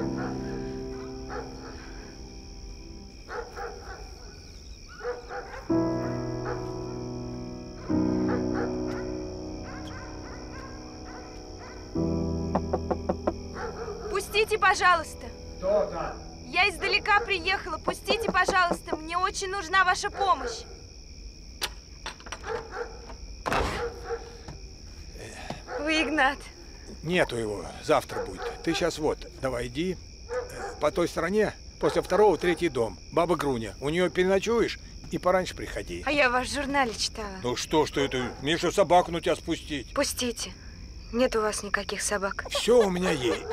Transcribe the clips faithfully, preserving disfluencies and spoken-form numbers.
Пустите, пожалуйста. Кто там? Я издалека приехала. Пустите, пожалуйста. Мне очень нужна ваша помощь. Вы Игнат? Нету его. Завтра будет. Ты сейчас вот. Давай иди. По той стороне, после второго, третий дом. Баба Груня. У нее переночуешь и пораньше приходи. А я в вашем журнале читала. Ну что, что это? Мне что, собаку на тебя спустить? Пустите. Нет у вас никаких собак. Все у меня есть.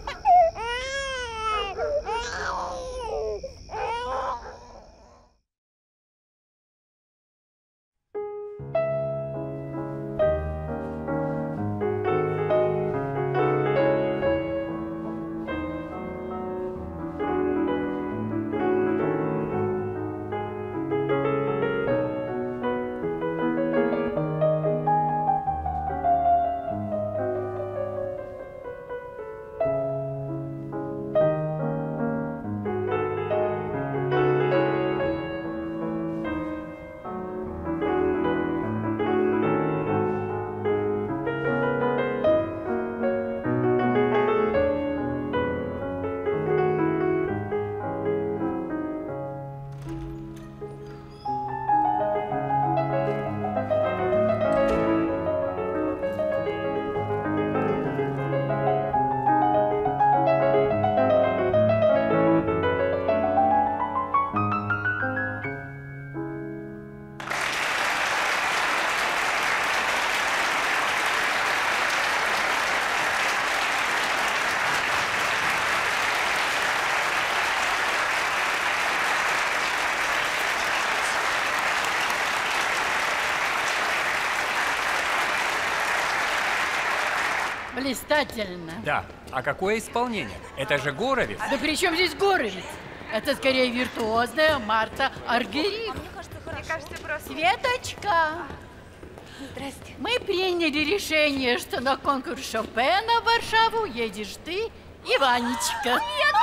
Блистательно. Да. А какое исполнение? Это же Горовец. Да при чем здесь Горовец? Это скорее виртуозная Марта Аргерик. А мне кажется, мне кажется, просто... Светочка. Здрасте. Мы приняли решение, что на конкурс Шопена в Варшаву едешь ты и Ванечка. Нет!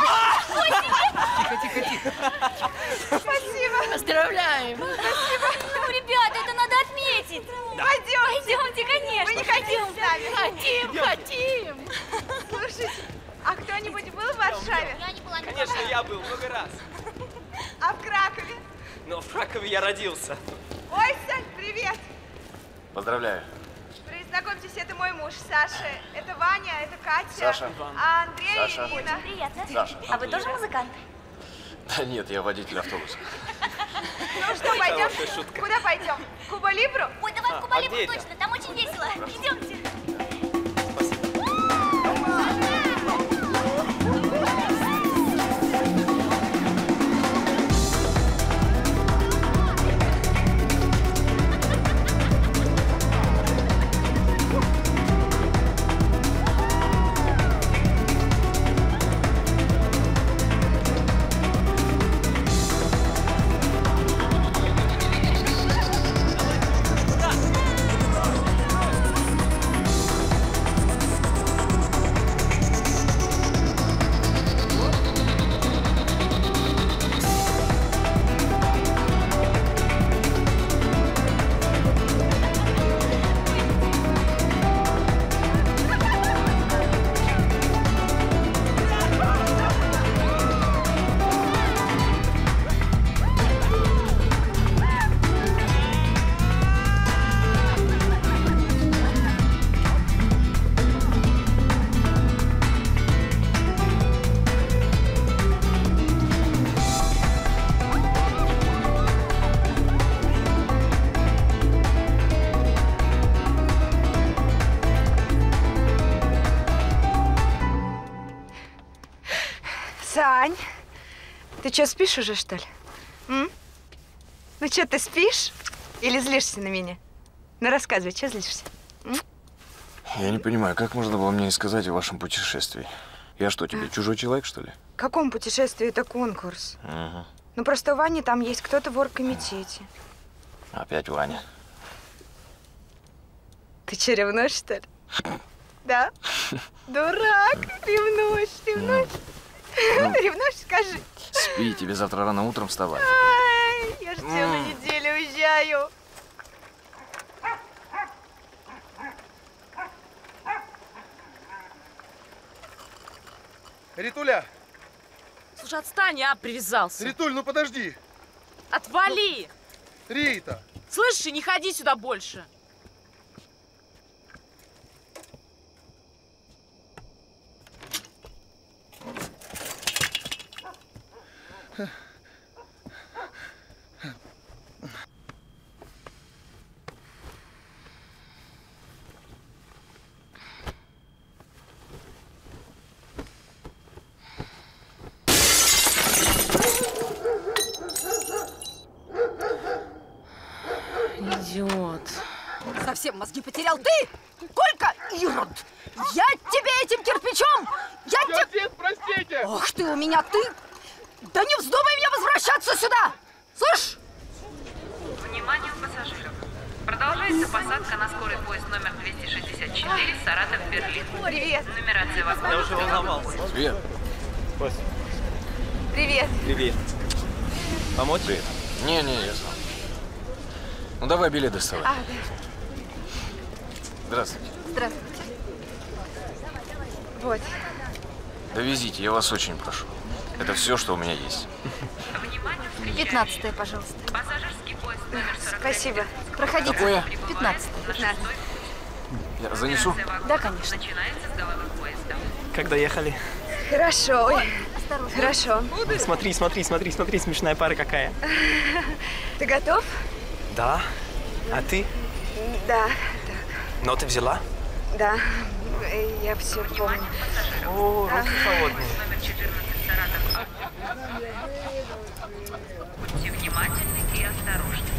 Тихо, тихо, тихо. Спасибо. Поздравляем. Спасибо. Ну, ребята, это надо отметить. Да. Пойдем. Пойдемте, конечно. Вы не хотите с нами? Хотим, хотим. Слушайте, а кто-нибудь был в Варшаве? Я не была ни Конечно, я был много раз. А в Кракове? Но в Кракове я родился. Ой, Сань, привет. Поздравляю. Знакомьтесь, это мой муж, Саша. Это Ваня, это Катя. Саша. А Андрей Саша. и Нина. Приятно. Саша. А вы тоже музыкант? Да нет, я водитель автобуса. Ну что, пойдем? Куда пойдем? Куба-Либру? Ой, давай в Куба-Либру, где это? точно, там очень весело. Идемте. Сань, ты что, спишь уже, что ли? М? Ну что, ты спишь? Или злишься на меня? Ну, рассказывай, что злишься? М? Я не понимаю, как можно было мне не сказать о вашем путешествии? Я что, тебе чужой человек, что ли? В каком путешествии? Это конкурс. Угу. Ну, просто у Вани там есть кто-то в оргкомитете. Опять Ваня. Ты что, ревнуешь, что ли? Да? Дурак, ревнуешь, ревнуешь. Ревнуешь, скажи. Спи, тебе завтра рано утром вставать. Ай, я ж целую неделю уезжаю. Ритуля! Слушай, отстань, а, привязался. Ритуль, ну подожди! Отвали! Рита! Слышишь, не ходи сюда больше. Идиот. Совсем мозги потерял ты? Колька, Ирод! Я тебе этим кирпичом! Я тебе... Отец, простите! Ох ты у меня, ты! Да не вздумай мне возвращаться сюда! Слышь? Внимание пассажиров. Продолжается посадка на скорый поезд номер двести шестьдесят четыре Саратов-Берлин. Привет. Нумерация вагона. Я уже волновался. Привет. Привет. Привет. Помочь? Привет. Не-не, я сам. Ну давай билет доставай. А, да. Здравствуйте. Здравствуйте. Вот. Довезите, я вас очень прошу. Это все, что у меня есть. Пятнадцатое, пожалуйста. Пассажирский поезд номер сорок пять. Спасибо. Проходите. Какое? Пятнадцатое. Пятнадцатое. Я занесу? Да, конечно. Начинается с головы поезда. Как доехали? Хорошо. Ой, хорошо. Смотри, смотри, смотри, смотри, смешная пара какая. Ты готов? Да. А ты? Да, так. Ноты взяла? Да. Я все помню. О, руки холодные. Номер четырнадцать Саратов. Будьте внимательны и осторожны.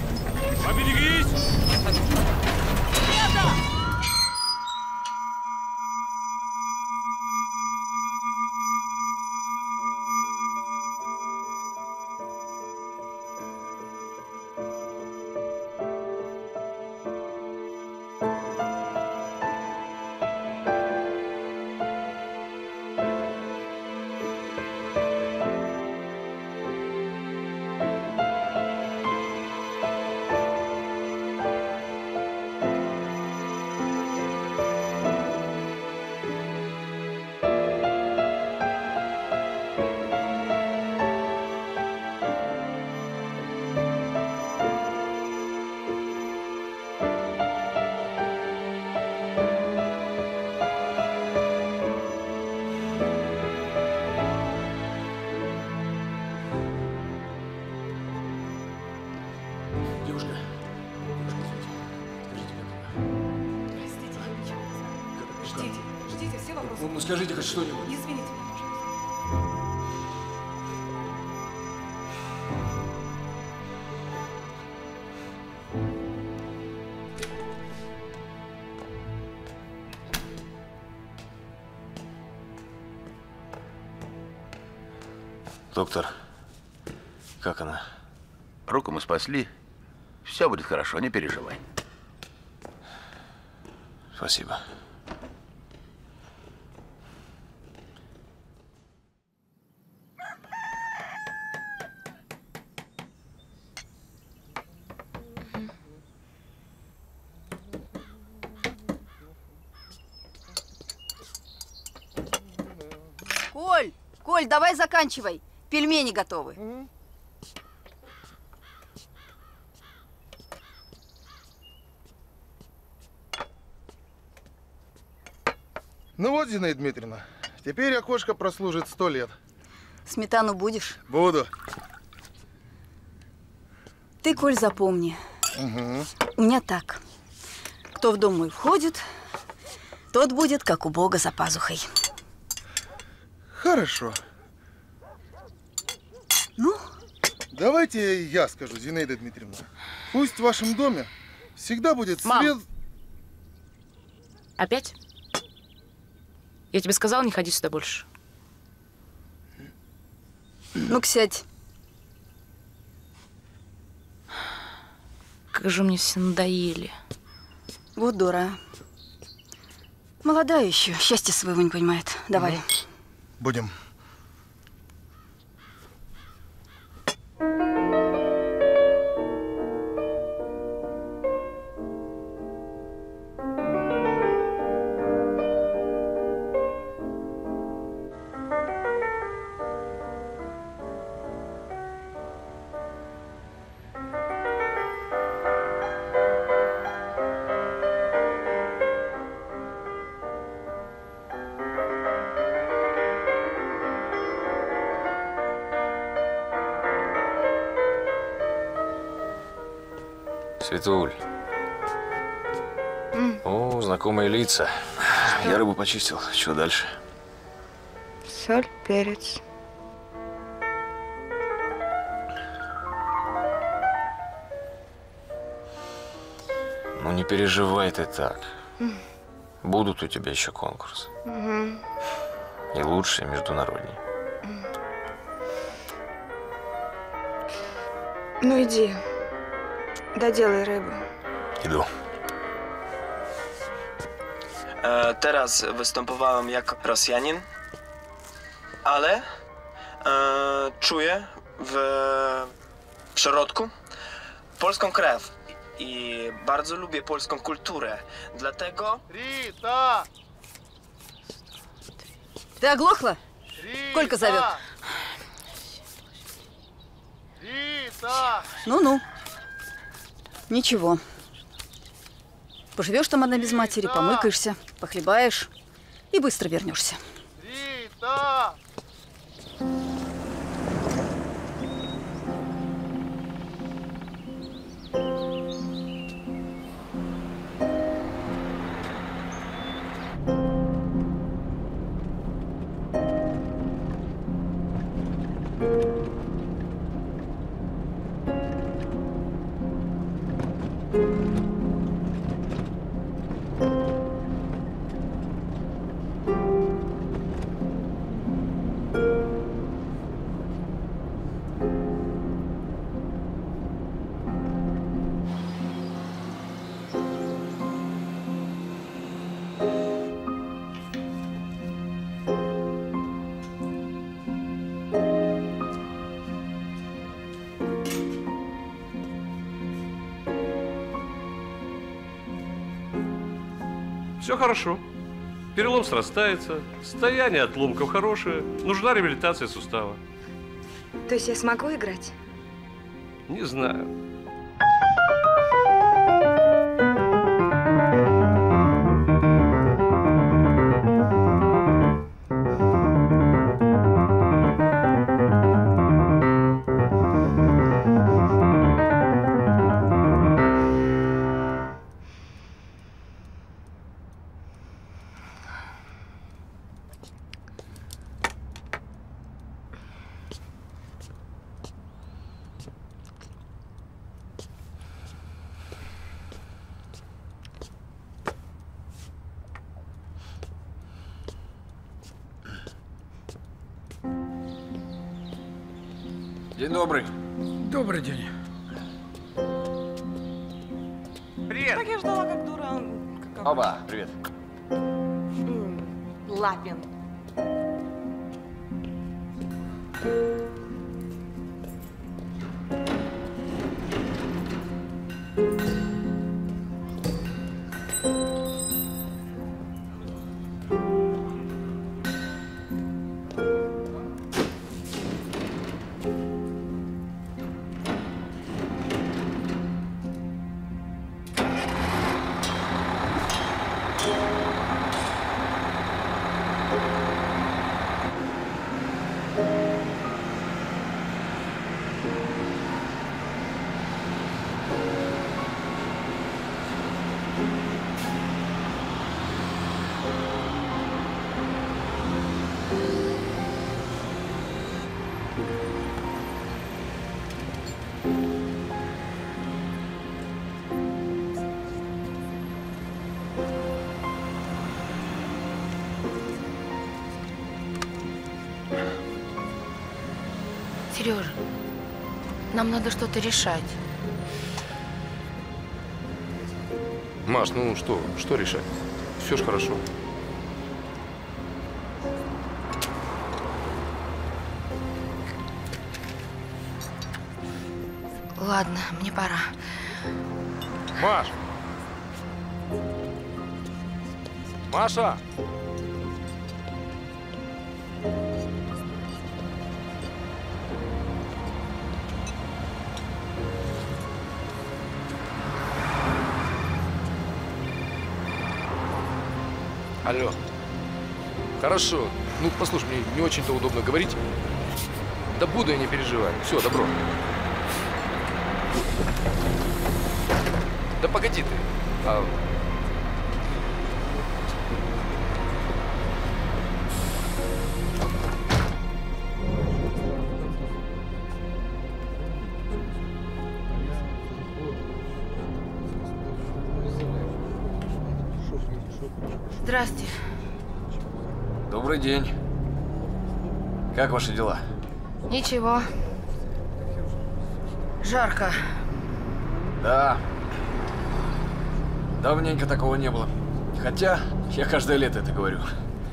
Девушка. Ждите, ждите, все вопросы. Ну, ну скажите хоть что-нибудь. Извините меня, пожалуйста. Доктор, как она? Руку мы спасли. Все будет хорошо, не переживай. Спасибо. Коль, Коль, давай заканчивай. Пельмени готовы. Ну вот, Зинаида Дмитриевна, теперь окошко прослужит сто лет. Сметану будешь? Буду. Ты, Коль, запомни. Угу. У меня так. Кто в дом мой входит, тот будет, как у Бога, за пазухой. Хорошо. Ну? Давайте я скажу, Зинаида Дмитриевна. Пусть в вашем доме всегда будет Мам. свет... Опять? Я тебе сказала, не ходи сюда больше. Ну-ка, сядь. Как же мне все надоели. Вот дура. Молодая еще, счастья своего не понимает. Давай. Будем. Светуль. М. О, знакомые лица. Я рыбу почистил. Что дальше? Соль, перец. Ну не переживай ты так. М. Будут у тебя еще конкурсы. Угу. И лучшие, и международные. Ну иди, доделай рыбу. Іду. Е, Teraz występowałem jak Rosjanin, ale e, czuję w, w środku polską krew i bardzo lubię polską kulturę. Dlatego... Рита! Ты оглохла? Колька зовет. Рита! Ну-ну. Ничего. Поживешь там одна без матери, помыкаешься, похлебаешь и быстро вернешься. Рита! Все хорошо. Перелом срастается, состояние отломков хорошее, нужна реабилитация сустава. То есть я смогу играть? Не знаю. День добрый. Добрый день. Привет. Так я ждала, как дура. Как Оба, привет. М, Лапин. Сережа, нам надо что-то решать. Маш, ну что, что решать? Все ж хорошо. Ладно, мне пора. Маш! Маша! Алло. Хорошо. Ну, послушай, мне не очень-то удобно говорить. Да буду я, не переживай. Все, добро. погоди ты. А... Здрасте. Добрый день. Как ваши дела? Ничего. Жарко. Да. Давненько такого не было. Хотя, я каждое лето это говорю.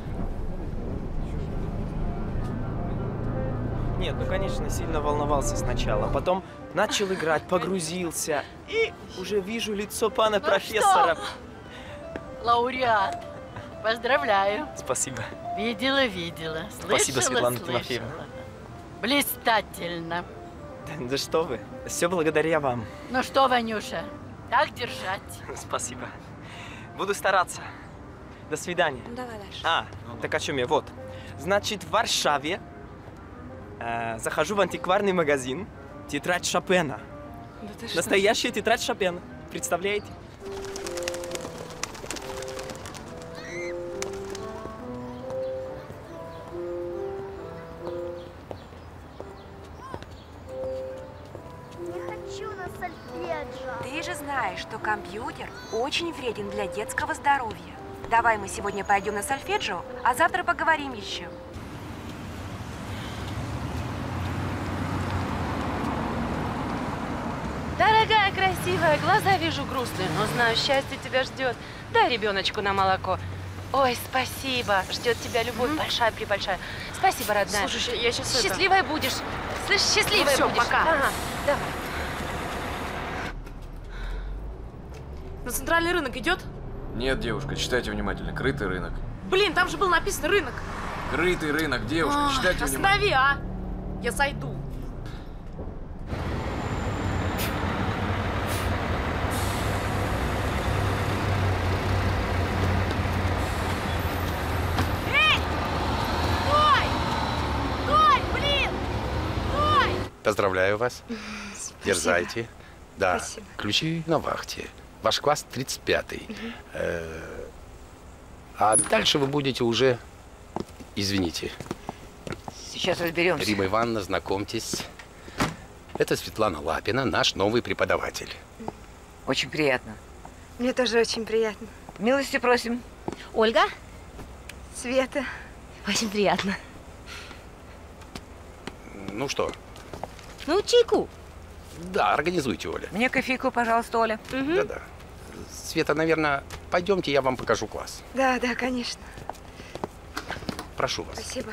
Нет, ну конечно, сильно волновался сначала. Потом начал играть, погрузился. И уже вижу лицо пана Ну профессора. что? Лауреат. Поздравляю. Спасибо. Видела, видела. Слышала, Спасибо, Светлана слышала. Тимофеевна. Блистательно. Да, да что вы. Все благодаря вам. Ну что, Ванюша, так держать. Спасибо. Буду стараться. До свидания. Давай дальше. А, так о чем я? Вот. Значит, в Варшаве э, захожу в антикварный магазин. Тетрадь Шопена. Да ты что? Настоящая тетрадь Шопена. Представляете? Ты же знаешь, что компьютер очень вреден для детского здоровья. Давай мы сегодня пойдем на сольфеджио, а завтра поговорим еще. Дорогая, красивая, глаза вижу грустные, но знаю, счастье тебя ждет. Дай ребеночку на молоко. Ой, спасибо. Ждет тебя любовь большая-пребольшая. Спасибо, родная. Слушай, я сейчас это- Счастливая будешь. Слышь, счастливая Ну всё, будешь. пока. Ага, давай. На центральный рынок идет? Нет, девушка, читайте внимательно. Крытый рынок. Блин, там же было написано рынок. Крытый рынок, девушка, Ах, читайте внимательно. Останови, а! Я сойду. Эй! Стой! Стой, блин! Стой! Поздравляю вас. Дерзайте. Да, Спасибо. ключи на вахте. Ваш класс тридцать пятый. Мгм. Э, А дальше вы будете уже... Извините. Сейчас разберемся. Рима Ивановна, знакомьтесь. Это Светлана Лапина, наш новый преподаватель. Очень приятно. Мне тоже очень приятно. Милости просим. Ольга? Света. Очень приятно. Ну что? Ну, чайку. Да, организуйте, Оля. Мне кофейку, пожалуйста, Оля. Да-да. Света, наверное, пойдемте, я вам покажу класс. Да, да, конечно. Прошу вас. Спасибо.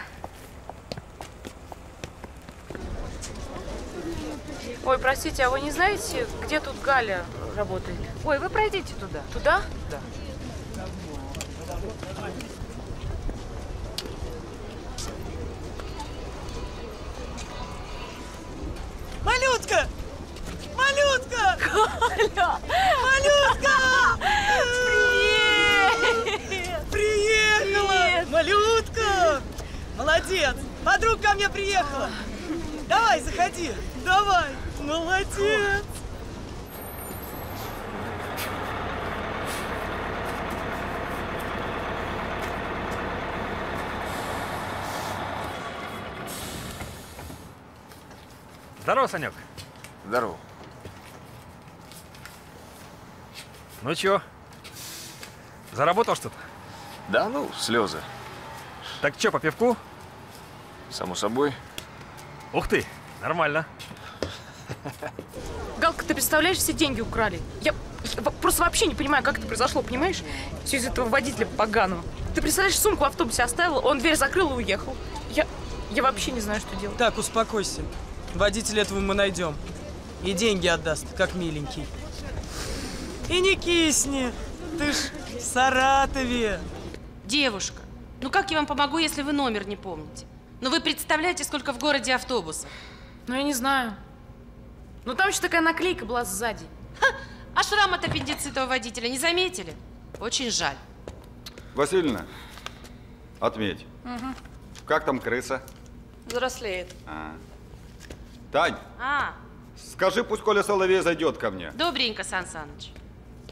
Ой, простите, а вы не знаете, где тут Галя работает? Ой, вы пройдите туда. Туда? Да. Малютка! Малютка! Галя! Малютка! Привет! Приехала! Малютка! Молодец! Подруга ко мне приехала! Давай, заходи! Давай! Молодец! Здорово, Санек. Здорово. Ну чё, заработал что-то? Да, ну, слезы. Так чё, по пивку? Само собой. Ух ты, нормально. Галка, ты представляешь, все деньги украли. Я, я просто вообще не понимаю, как это произошло, понимаешь? Все из этого водителя поганого. Ты представляешь, сумку в автобусе оставила, он дверь закрыл и уехал. Я, я вообще не знаю, что делать. Так, успокойся. Водителя этого мы найдем. И деньги отдаст, как миленький. И не кисни. Ты ж в Саратове. Девушка, ну как я вам помогу, если вы номер не помните? Ну вы представляете, сколько в городе автобусов? Ну, я не знаю. Ну, там еще такая наклейка была сзади. Ха! А шрам от аппендицита у водителя не заметили? Очень жаль. Васильевна, отметь. Угу. Как там крыса? Взрослеет. А. Тань, А, скажи, пусть Коля Соловей зайдет ко мне. добренько, Сан Саныч.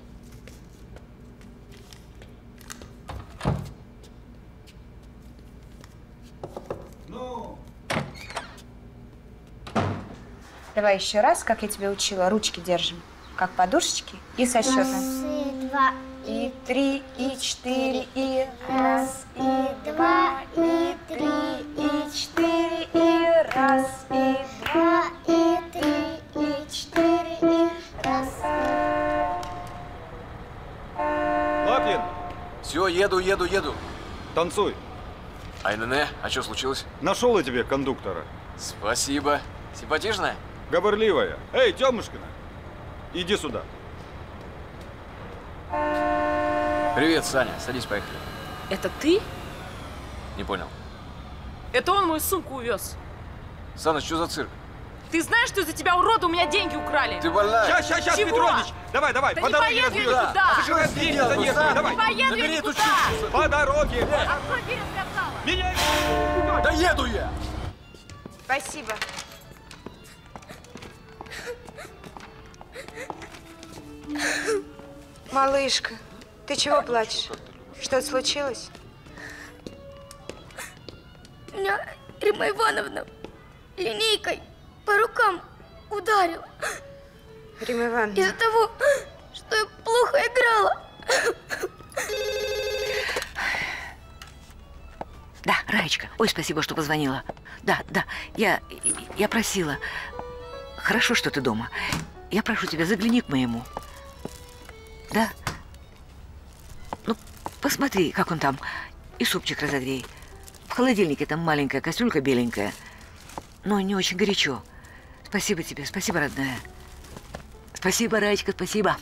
Давай еще раз, как я тебя учила. Ручки держим, как подушечки, и со счета. Раз, и два, и три, и четыре, и раз, и два, и три, и четыре, и раз, и два, и три, и четыре, и раз. Лапин! Все, еду, еду, еду. Танцуй. Айнене, а что случилось? Нашел я тебе кондуктора. Спасибо. Симпатичная? Говорливая. Эй, Тёмушкина, иди сюда. Привет, Саня. Садись, поехали. Это ты? Не понял. Это он мою сумку увез. Саныч, что за цирк? Ты знаешь, что из-за тебя, урода, у меня деньги украли? Ты больная? Сейчас, сейчас, сейчас, Чего? Петрович! Давай, давай, Да по не дороге поеду я разберемся. никуда. А ты что, раз деньги задерживай, давай. Не поеду я никуда. По дороге. Открой дверь, сказала. Меня... Да еду я! Спасибо. Малышка, ты чего плачешь? Что-то случилось? Меня Римма Ивановна линейкой по рукам ударила. Римма Ивановна. Из-за того, что я плохо играла. Да, Раечка. Ой, спасибо, что позвонила. Да, да, я, я просила. Хорошо, что ты дома. Я прошу тебя, загляни к моему. Да? Ну, посмотри, как он там. И супчик разогрей. В холодильнике там маленькая кастрюлька беленькая. Но не очень горячо. Спасибо тебе, спасибо, родная. Спасибо, Раечка, спасибо.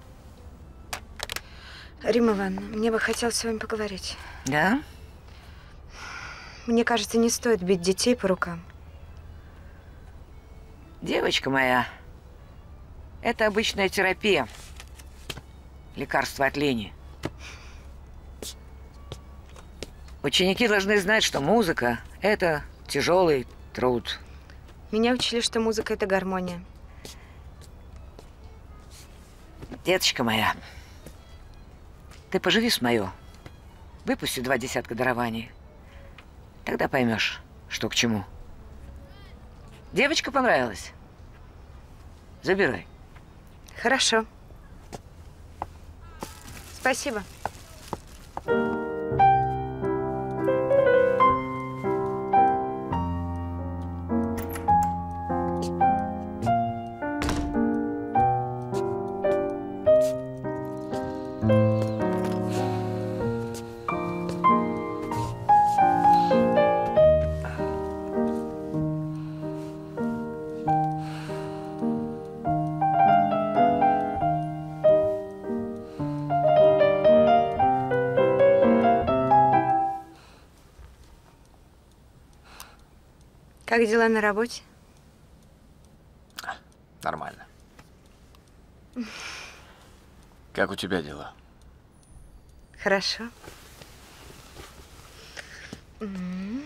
Римма Ивановна, мне бы хотелось с вами поговорить. Да? Мне кажется, не стоит бить детей по рукам. Девочка моя, это обычная терапия. Лекарство от лени. Ученики должны знать, что музыка – это тяжелый труд. Меня учили, что музыка – это гармония. Деточка моя, ты поживи с моё. Выпусти два десятка дарований. Тогда поймешь, что к чему. Девочка понравилась? Забирай. Хорошо. Спасибо. Как дела на работе? Нормально. Как у тебя дела? Хорошо. М.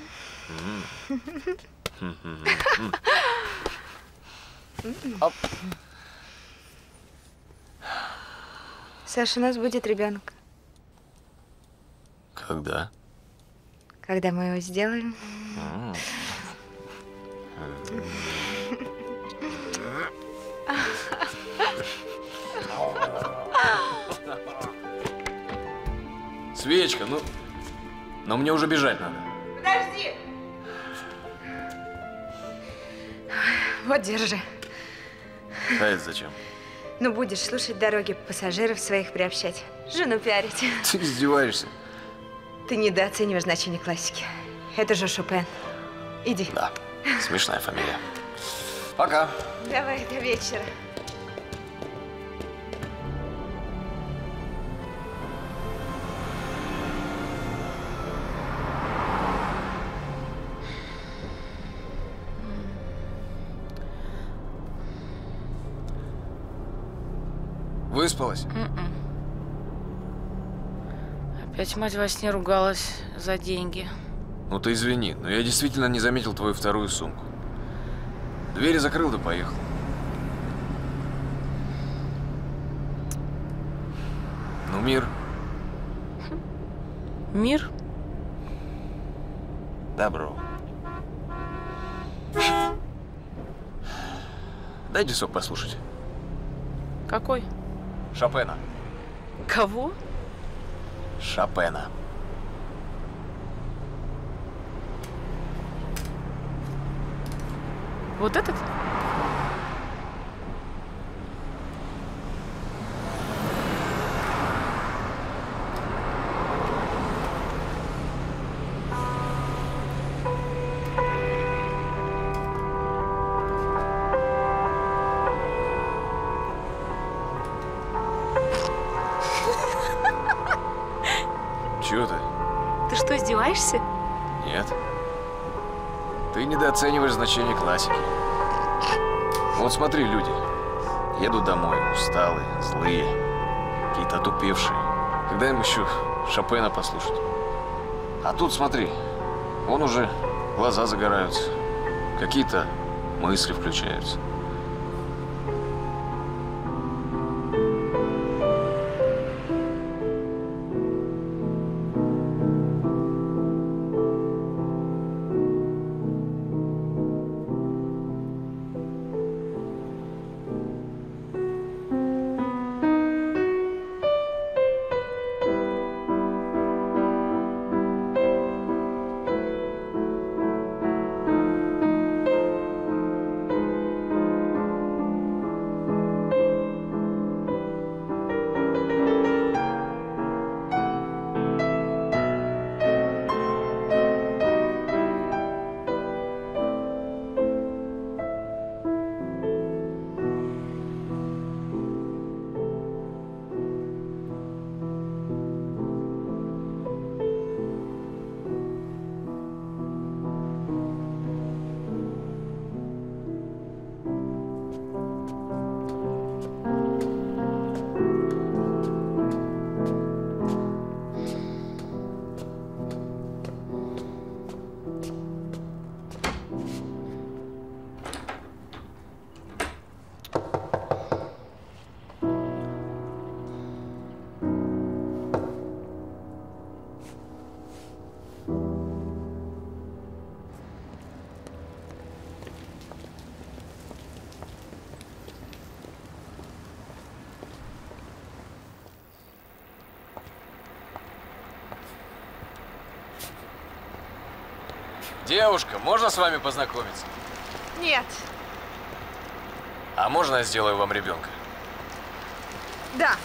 Оп. Саша, у нас будет ребенок. Когда? Когда мы его сделаем? Свечка, ну... Но мне уже бежать надо. Подожди! Вот, держи. А это зачем? Ну, будешь слушать дороги, пассажиров своих приобщать, жену пиарить. Ты издеваешься? Ты недооцениваешь значение классики. Это же Шопен. Иди. Да, смешная фамилия. Пока. Давай, до вечера. Выспалась? М-м. Опять мать во сне ругалась за деньги. Ну ты извини, но я действительно не заметил твою вторую сумку. Двери закрыл да поехал. Ну, мир. Мир? Добро. Дай дисок послушать. Какой? Шопена. Кого? Шопена. Вот этот? Чего ты? Ты что, издеваешься? Нет. Ты недооцениваешь значение классики. Вот смотри, люди. Едут домой, усталые, злые, какие-то отупевшие. Когда им еще Шопена послушать? А тут смотри, вон уже глаза загораются, какие-то мысли включаются. Девушка, можно с вами познакомиться? Нет. А можно я сделаю вам ребенка? Да.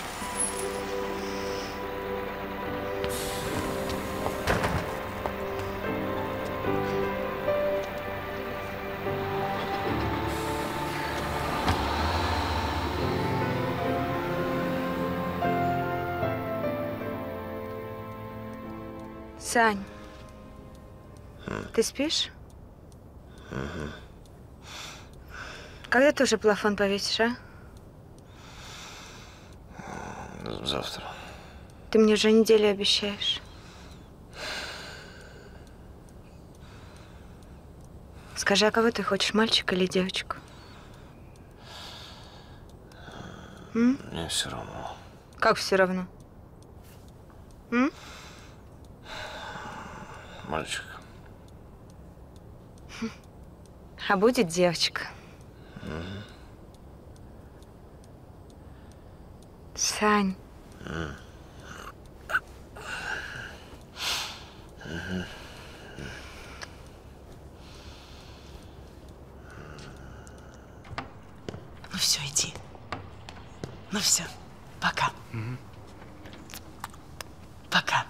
Сань, ты спишь? Угу. Когда ты уже плафон повесишь, а? Завтра. Ты мне уже неделю обещаешь. Скажи, а кого ты хочешь, мальчика или девочку? М? Мне все равно. Как все равно? М? Мальчик. А будет девочка. Угу. Сань. Угу. Ну все, иди. Ну все, пока. Угу. Пока.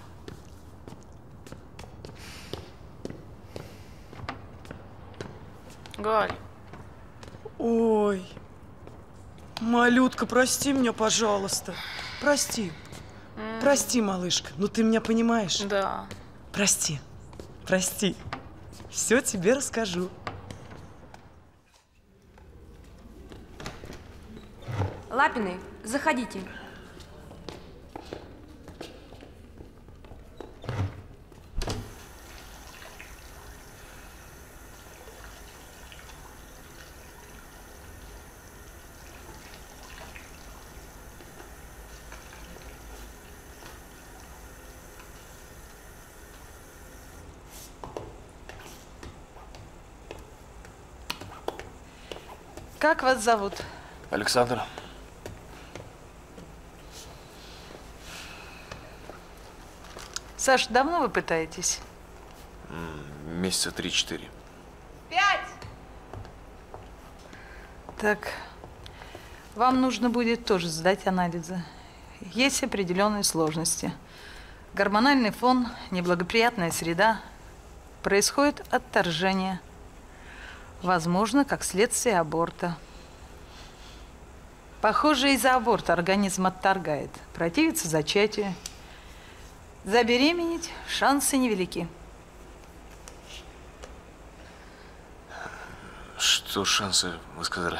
Галь. Ой. Малютка, прости меня, пожалуйста. Прости. М. Прости, малышка. Ну ты меня понимаешь? Да. Прости. Прости. Все тебе расскажу. Лапины, заходите. Как вас зовут? Александр. Саш, давно вы пытаетесь? М, Месяца три-четыре. Пять! Так, вам нужно будет тоже сдать анализы. Есть определенные сложности. Гормональный фон, неблагоприятная среда, происходит отторжение. Возможно, как следствие аборта. Похоже, из-за аборта организм отторгает, противится зачатию. Забеременеть шансы невелики. Что шансы, вы сказали?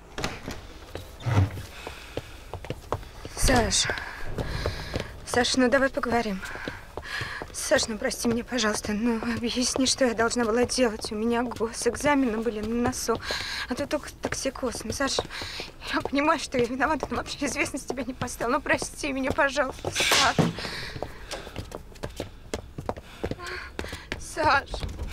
Саш, Саш, ну давай поговорим. Саш, ну прости меня, пожалуйста, ну объясни, что я должна была делать. У меня госэкзамены были на носу, а тут только токсикоз. Ну, Саш, я понимаю, что я виновата, но вообще известность тебя не поставила. Ну прости меня, пожалуйста, Саш. Саш.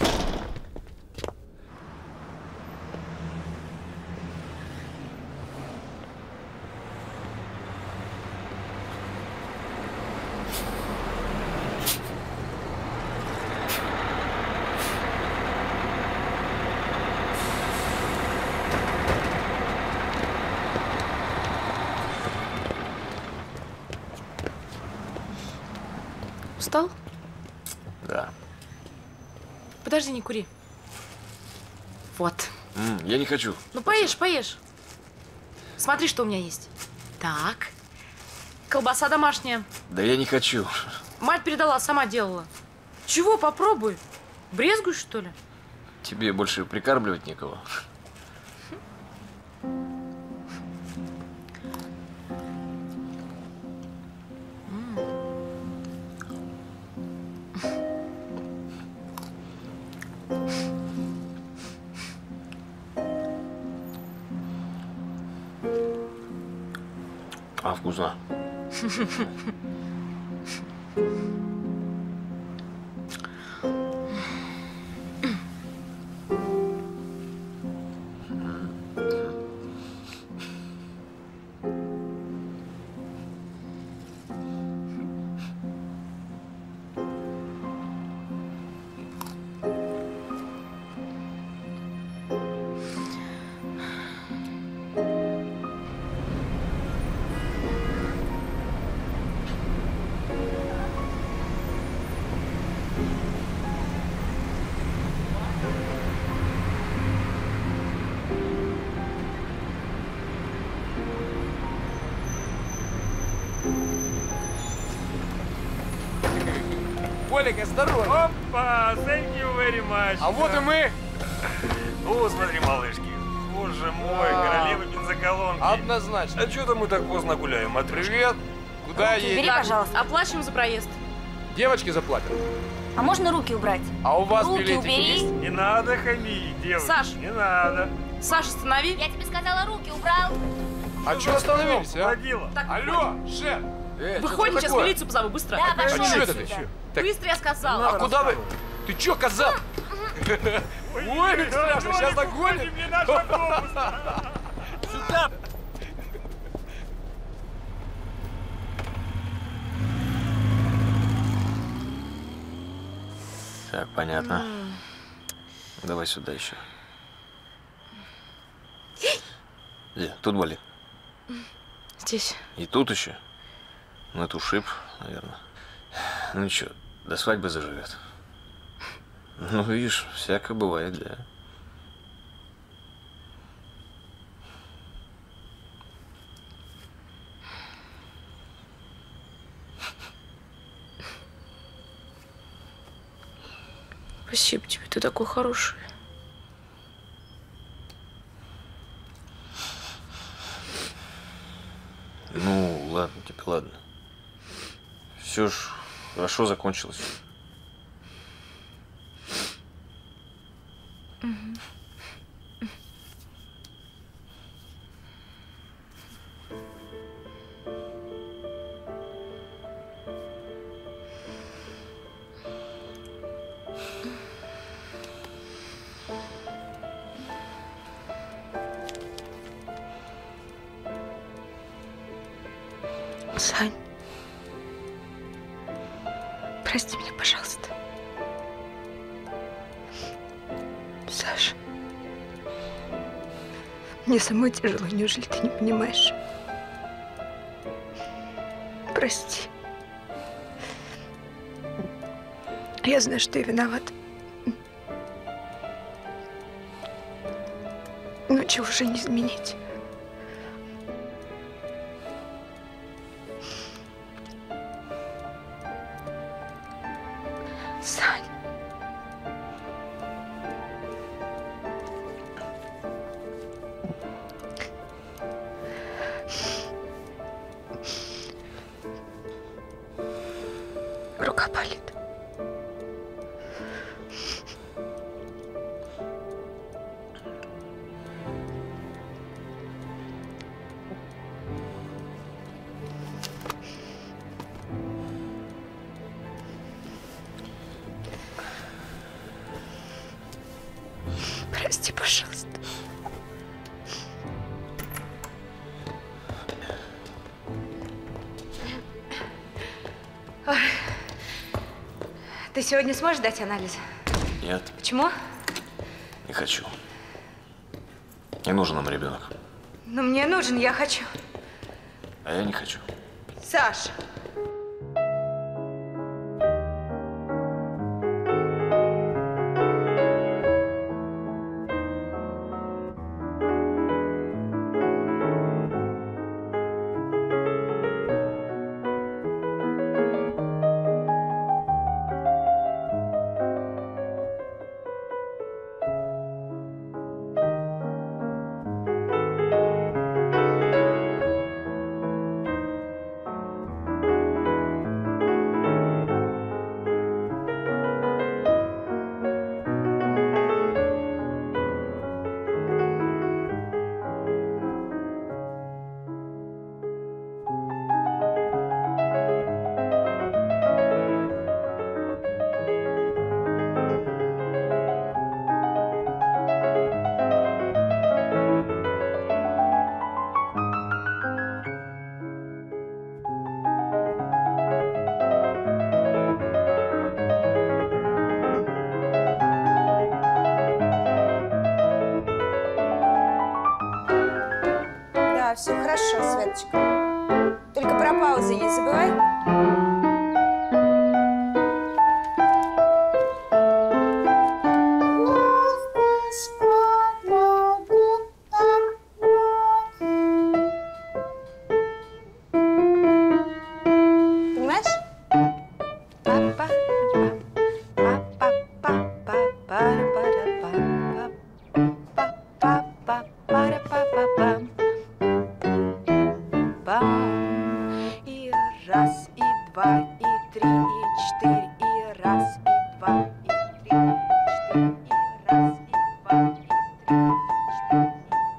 Устал? Да. Подожди, не кури. Вот. М, я не хочу. Ну, поешь, поешь. Смотри, что у меня есть. Так. Колбаса домашняя. Да я не хочу. Мать передала, сама делала. Чего, попробуй. Брезгуешь, что ли? Тебе больше прикармливать некого. А, вкусно. Колик, здорово! Опа! Thank you very much. А вот и мы! О, смотри, малышки. Боже мой, королева бензоколонки. Однозначно. А что там мы так поздно гуляем, Матрюшка? Привет! Куда Руки едем? убери, пожалуйста. Оплачиваем за проезд. Девочки заплатят. А можно руки убрать? А у вас Руки билетики убери. есть? Не надо хамить, девушка. Саш. Не надо. Саша, останови. Я тебе сказала, руки убрал. А что остановились, а? Водила. Так, Алло, шеф! Э, выходим, что сейчас такое? милицию позову, быстро. Да, А пошел что это отсюда. ты? Так, Быстро, я сказала. а куда вы? Ты чё, коза? Ой, как страшно, сейчас догоним. Сюда! Так, понятно. Давай сюда еще. Где? Тут болит. Здесь. И тут еще. Ну, это ушиб, наверное. Ну ничего, до свадьбы заживет. Ну, видишь, всякое бывает, да. Спасибо тебе, ты такой хороший. Ну, ладно, тебе ладно. Все ж хорошо закончилось. Сань, прости меня, пожалуйста. Саша, мне самой тяжело, неужели ты не понимаешь? Прости. Я знаю, что я виноват. Но чего уже не изменить? Сань. Рука болит. Прости, пожалуйста. Ой. Ты сегодня сможешь дать анализ? Нет, Почему? не хочу. Не нужен нам ребенок. Ну, мне нужен, я хочу. А я не хочу. Саша. Да, все хорошо, Светочка. Только про паузы не забывай. Понимаешь? Папа, папа, папа, папа, папа, папа, бам. И раз, и два, и три, и четыре, и раз, и два, и три, и четыре, и раз, и два, и три, и четыре.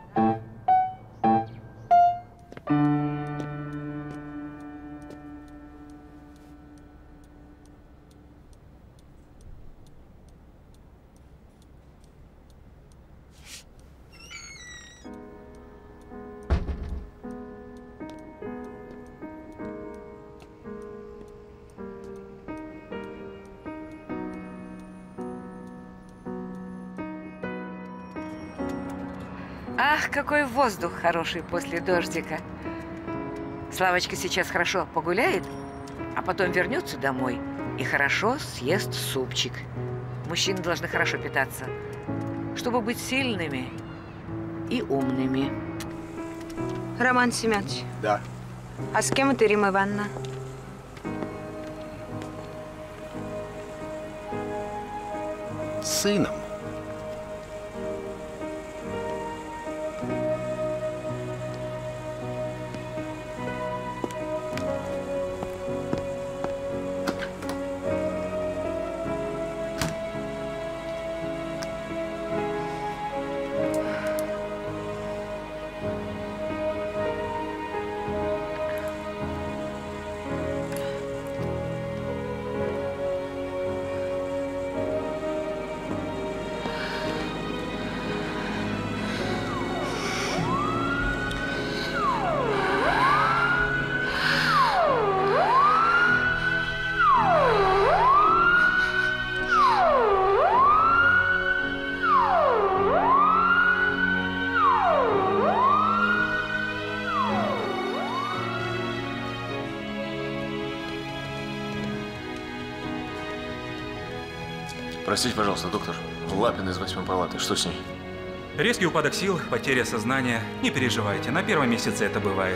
Ах, какой воздух хороший после дождика. Славочка сейчас хорошо погуляет, а потом вернется домой и хорошо съест супчик. Мужчины должны хорошо питаться, чтобы быть сильными и умными. Роман Семенович, Да. а с кем это Римма Ивановна? С сыном. Простите, пожалуйста, доктор. Лапин из восьмой палаты. Что с ней? Резкий упадок сил, потеря сознания. Не переживайте, на первом месяце это бывает.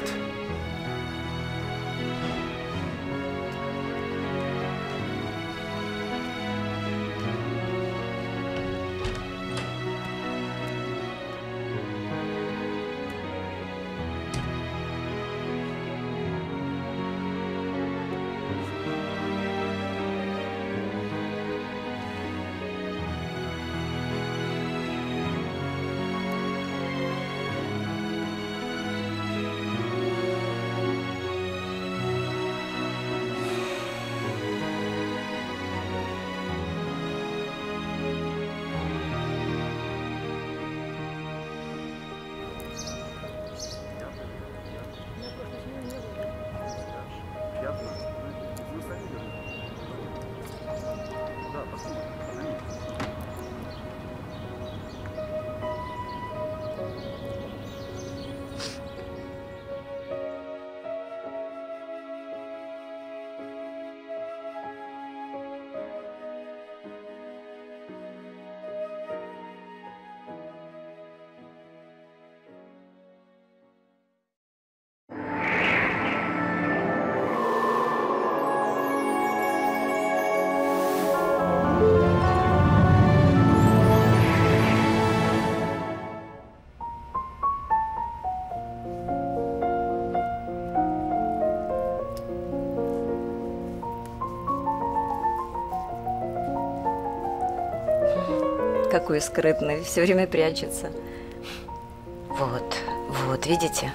Какой скрытный, все время прячется. Вот, вот, видите?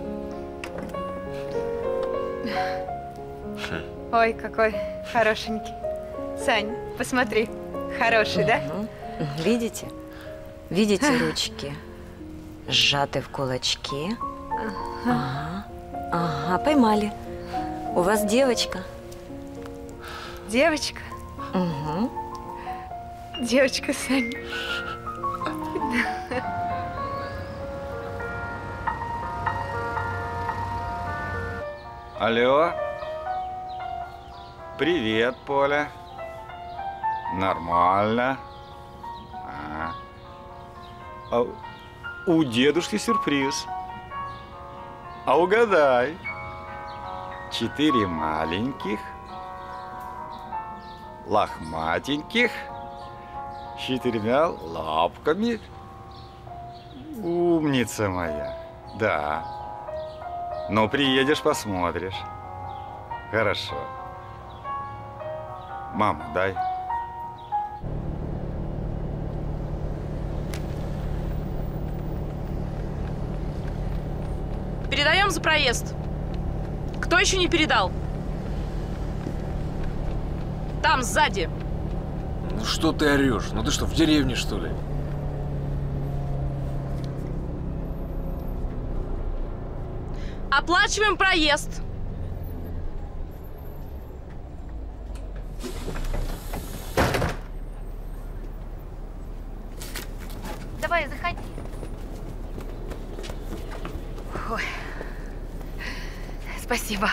Ой, какой хорошенький. Сань, посмотри, хороший, да? Видите? Видите ручки? Сжаты в кулачки. Ага. Ага, поймали. У вас девочка. Девочка? Угу. Девочка, Сань. Алло. Привет, Поля. Нормально. А. А у дедушки сюрприз. А угадай. Четыре маленьких, лохматеньких, с четырьмя лапками. Умница моя. Да. Ну, приедешь, посмотришь. Хорошо. Мама, дай. Передаем за проезд. Кто еще не передал? Там, сзади. Ну что ты орешь? Ну ты что, в деревне, что ли? Оплачиваем проезд. Давай, заходи. Ой. Спасибо.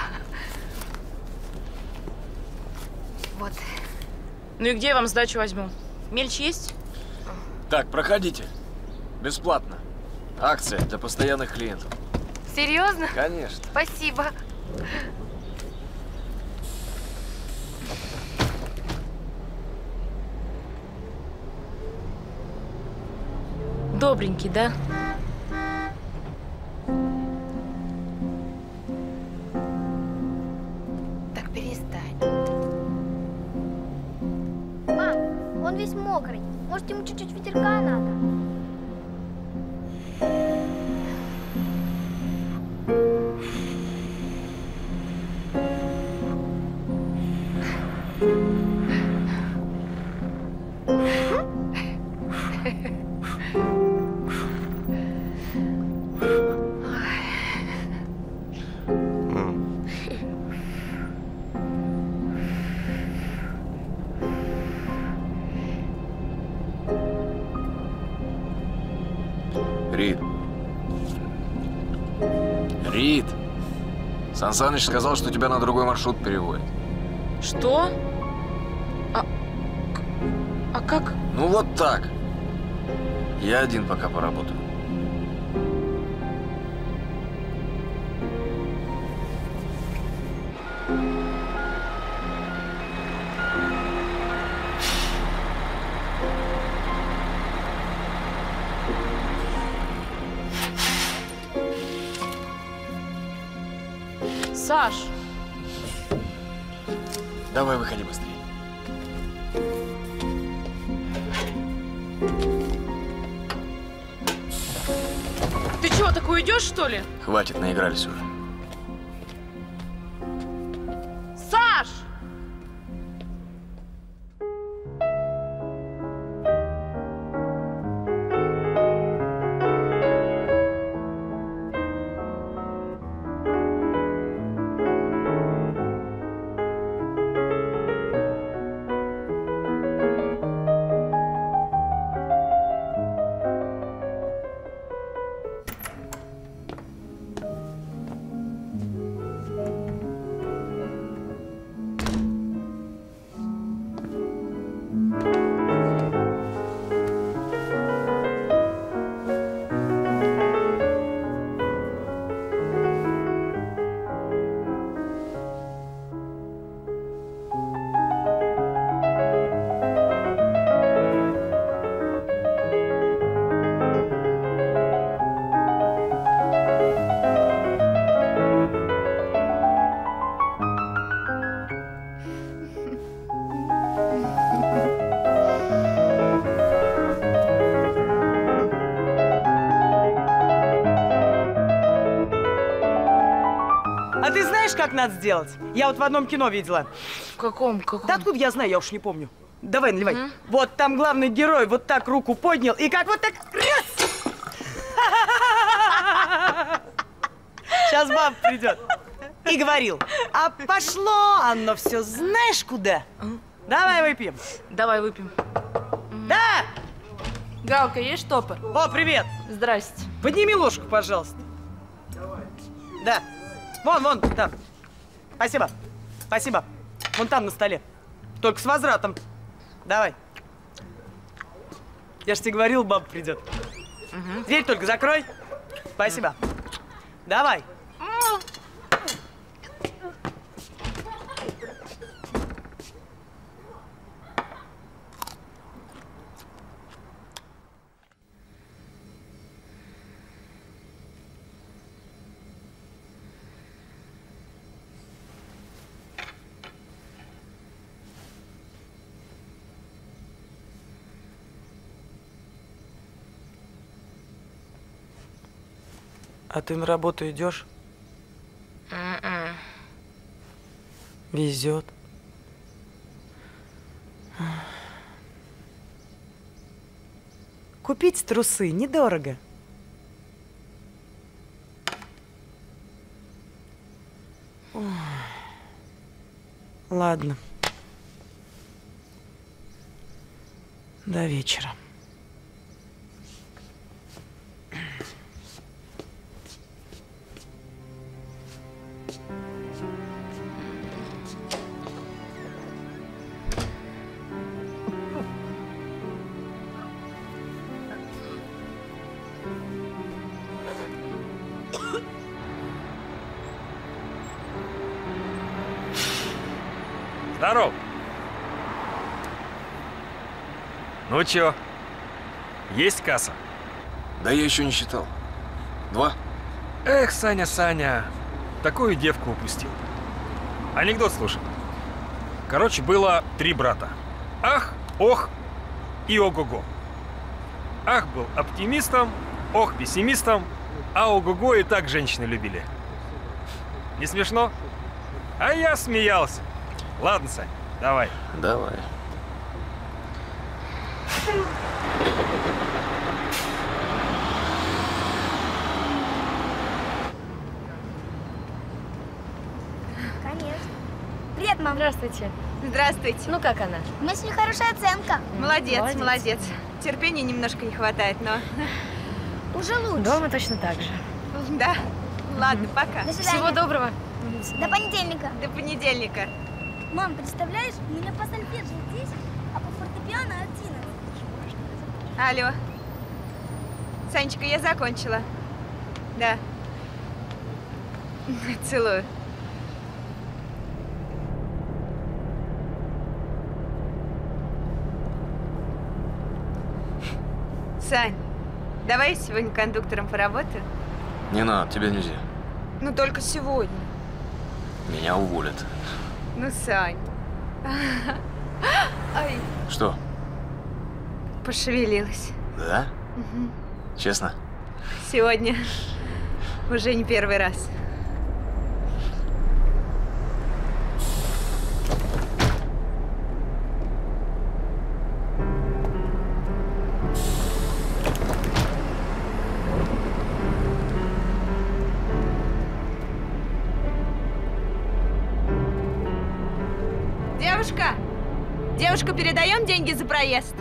Вот. Ну и где я вам сдачу возьму? Мельч есть? Так, проходите. Бесплатно. Акция для постоянных клиентов. Серьезно? Конечно. Спасибо. Добренький, да? Так, перестань. Мам, он весь мокрый. Может, ему чуть-чуть ветерка надо? Рит. Рит. Сан Саныч сказал, что тебя на другой маршрут переводят. Что? А, а как? Ну вот так. Я один пока поработаю. Саш! Давай, выходи быстрее. Ты чего, так уйдешь, что ли? Хватит, наигрались уже. Саш! Как надо сделать? Я вот в одном кино видела. В каком? Каком? Да откуда я знаю, я уж не помню. Давай, наливай. Угу. Вот там главный герой вот так руку поднял и как вот так раз! Сейчас баба придет. И говорил, а пошло оно все знаешь куда? Давай выпьем. Давай выпьем. Да! Галка, есть штопор? О, привет! Здрасте. Подними ложку, пожалуйста. Да. Вон, вон, там. Спасибо. Спасибо. Вон там на столе. Только с возвратом. Давай. Я ж тебе говорил, баба придет. Угу. Дверь только закрой. Спасибо. Угу. Давай. А ты на работу идешь? Mm-mm. Везет. Купить трусы недорого. Ой. Ладно. До вечера. Здоров. Ну чё, есть касса? Да я еще не считал. Два. Эх, Саня, Саня, такую девку упустил. Анекдот слушай. Короче, было три брата. Ах, ох и ого-го. Ах был оптимистом, ох пессимистом, а ого-го и так женщины любили. Не смешно? А я смеялся. Ладно, Сань, давай. Давай. Конечно. Привет, мам. Здравствуйте. Здравствуйте. Ну как она? У меня сегодня хорошая оценка. Молодец, молодец, Молодец. Терпения немножко не хватает, но... Уже лучше. Дома точно так же. Да. Ладно, пока. До свидания. Всего доброго. До понедельника. До понедельника. Мам, представляешь, у меня по сольфеджио здесь, а по фортепиано фортепиано одиннадцать. Алло. Санечка, я закончила. Да. Целую. Сань, давай сегодня кондуктором поработаю. Не надо, тебе нельзя. Ну, только сегодня. Меня уволят. Ну, Сань. Ай, Что? пошевелилась. Да? Мгм. Честно? Сегодня уже не первый раз. Девушка! Девушка, передаем деньги за проезд.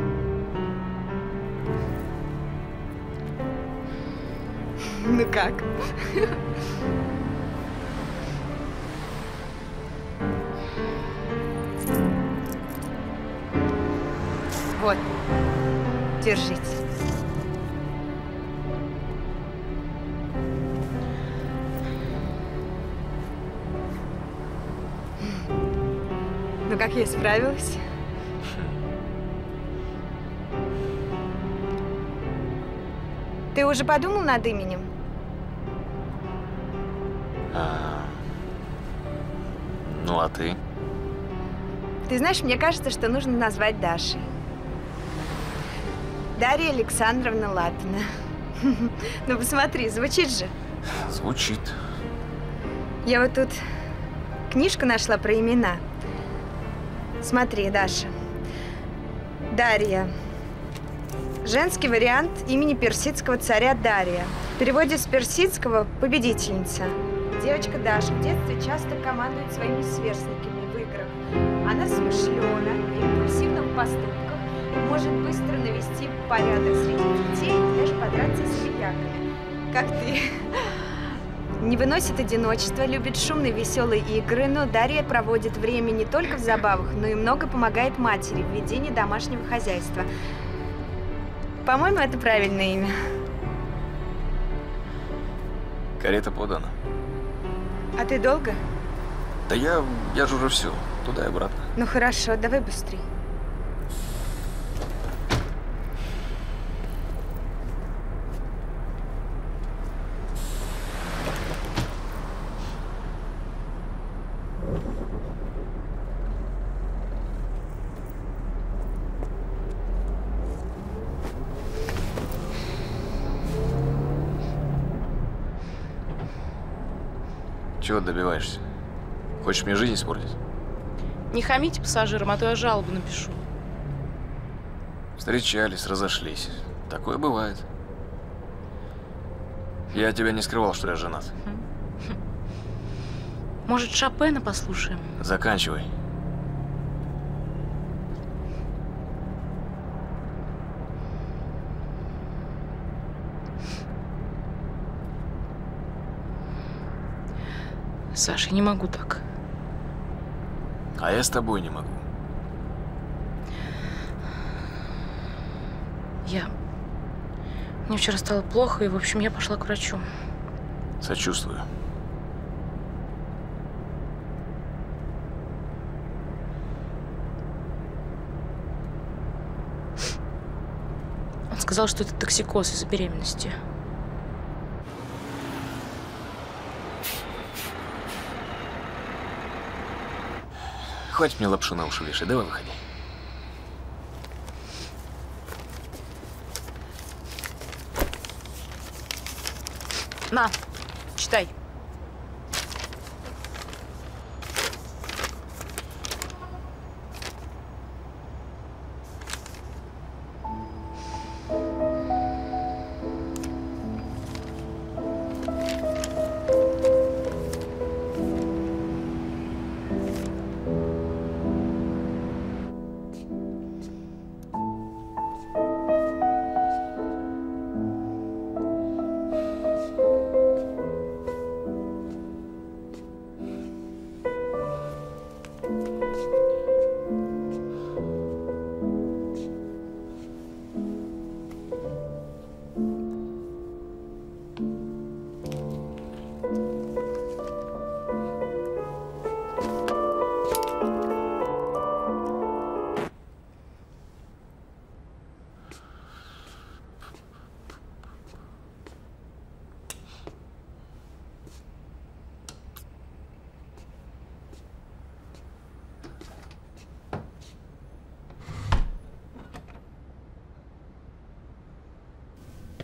Ну как? Вот. Держите. Ну как я справилась? Ты уже подумал над именем? А, ну, а ты? Ты знаешь, мне кажется, что нужно назвать Дашей. Дарья Александровна Лапина. Ну, посмотри, звучит же. Звучит. Я вот тут книжку нашла про имена. Смотри, Даша. Дарья. Женский вариант имени персидского царя Дария. В переводе с персидского «победительница». Девочка Даша в детстве часто командует своими сверстниками в играх. Она смышлена, импульсивна в поступках, может быстро навести порядок среди детей и даже подраться с вояками. Как ты. Не выносит одиночества, любит шумные веселые игры, но Дарья проводит время не только в забавах, но и много помогает матери в ведении домашнего хозяйства. По-моему, это правильное имя. Карета подана. А ты долго? Да я, я же уже все. Туда и обратно. Ну хорошо, давай быстрее. Чего добиваешься? Хочешь мне жизнь испортить? Не хамите пассажирам, а то я жалобу напишу. Встречались, разошлись. Такое бывает. Я от тебя не скрывал, что я женат. Может, Шопена послушаем? Заканчивай. Саша, я не могу так. А я с тобой не могу. Я... Мне вчера стало плохо, и, в общем, я пошла к врачу. Сочувствую. Он сказал, что это токсикоз из-за беременности. Хватит мне лапшу на уши вешать, давай выходи. На, читай.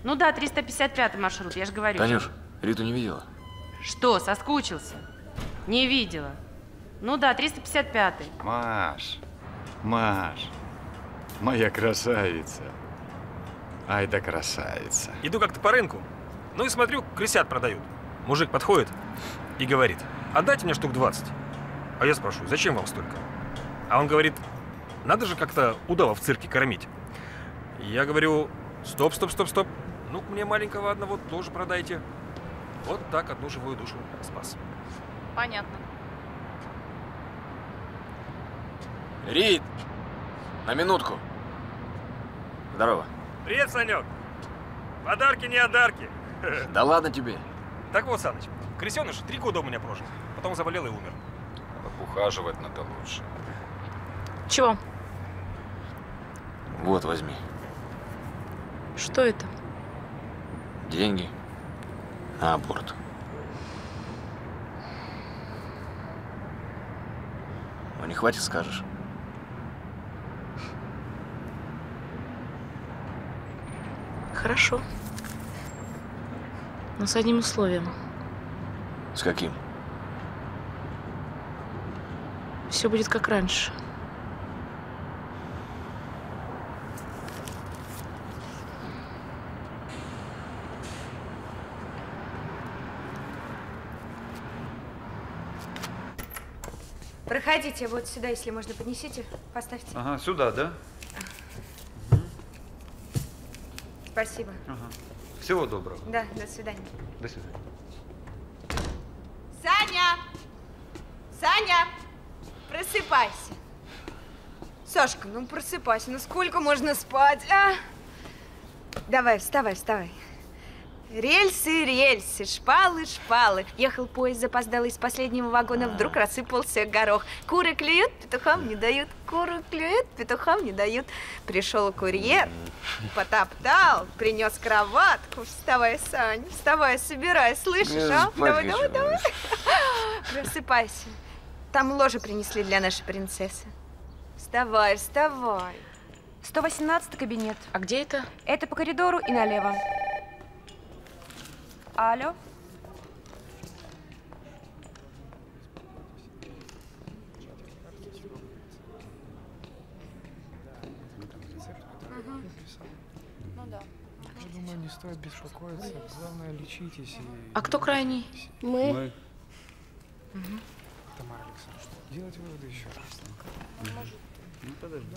Ну да, триста пятьдесят пятый маршрут, я же говорю. Танюш, Риту не видела? Что, соскучился? Не видела. Ну да, триста пятьдесят пятый. Маш, Маш, моя красавица. Ай да красавица. Иду как-то по рынку, ну и смотрю, крысят продают. Мужик подходит и говорит: отдайте мне штук двадцать. А я спрашиваю: зачем вам столько? А он говорит: надо же как-то удава в цирке кормить. Я говорю: стоп, стоп, стоп, стоп. Ну, мне маленького одного тоже продайте. Вот так одну живую душу спас. Понятно. Рит, на минутку. Здорово. Привет, Санек. Подарки не одарки. Да ладно тебе. Так вот, Саныч, крысеныш три года у меня прожил. Потом заболел и умер. Ухаживать надо лучше. Чего? Вот, возьми. Что это? Деньги на аборт. Ну, не хватит, скажешь. Хорошо. Но с одним условием. С каким? Все будет как раньше. Проходите вот сюда, если можно, поднесите, поставьте. Ага, сюда, да? Спасибо. Ага. Всего доброго. Да, до свидания. До свидания. Саня! Саня! Просыпайся. Сашка, ну просыпайся, ну сколько можно спать, а? Давай, вставай, вставай. Рельсы, рельсы, шпалы, шпалы. Ехал поезд, запоздал из последнего вагона, вдруг рассыпался горох. Куры клюют, петухам не дают. Куры клюют, петухам не дают. Пришел курьер, потоптал, принес кроватку. Вставай, Саня, вставай, собирай, слышишь, а? Давай, давай, давай. Просыпайся. Там ложе принесли для нашей принцессы. Вставай, вставай. сто восемнадцатый кабинет. А где это? Это по коридору и налево. Алло? Ну да. Я думаю, не стоит беспокоиться. Главное, лечитесь и... А кто крайний? Мы. Мы. Угу. Тамара Александровна, делать выводы еще раз. Ну, подожди.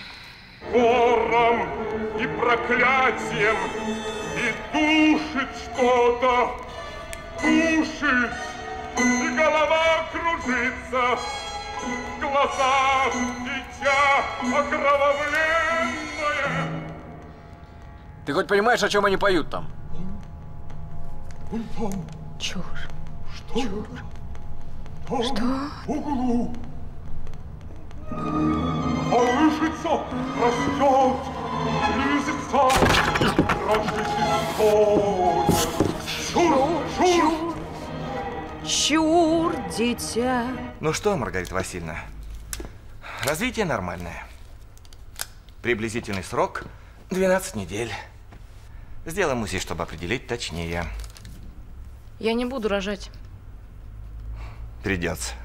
Гором и проклятием и душит что-то, душит, и голова кружится, глаза дитя окровавленное. Ты хоть понимаешь, о чем они поют там? Чушь. Что? Чушь. Что? В углу. Колышется, растет, близится, Рождество. Чур, чур. Чур, дитя. Ну что, Маргарита Васильевна, развитие нормальное. Приблизительный срок двенадцать недель. Сделаем УЗИ, чтобы определить точнее. Я не буду рожать. Придется.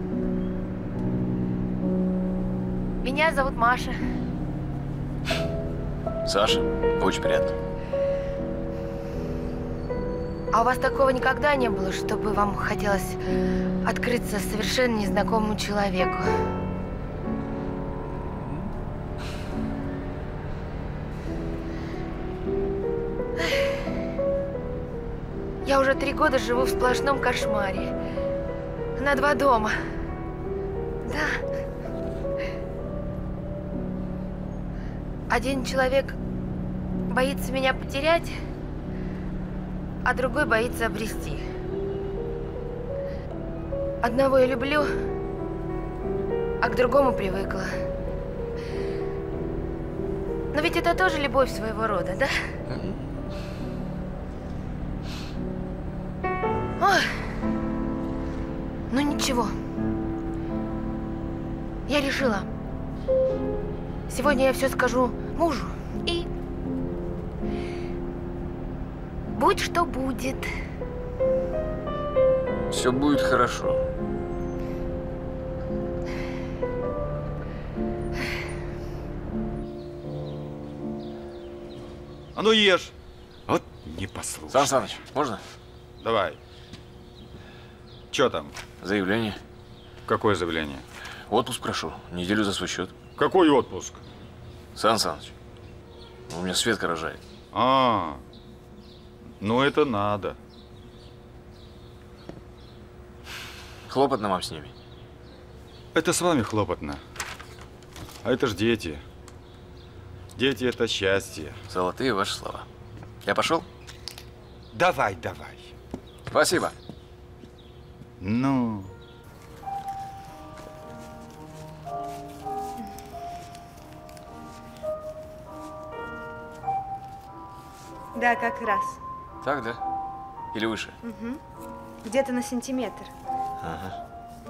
Меня зовут Маша. Саша, очень приятно. А у вас такого никогда не было, чтобы вам хотелось открыться совершенно незнакомому человеку? Я уже три года живу в сплошном кошмаре. На два дома. Да. Один человек боится меня потерять, а другой боится обрести. Одного я люблю, а к другому привыкла. Но ведь это тоже любовь своего рода, да? Ой. Ну ничего. Я решила. Сегодня я все скажу мужу. И будь что будет. Все будет хорошо. А ну ешь. Вот не послушай. Сан Саныч, можно? Давай. Че там? Заявление. Какое заявление? Отпуск прошу. Неделю за свой счет. Какой отпуск? Сан Саныч, у меня Светка рожает. А, ну это надо. Хлопотно вам с ними? Это с вами хлопотно. А это ж дети. Дети – это счастье. Золотые ваши слова. Я пошел? Давай, давай. Спасибо. Ну. Да, как раз. Так, да? Или выше? Угу. Где-то на сантиметр. Ага.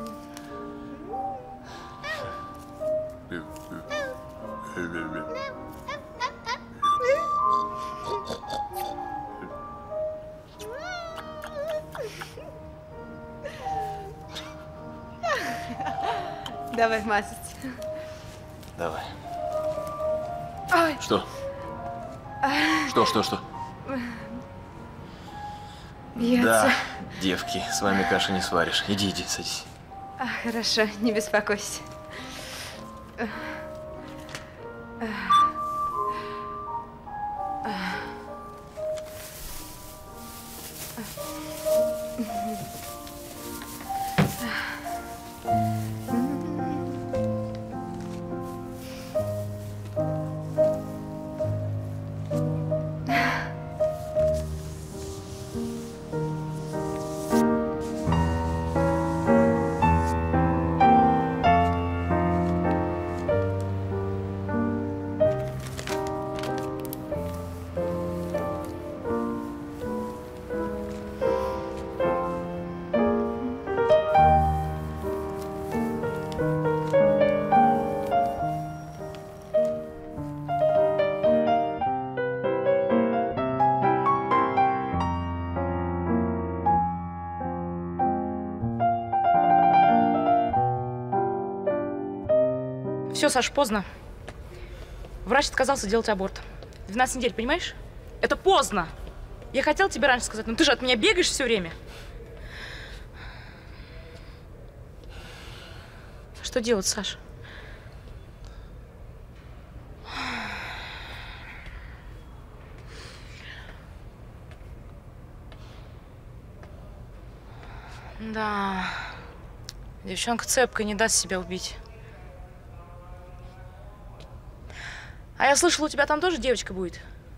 Давай мазать. Давай. Ой. Что? Что, что, что? Бьется. Да, девки, с вами каши не сваришь. Иди, иди, садись. А, хорошо, не беспокойся. Все, Саш, поздно. Врач отказался делать аборт. двенадцать недель, понимаешь? Это поздно. Я хотела тебе раньше сказать, но ты же от меня бегаешь все время. Что делать, Саш? Да. Девчонка цепкая, не даст себя убить. А я слышала, у тебя там тоже девочка будет?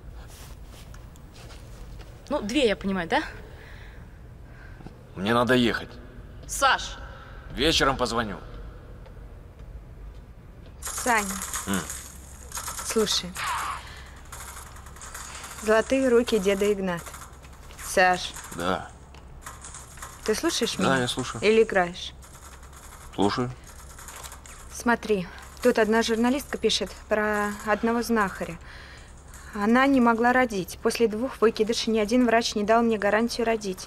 Ну, две, я понимаю, да? Мне надо ехать. Саш! Вечером позвоню. Саня, М. слушай. Золотые руки деда Игната. Саш, Да, ты слушаешь меня? да, я слушаю. Или играешь? Слушаю. Смотри, тут одна журналистка пишет про одного знахаря. Она не могла родить. После двух выкидышей ни один врач не дал мне гарантию родить.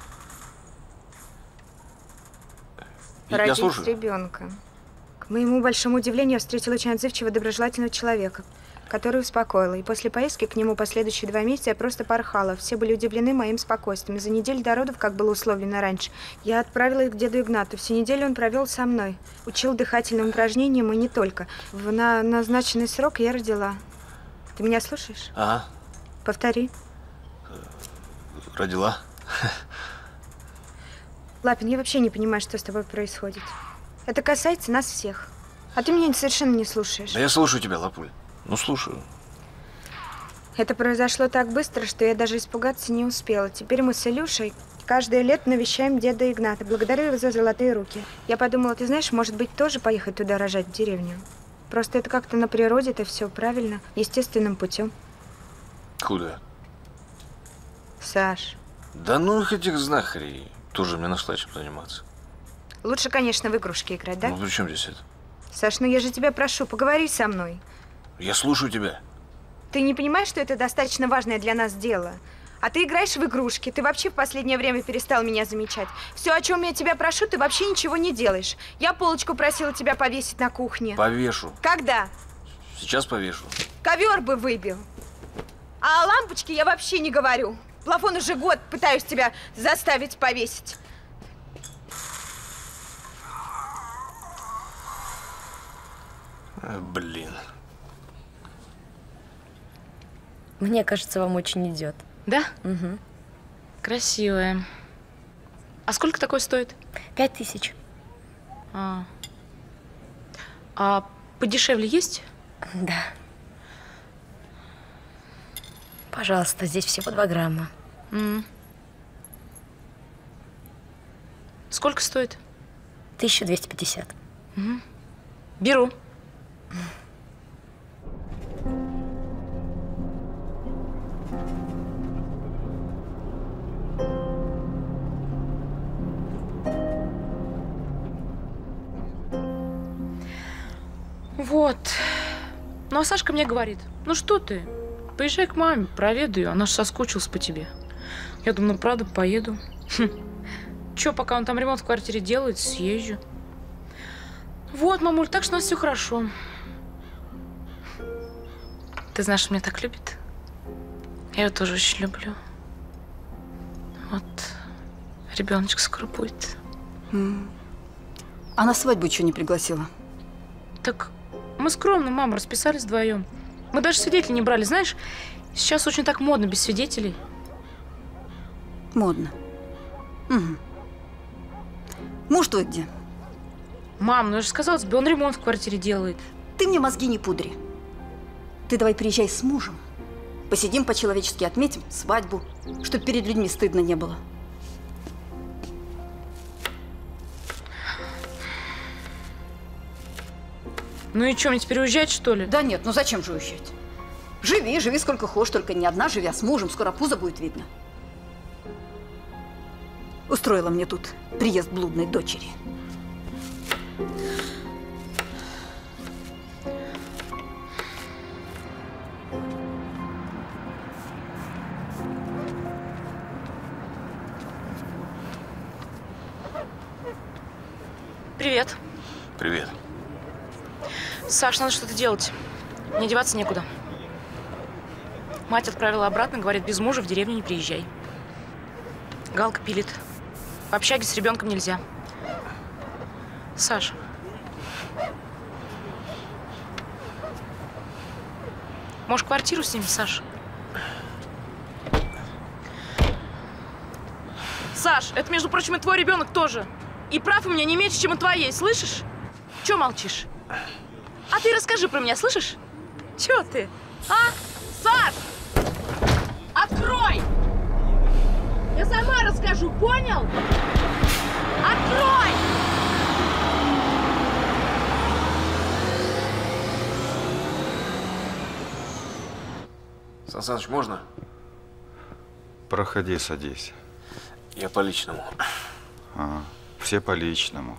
Я Родить слушаю. ребенка. К моему большому удивлению, я встретила очень отзывчивого, доброжелательного человека. который успокоила. И после поездки к нему последующие два месяца я просто порхала. Все были удивлены моим спокойствием. За неделю до родов, как было условлено раньше, я отправила их к деду Игнату. Всю неделю он провел со мной. Учил дыхательным упражнениям и не только. В на назначенный срок я родила. Ты меня слушаешь? Ага. Повтори. Родила. Лапин, я вообще не понимаю, что с тобой происходит. Это касается нас всех. А ты меня совершенно не слушаешь. Да я слушаю тебя, Лапуль. Ну, слушаю. Это произошло так быстро, что я даже испугаться не успела. Теперь мы с Илюшей каждое лето навещаем деда Игната. Благодарю его за золотые руки. Я подумала, ты знаешь, может быть, тоже поехать туда рожать, в деревню? Просто это как-то на природе, это все правильно, естественным путем. Куда? Саш. Да ну их этих знахарей. Тоже мне нашла чем заниматься. Лучше, конечно, в игрушки играть, да? Ну при чем здесь это? Саш, ну я же тебя прошу, поговори со мной. Я слушаю тебя. Ты не понимаешь, что это достаточно важное для нас дело? А ты играешь в игрушки. Ты вообще в последнее время перестал меня замечать. Все, о чем я тебя прошу, ты вообще ничего не делаешь. Я полочку просила тебя повесить на кухне. Повешу. Когда? Сейчас повешу. Ковер бы выбил. А о лампочке я вообще не говорю. Плафон уже год пытаюсь тебя заставить повесить. А, блин. Мне кажется, вам очень идет. Да? Угу. Красивая. А сколько такое стоит? Пять тысяч. А, а подешевле есть? Да. Пожалуйста, здесь всего два грамма. М. Сколько стоит? тысяча двести пятьдесят. Угу. Беру. Вот. Ну, а Сашка мне говорит, ну что ты, поезжай к маме, проведай ее, она же соскучилась по тебе. Я думаю, ну правда, поеду. Хм. Че, пока он там ремонт в квартире делает, съезжу. Вот, мамуль, так что у нас все хорошо. Ты знаешь, он меня так любит. Я его тоже очень люблю. Вот, ребеночек скоро будет. М. А на свадьбу еще не пригласила? Так мы скромно, мама, расписались вдвоем. Мы даже свидетелей не брали. Знаешь, сейчас очень так модно без свидетелей. Модно. Угу. Муж твой где? Мам, ну я же сказала тебе, он ремонт в квартире делает. Ты мне мозги не пудри. Ты давай приезжай с мужем. Посидим по-человечески, отметим свадьбу, чтобы перед людьми стыдно не было. Ну и что, мне теперь уезжать, что ли? Да нет, ну зачем же уезжать? Живи, живи сколько хочешь, только не одна живи, а с мужем. Скоро пузо будет видно. Устроила мне тут приезд блудной дочери. Привет. Привет. Саш, надо что-то делать. Мне деваться некуда. Мать отправила обратно, говорит, без мужа в деревню не приезжай. Галка пилит. В общаге с ребенком нельзя. Саш. Может, квартиру снимем, Саш? Саш, это, между прочим, и твой ребенок тоже. И прав у меня не меньше, чем у твоей, слышишь? Чё молчишь? А ты расскажи про меня, слышишь? Чё ты? А? Саш! Открой! Я сама расскажу, понял? Открой! Сан Саныч, можно? Проходи, садись. Я по личному. А, все по личному.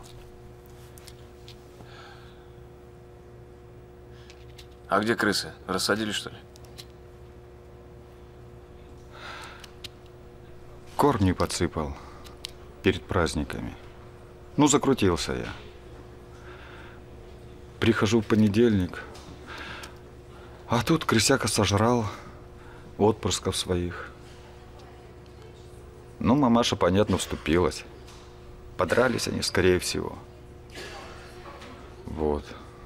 А где крысы? Рассадили, что ли? Корм не подсыпал перед праздниками. Ну, закрутился я. Прихожу в понедельник, А тут Крысяка сожрал отпрысков своих. Ну, мамаша, понятно, вступилась. Подрались они, скорее всего. Вот.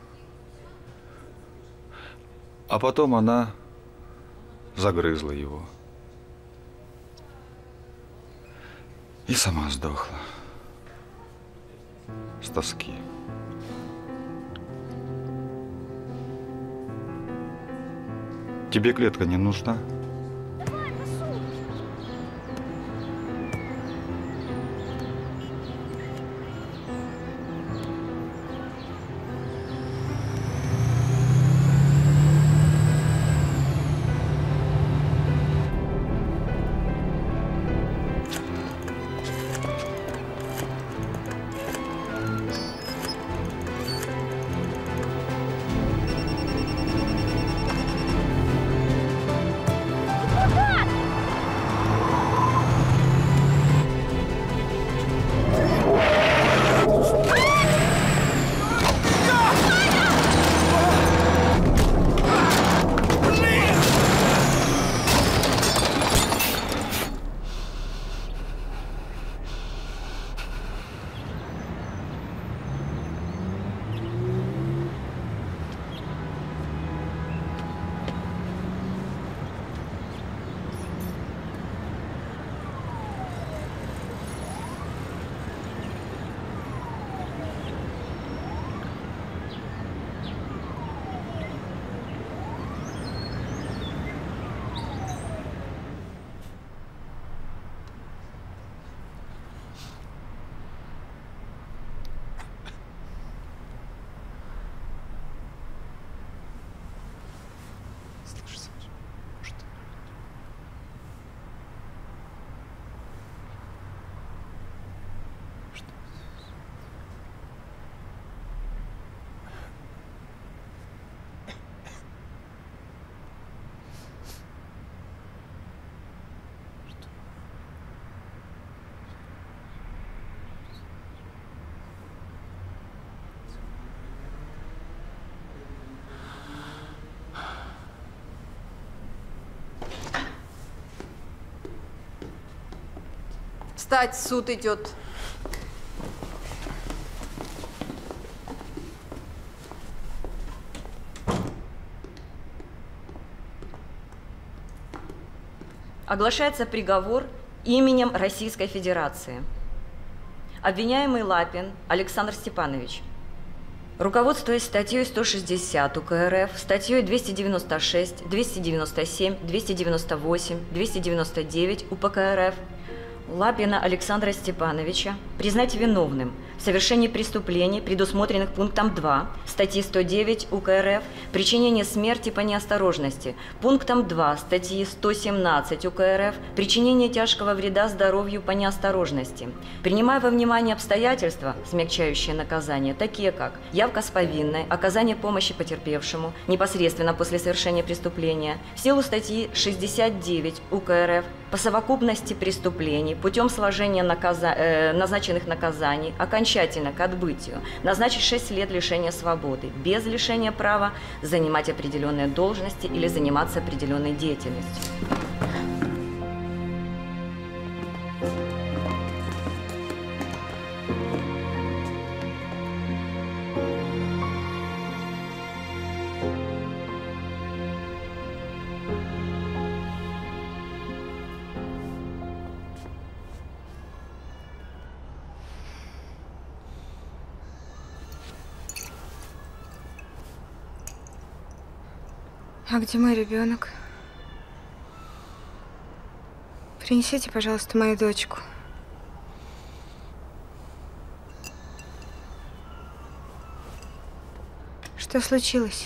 А потом она загрызла его. И сама сдохла. С тоски. Тебе клетка не нужна? Встать, суд идет. Оглашается приговор именем Российской Федерации. Обвиняемый Лапин Александр Степанович, руководствуясь статьей сто шестьдесят УК РФ, статьей двести девяносто шесть, двести девяносто семь, двести девяносто восемь, двести девяносто девять УПК РФ, Лапина Александра Степановича признать виновным в совершении преступлений, предусмотренных пунктом два статьи сто девять УК РФ, причинение смерти по неосторожности, пунктом два статьи сто семнадцать УК РФ, причинение тяжкого вреда здоровью по неосторожности, принимая во внимание обстоятельства, смягчающие наказание, такие как явка с повинной, оказание помощи потерпевшему непосредственно после совершения преступления, в силу статьи шестьдесят девять УК РФ, по совокупности преступлений путем сложения наказа... э, назначенных наказаний окончательно к отбытию назначить шесть лет лишения свободы без лишения права занимать определенные должности или заниматься определенной деятельностью. А где мой ребенок? Принесите, пожалуйста, мою дочку. Что случилось?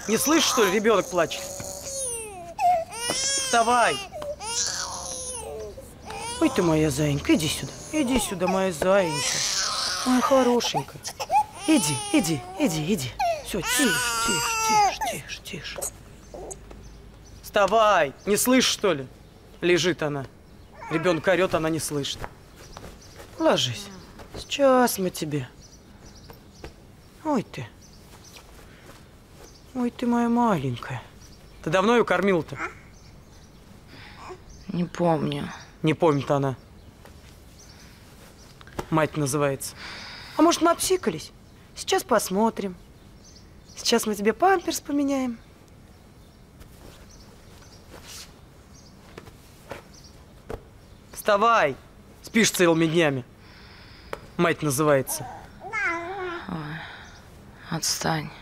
Не слышишь, что ли, ребенок плачет? Вставай! Ой, ты моя заинька, иди сюда. Иди сюда, моя заинька. Моя хорошенькая. Иди, иди, иди, иди. Все, тише, тише, тише, тише, тише. Вставай! Не слышишь, что ли? Лежит она. Ребенок орет, она не слышит. Ложись. Сейчас мы тебе. Ой ты. Ой ты моя маленькая. Ты давно ее кормил-то? Не помню. Не помнит она. Мать называется. А может, мы обсикались? Сейчас посмотрим. Сейчас мы тебе памперс поменяем. Вставай! Спишь целыми днями. Мать называется. Ой, отстань.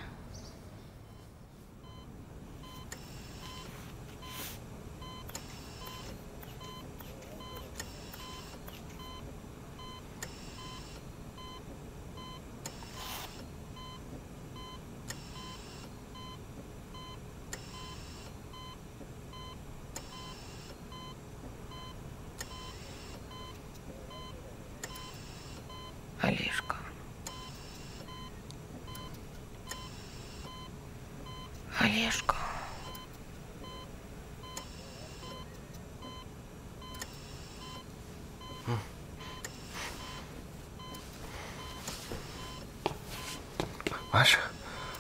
Олежка. Олежка. Маша?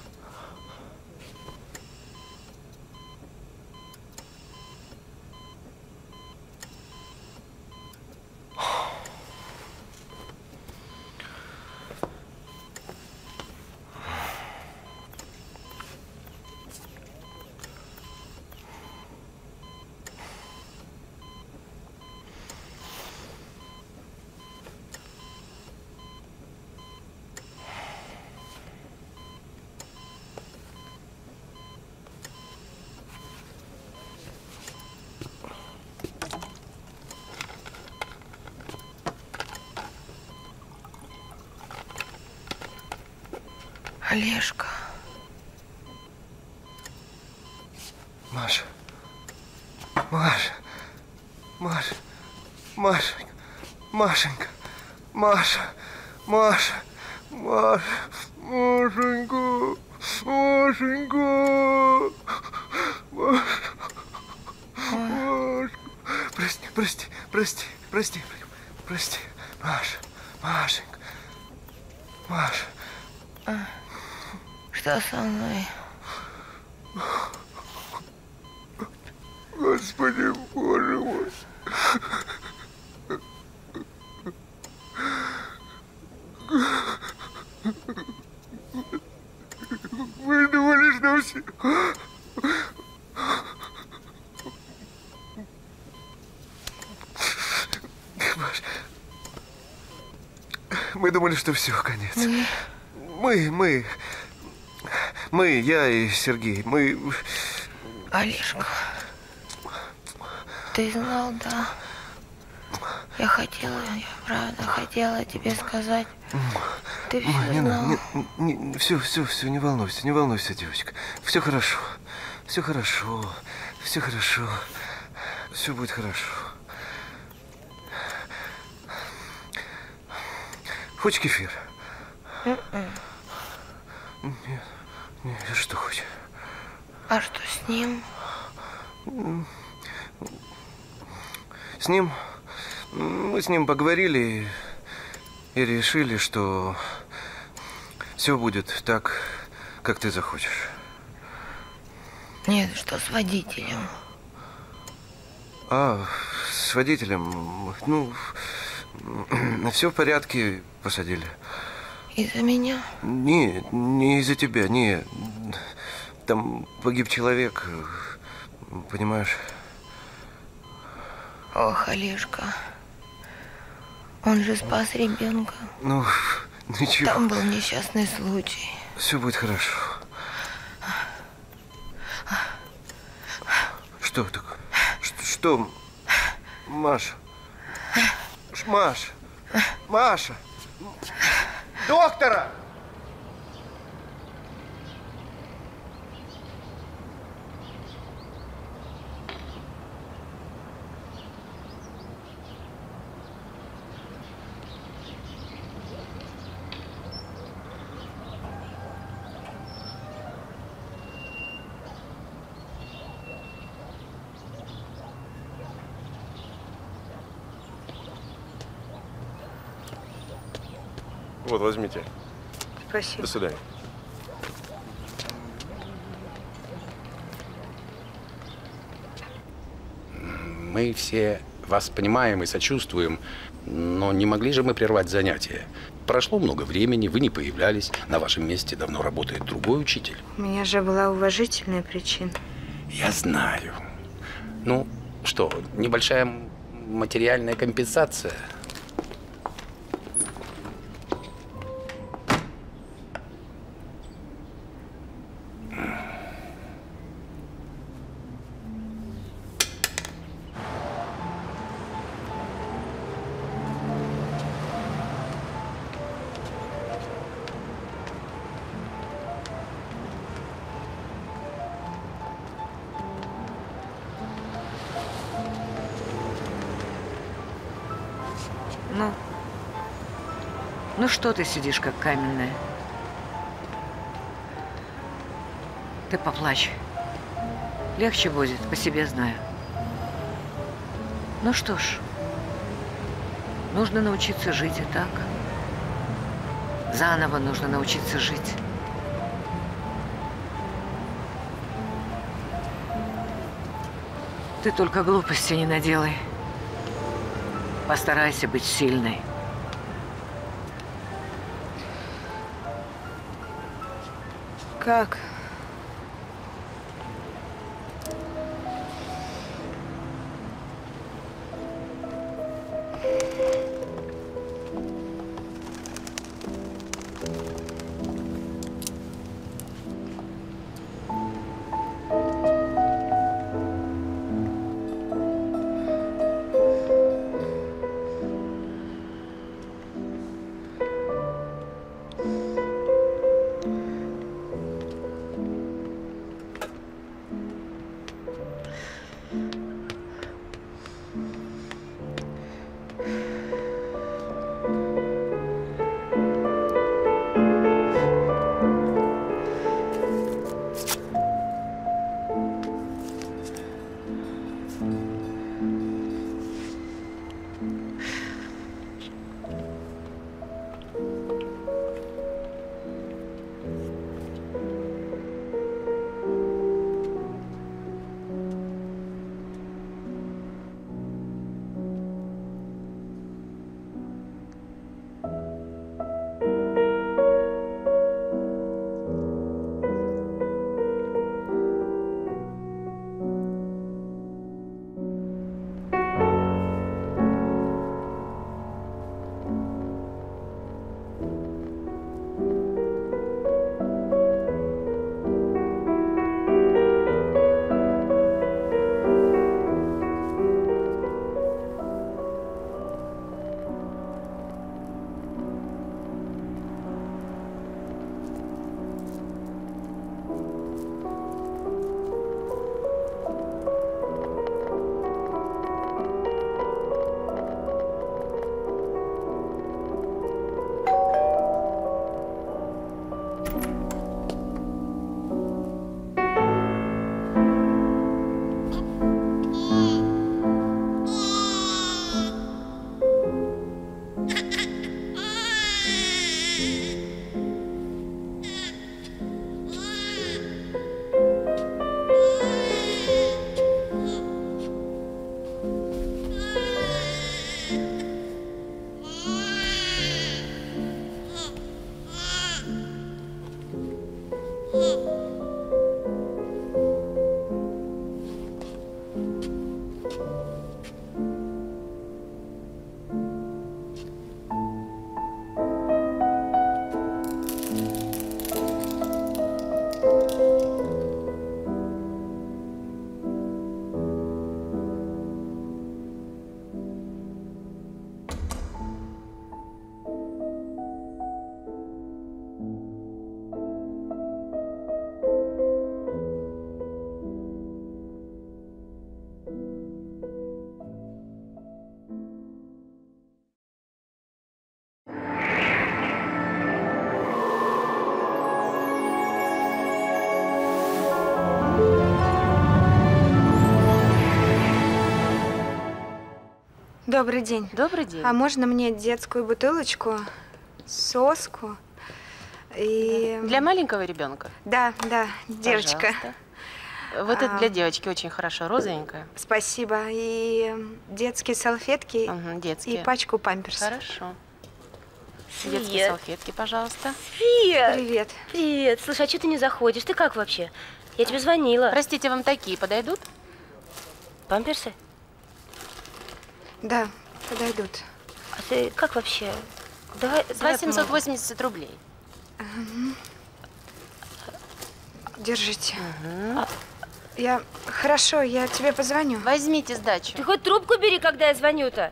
Олежка. Маша. Маша. Маша. Машенька. Машенька. Маша. Маша. Маша. Машенька. Машенька. Маша. Маша. Прости, прости, прости, прости, прости. Маша. Машенька. Маша. Что со мной? Господи, Боже мой. Мы думали, что все... Мы думали, что все, конец. Мы? Мы, мы... Мы, я и Сергей, мы... Олежка, ты знал, да? Я хотела, я правда хотела тебе сказать. Ты все не знал. надо, не, не, все, все, все, не волнуйся, не волнуйся, девочка. Все хорошо, все хорошо, все хорошо, все будет хорошо. Хочешь кефир? Mm-mm. Нет, нет, что хочешь? А что с ним? С ним? Мы с ним поговорили и решили, что все будет так, как ты захочешь. Нет, что с водителем? А, с водителем, ну, все в порядке, посадили. Из-за меня? Не, не из-за тебя, не. Там погиб человек, понимаешь? Ох, Олежка. Он же спас ребенка. Ну, ничего. Там был несчастный случай. Все будет хорошо. Что так? Что? что? Маша? Ш- Маша? Маша? Доктора! Вот, возьмите. Спасибо. До свидания. Мы все вас понимаем и сочувствуем, но не могли же мы прервать занятия. Прошло много времени, вы не появлялись, на вашем месте давно работает другой учитель. У меня же была уважительная причина. Я знаю. Ну, что, небольшая материальная компенсация? Ну, ну что ты сидишь, как каменная? Ты поплачь. Легче будет, по себе знаю. Ну что ж, нужно научиться жить и так. Заново нужно научиться жить. Ты только глупости не наделай. Постарайся быть сильной. Как? Добрый день. Добрый день. А можно мне детскую бутылочку соску. И... Для маленького ребенка? Да, да, девочка. Пожалуйста. Вот это для девочки очень хорошо, розовенькая. Спасибо. И детские салфетки, угу, детские. И пачку памперсов. Хорошо. Свет. Детские салфетки, пожалуйста. Свет! Привет. Привет. Слушай, а что ты не заходишь? Ты как вообще? Я тебе звонила. Простите, вам такие подойдут? Памперсы? Да, подойдут. А ты как вообще? Давай, Два семьсот восемьдесят рублей. Угу. Держите. Угу. А, я... Хорошо, я тебе позвоню. Возьмите сдачу. Ты хоть трубку бери, когда я звоню-то.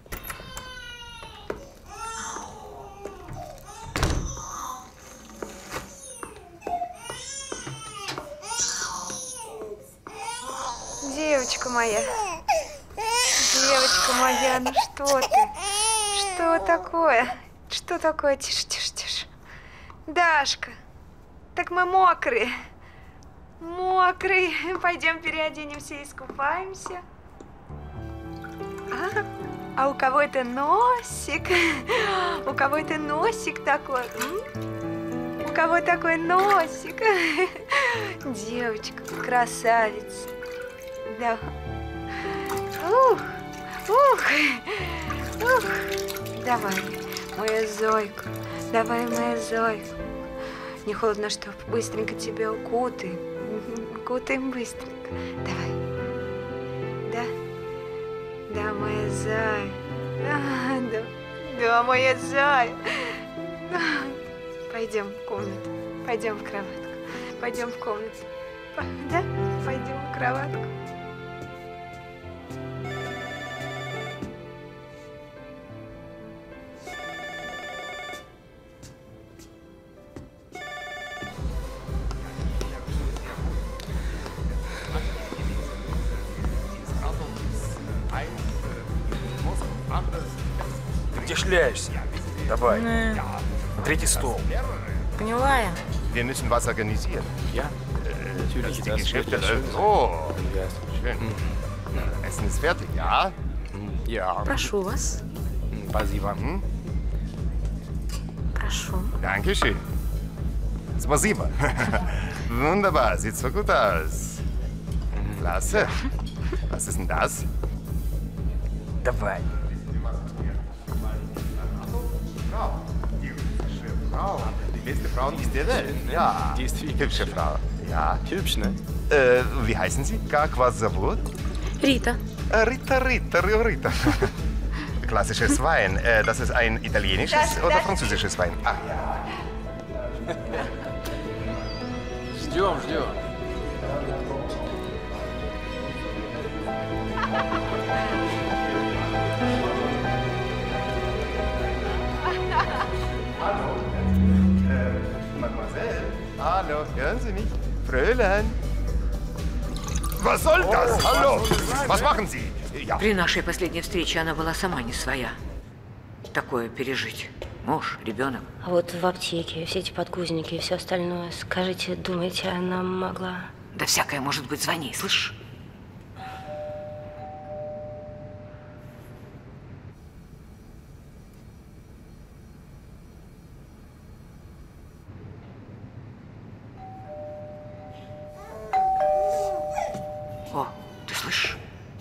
Девочка моя. Девочка моя, ну что ты? Что такое? Что такое? Тише, тише, тише. Дашка, так мы мокрые. Мокрые. Пойдем переоденемся и искупаемся. А, а у кого это носик? У кого это носик такой? М? У кого такой носик? Девочка, красавица. Да. Ух, ух, ух. Давай, моя Зойка. Давай, моя Зойка. Не холодно, что быстренько тебя укутаем. Укутаем быстренько. Давай. Да? Да, моя Зая. Да, да, да, моя Зая. Пойдем в комнату. Пойдем в кроватку. Пойдем в комнату. Да? Пойдем в кроватку. Ты где шляешься? Давай. Nee. На третий стол. Поняла я. Wir müssen was organisieren. Ja, äh, natürlich. Dass die Das Geschäfte wird ja schön öffnen. sein. Oh, Ja. schön. Essen ist fertig, ja? Ja. Прошу вас. Спасибо. Hm? Прошу. Dankeschön. Спасибо. Wunderbar, sieht so gut aus. Klasse. Was ist denn das? Давай. Frau. Die hübsche Frau. Die beste Frau ist der Welt. Ja. Die ist wirklich hübsche Frau. Ja. Hübsch, ne? Äh, wie heißen Sie? Как вас зовут? Рита. Rita, Rita, Rita. Klassisches Wein. Äh, das ist ein italienisches Das- oder das- französisches Wein? Ach ja. Ждем, ждем. Hallo. Äh, Mademoiselle. Hallo, hören Sie mich? Fräulein. Was soll das? Hallo. Was machen Sie? Ja. При нашей последней встрече она была сама не своя. Такое пережить. Муж, ребенок. А вот в аптеке, все эти подгузники и все остальное. Скажите, думаете, она могла... Да всякое может быть, звони, слышишь? О, ты слышишь?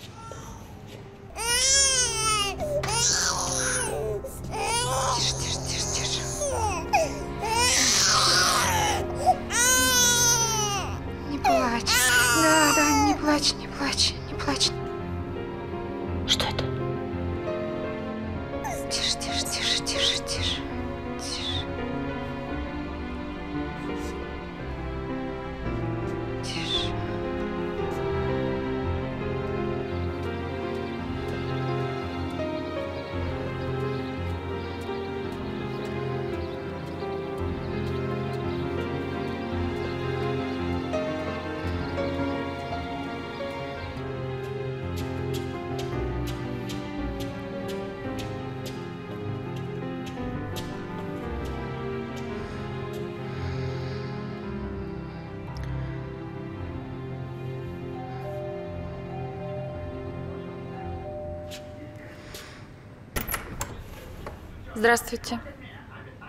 Тише, тише, тише, тише. Не плачь. Да, да, не плачь, не плачь, не плачь. Что это? Тише, тише, тише, тише, тише. Тише. Тише. Здравствуйте.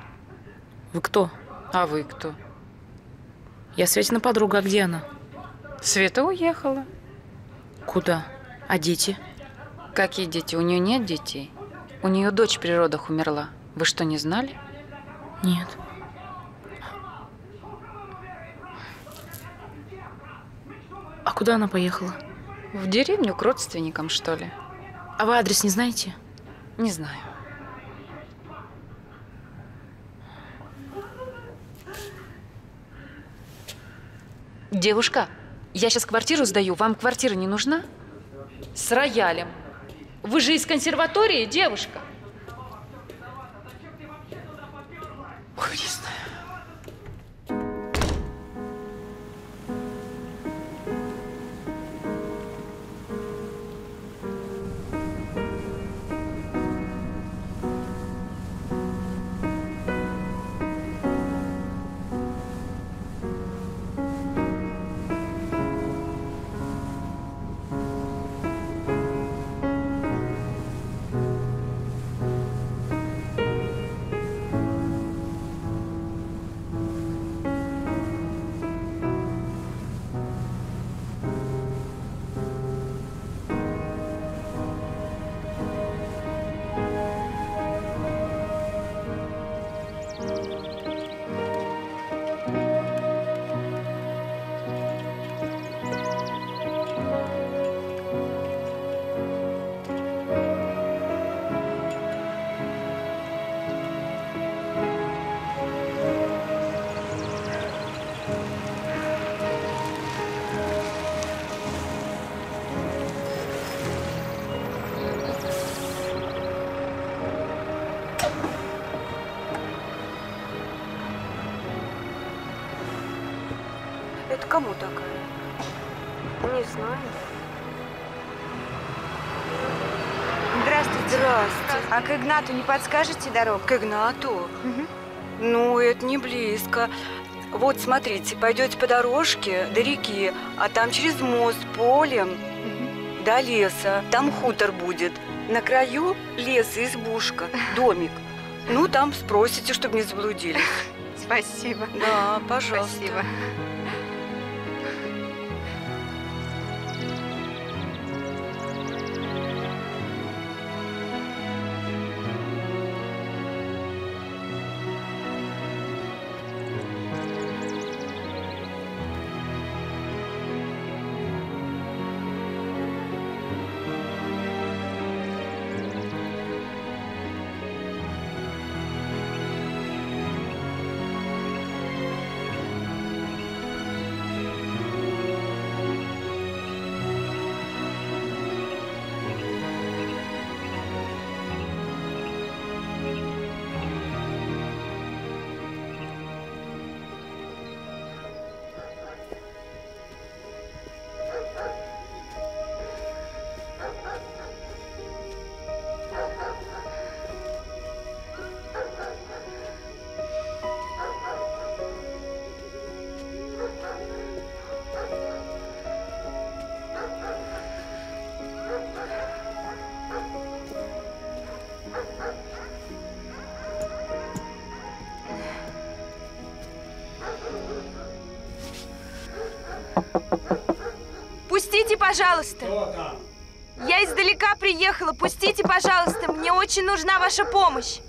Вы кто? А вы кто? Я Светина подруга, а где она? Света уехала. Куда? А дети? Какие дети? У нее нет детей. У нее дочь при родах умерла. Вы что, не знали? Нет. А куда она поехала? В деревню к родственникам, что ли. А вы адрес не знаете? Не знаю. Девушка, я сейчас квартиру сдаю. Вам квартира не нужна? С роялем. Вы же из консерватории, девушка? Ой, не знаю. Это кому такая? Не знаю. Здравствуйте. Здравствуйте. А к Игнату не подскажете дорогу? К Игнату? Угу. Ну, это не близко. Вот, смотрите, пойдете по дорожке до реки, а там через мост, полем, угу. до леса. Там хутор будет. На краю леса избушка, домик. Ну, там спросите, чтобы не заблудились. Спасибо. Да, пожалуйста. Спасибо. Пустите, пожалуйста. Кто там? Я издалека приехала. Пустите, пожалуйста. Мне очень нужна ваша помощь.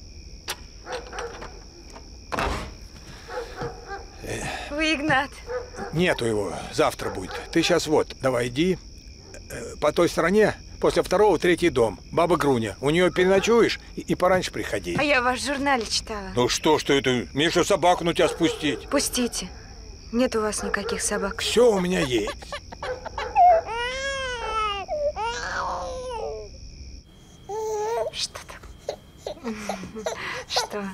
Вы Игнат? Нету его. Завтра будет. Ты сейчас вот, давай иди. По той стороне, после второго, третий дом. Баба Груня. У нее переночуешь и, и пораньше приходи. А я в вашем журнале читала. Ну что ж ты это? Мне что, собаку на тебя спустить? Пустите. Нет у вас никаких собак. Все у меня есть. Что так? Что?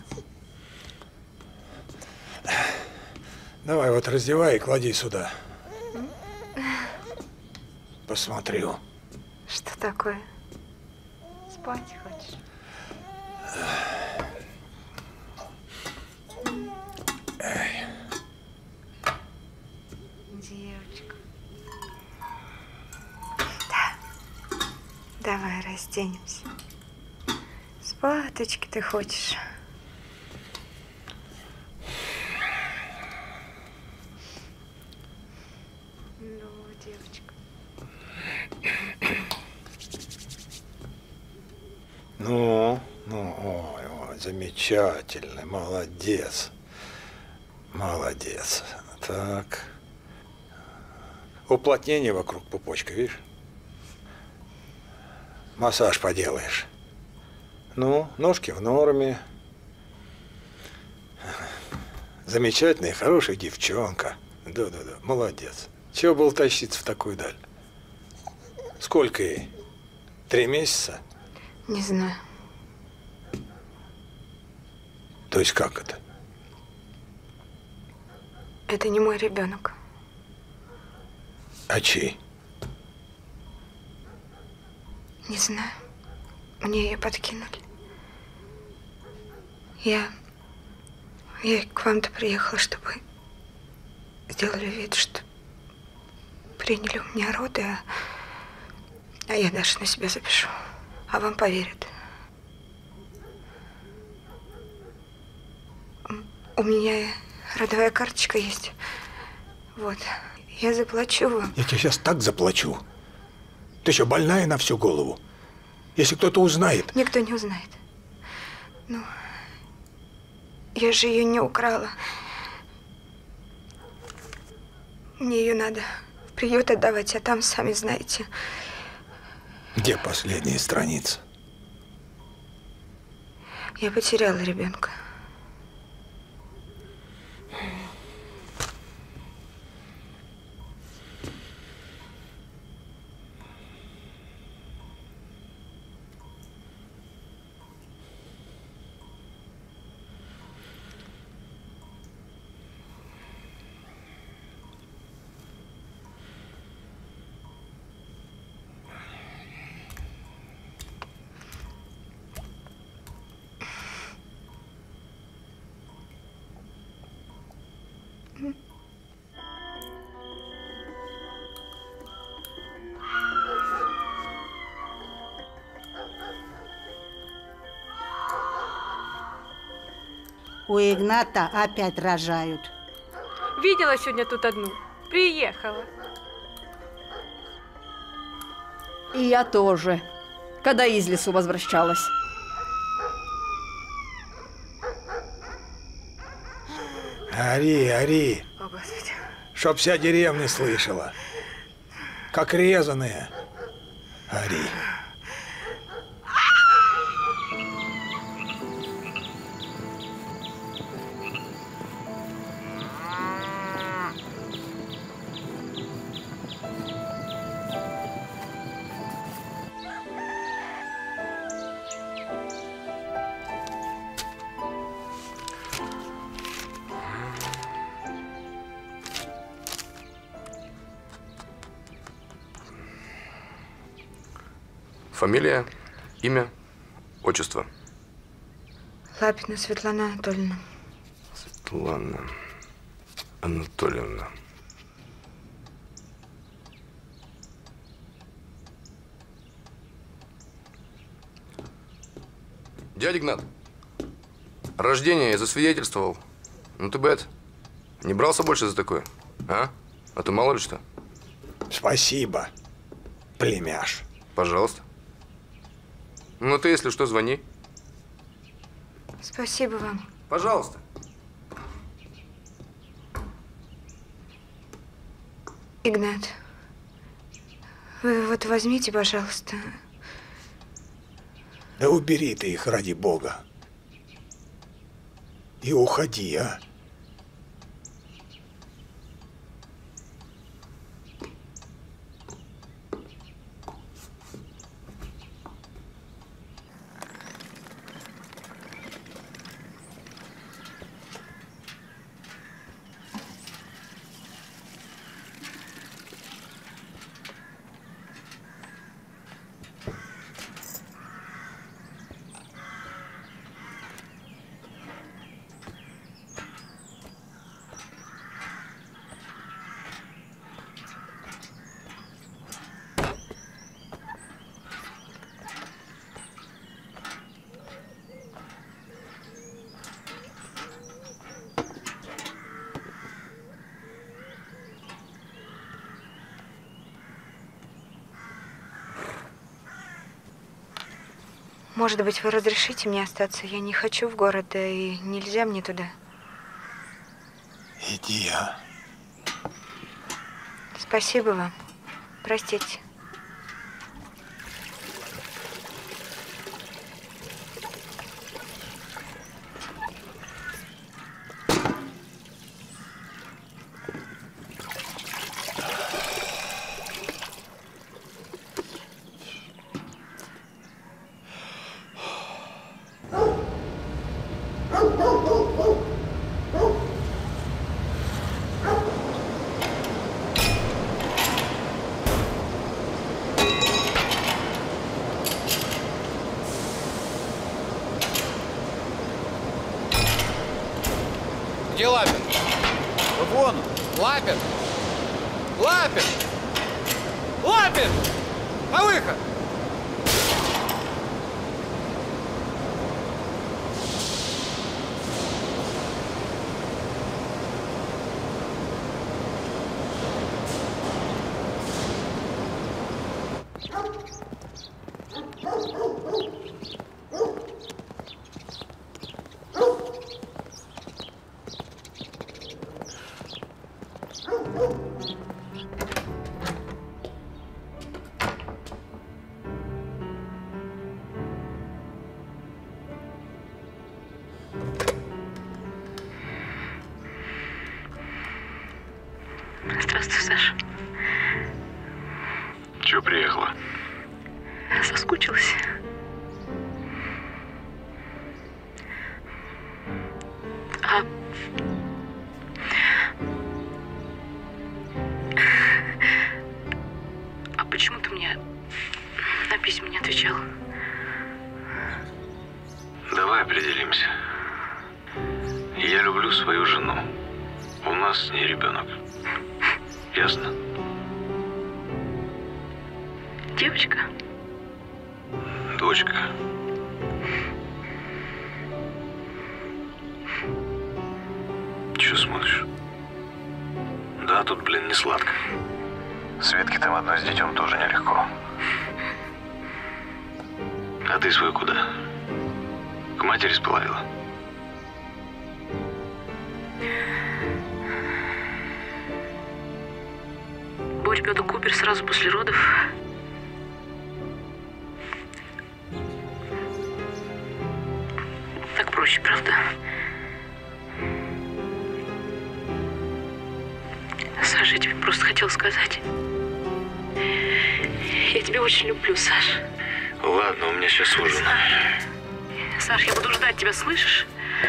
Давай вот раздевай и клади сюда. Посмотрю. Что такое? Спать хочешь? Эй. Девочка. Да. Давай разденемся. Спаточки ты хочешь? девочка. Ну, ну, ой, ой, замечательно, молодец. Молодец. Так. Уплотнение вокруг пупочка, видишь? Массаж поделаешь. Ну, ножки в норме. Замечательная, хорошая девчонка. Да-да-да, молодец. Чего был тащиться в такую даль? Сколько ей? Три месяца? Не знаю. То есть как это? Это не мой ребенок. А чей? Не знаю. Мне ее подкинули. Я... Я к вам-то приехала, чтобы сделали вид, что приняли у меня роды, а, а я даже на себя запишу. А вам поверят. У меня родовая карточка есть. Вот. Я заплачу вам. Я тебе сейчас так заплачу. Ты что, больная на всю голову? Если кто-то узнает... Никто не узнает. Ну, я же ее не украла. Мне ее надо в приют отдавать, а там, сами знаете... Где последняя страница? Я потеряла ребенка. У Игната опять рожают. Видела сегодня тут одну. Приехала. И я тоже, когда из лесу возвращалась. Ори, ори. О, Господи. Чтоб вся деревня слышала. Как резаная. Ори. Фамилия, имя, отчество. Лапина Светлана Анатольевна. Светлана Анатольевна. Дядя Игнат, рождение я засвидетельствовал. Ну ты бы это, не брался больше за такое, а? А то мало ли что. Спасибо, племяш. Пожалуйста. Ну ты, если что, звони. Спасибо вам. Пожалуйста. Игнат, вы вот возьмите, пожалуйста. Да убери ты их, ради бога. И уходи, а. Может быть, вы разрешите мне остаться? Я не хочу в город, да и нельзя мне туда. Иди, а. Спасибо вам. Простите. Где Лапин? Вон он. Лапин! Лапин! Лапин! На выход! Здравствуй, Саша. Чего приехала? Соскучилась. А... А почему ты мне на письма не отвечал? Давай определимся. Я люблю свою жену. У нас с ней ребенок. Ясно? Девочка? Дочка. Че смотришь? Да, тут, блин, не сладко. Светке там одной с детем тоже нелегко. А ты свою куда? К матери сплавила? Ребенок умер сразу после родов. Так проще, правда? Саша, я тебе просто хотела сказать. Я тебя очень люблю, Саш. Ладно, у меня сейчас ужин. Саш, я буду ждать тебя, слышишь?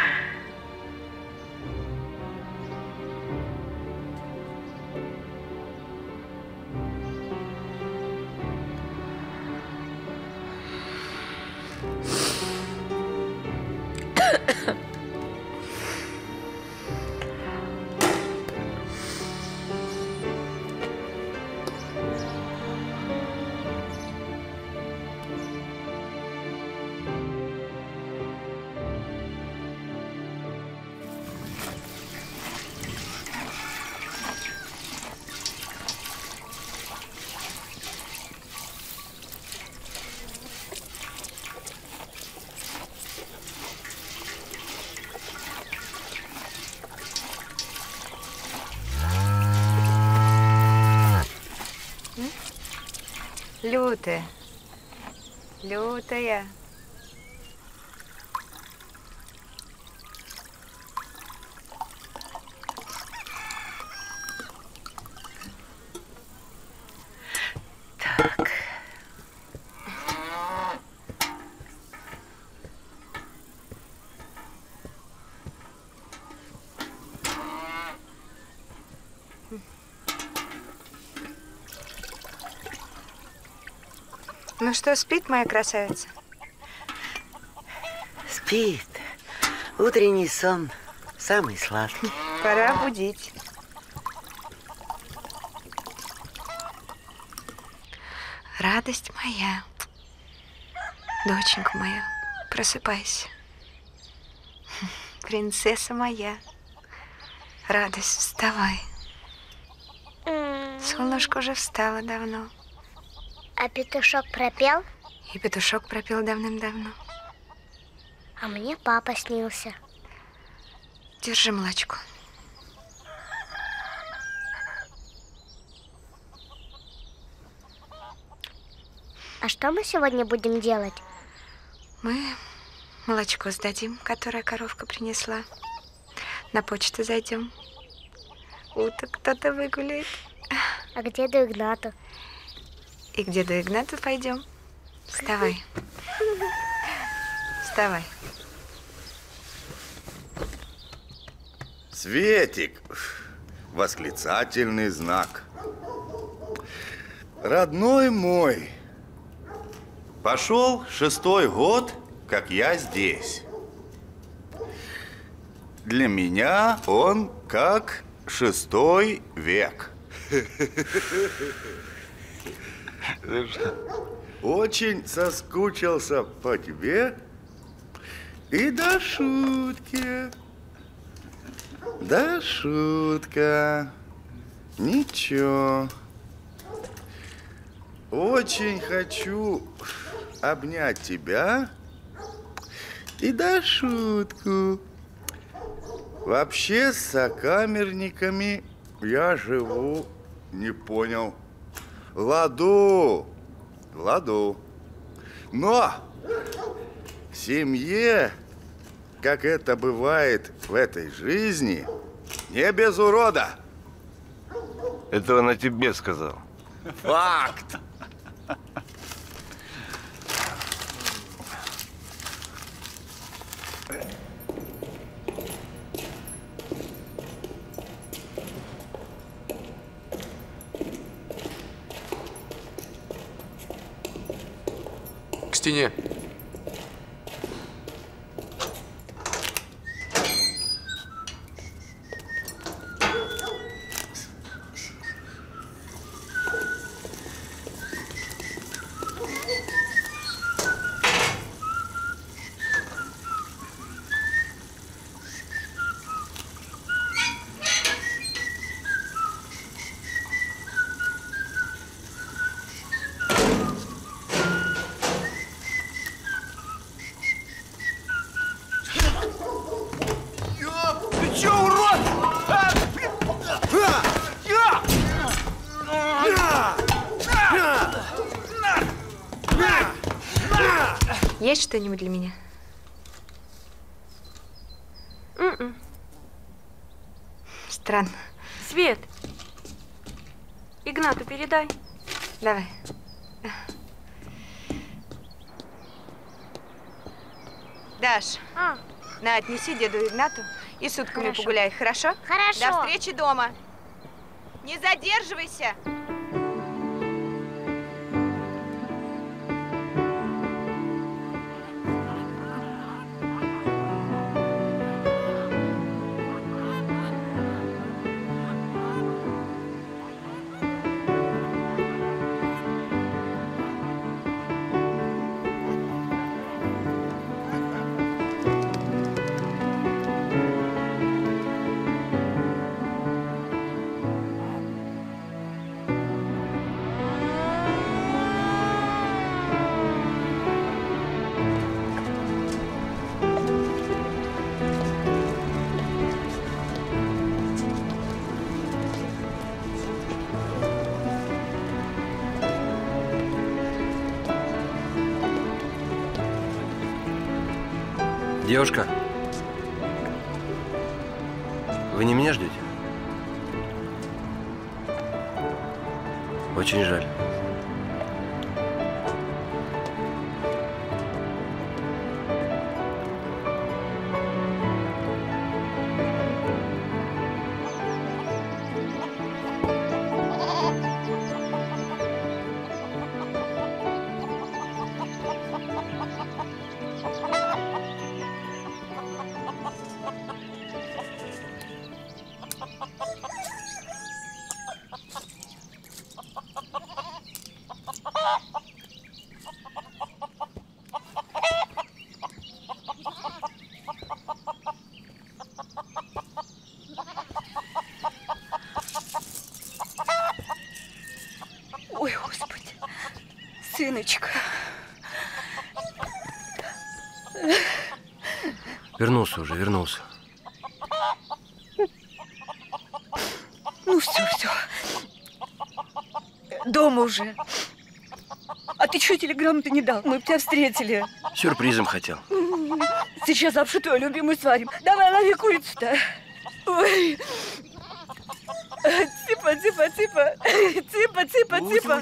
Лютая. Лютая. Так. Ну что, спит моя красавица? Спит. Утренний сон самый сладкий. Пора будить. Радость моя, доченька моя, просыпайся. Принцесса моя, радость, вставай. Солнышко уже встало давно. А петушок пропел? И петушок пропел давным-давно. А мне папа снился. Держи молочко. А что мы сегодня будем делать? Мы молочко сдадим, которое коровка принесла. На почту зайдем. Уток кто-то выгуляет. А к деду Игнату? И к деду Игнату пойдем. Вставай. Вставай. Светик. Восклицательный знак. Родной мой. Пошел шестой год, как я здесь. Для меня он как шестой век. Очень соскучился по тебе и до шутки. Да шутка. Ничего. Очень хочу обнять тебя и да шутку. Вообще с сокамерниками я живу, не понял. Ладу, ладу. Но в семье, как это бывает в этой жизни, не без урода. Это он о тебе сказал. Факт. К стене. Есть что-нибудь для меня? Mm-mm. Странно. Свет, Игнату передай. Давай. Даш, а? на, отнеси деду Игнату и сутками Хорошо. погуляй, хорошо? Хорошо. До встречи дома. Не задерживайся. Девушка, вы не меня ждете? Очень жаль. Ой, Господи, сыночка, Вернулся уже, вернулся. Ну все, все. Дома уже. А ты что телеграмму-то не дал? Мы бы тебя встретили. Сюрпризом хотел. Сейчас лапшу твою любимую сварим. Давай, лови курицу-то. Ой. Цыпа, цыпа, цыпа. Цыпа, цыпа, цыпа.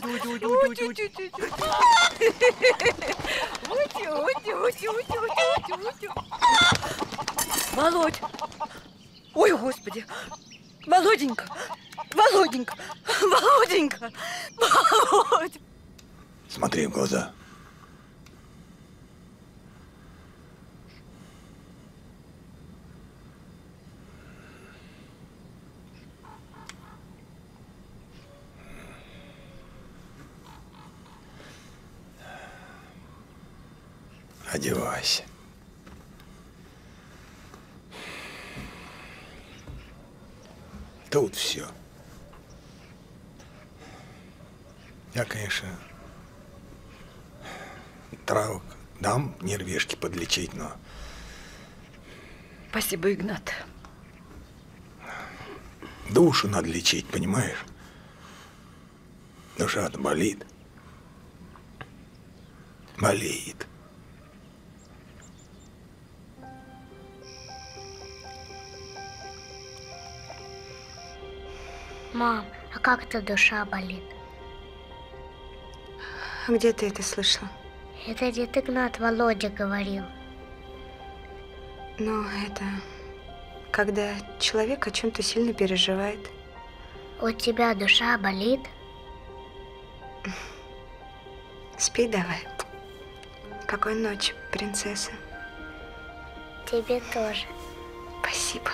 Володь. Ой, Господи. Володенька. Володенька. Володенька. Володь. Смотри в глаза. Одевайся. Тут все. Я, конечно, травок дам, нервишки подлечить, но... Спасибо, Игнат. Душу надо лечить, понимаешь? Душа-то болит. Болит. Мам, а как это душа болит? Где ты это слышала? Это дед Игнат Володя говорил. Ну, это когда человек о чем-то сильно переживает. У тебя душа болит? Спи давай. Какой ночи, принцесса. Тебе тоже. Спасибо.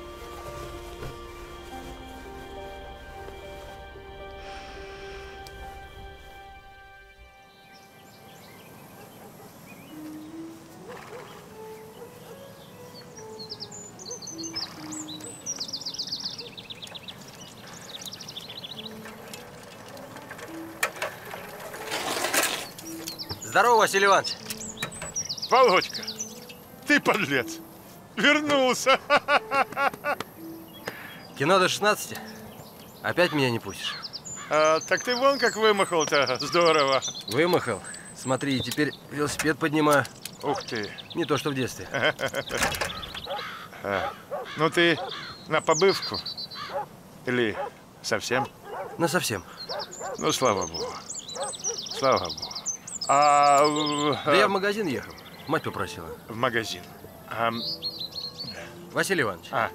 Здорово, Василий Иванович. Володька, ты подлец. Вернулся. Кино до шестнадцати. Опять меня не пустишь? А, так ты вон как вымахал-то. Здорово. Вымахал. Смотри, теперь велосипед поднимаю. Ух ты. Не то, что в детстве. А, ну ты на побывку? Или совсем? На совсем. Ну, слава богу. Слава богу. А... Да я в магазин ехал. Мать попросила. В магазин. А... Василий Иванович. А.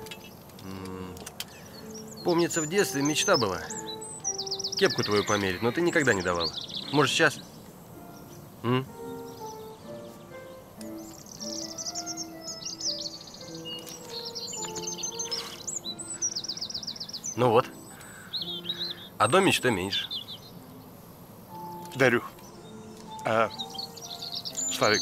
Помнится, в детстве мечта была. Кепку твою померить, но ты никогда не давал. Может, сейчас? М? Ну вот. Одной мечтой меньше. Дарю. А, Славик,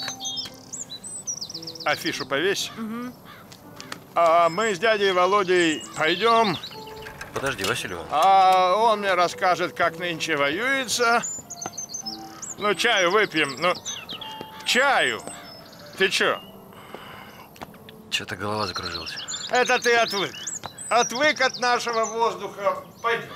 афишу повесь. Угу. А мы с дядей Володей пойдем. Подожди, Василий Иванович. А он мне расскажет, как нынче воюется. Ну, чаю выпьем. Ну, чаю. Ты чё? Что-то голова закружилась. Это ты отвык. Отвык от нашего воздуха. Пойдем.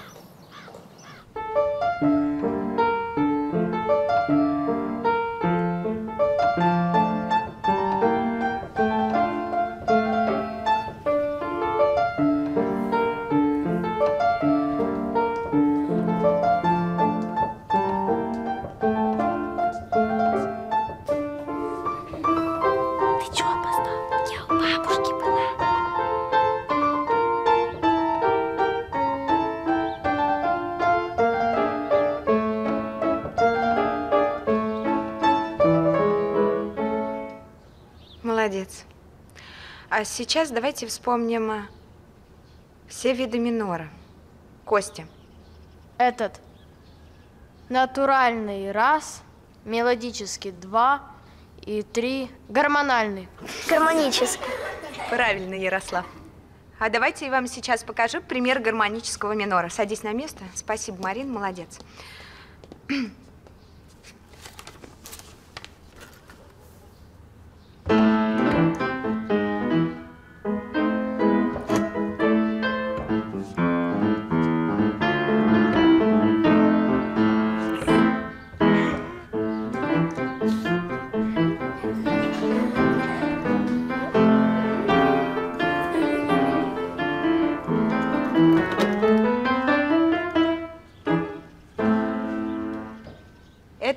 Молодец. А сейчас давайте вспомним все виды минора. Костя. Этот натуральный раз, мелодический два и три, гормональный. Гармонический. Правильно, Ярослав. А давайте я вам сейчас покажу пример гармонического минора. Садись на место. Спасибо, Марин, молодец.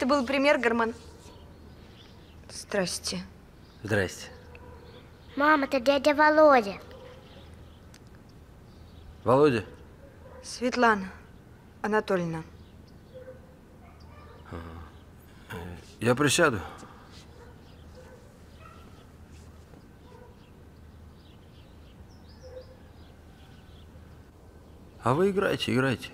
был пример гормон... Здрасте. Здрасте. Мама, это дядя Володя. Володя? Светлана Анатольевна. Я присяду. А вы играйте, играйте.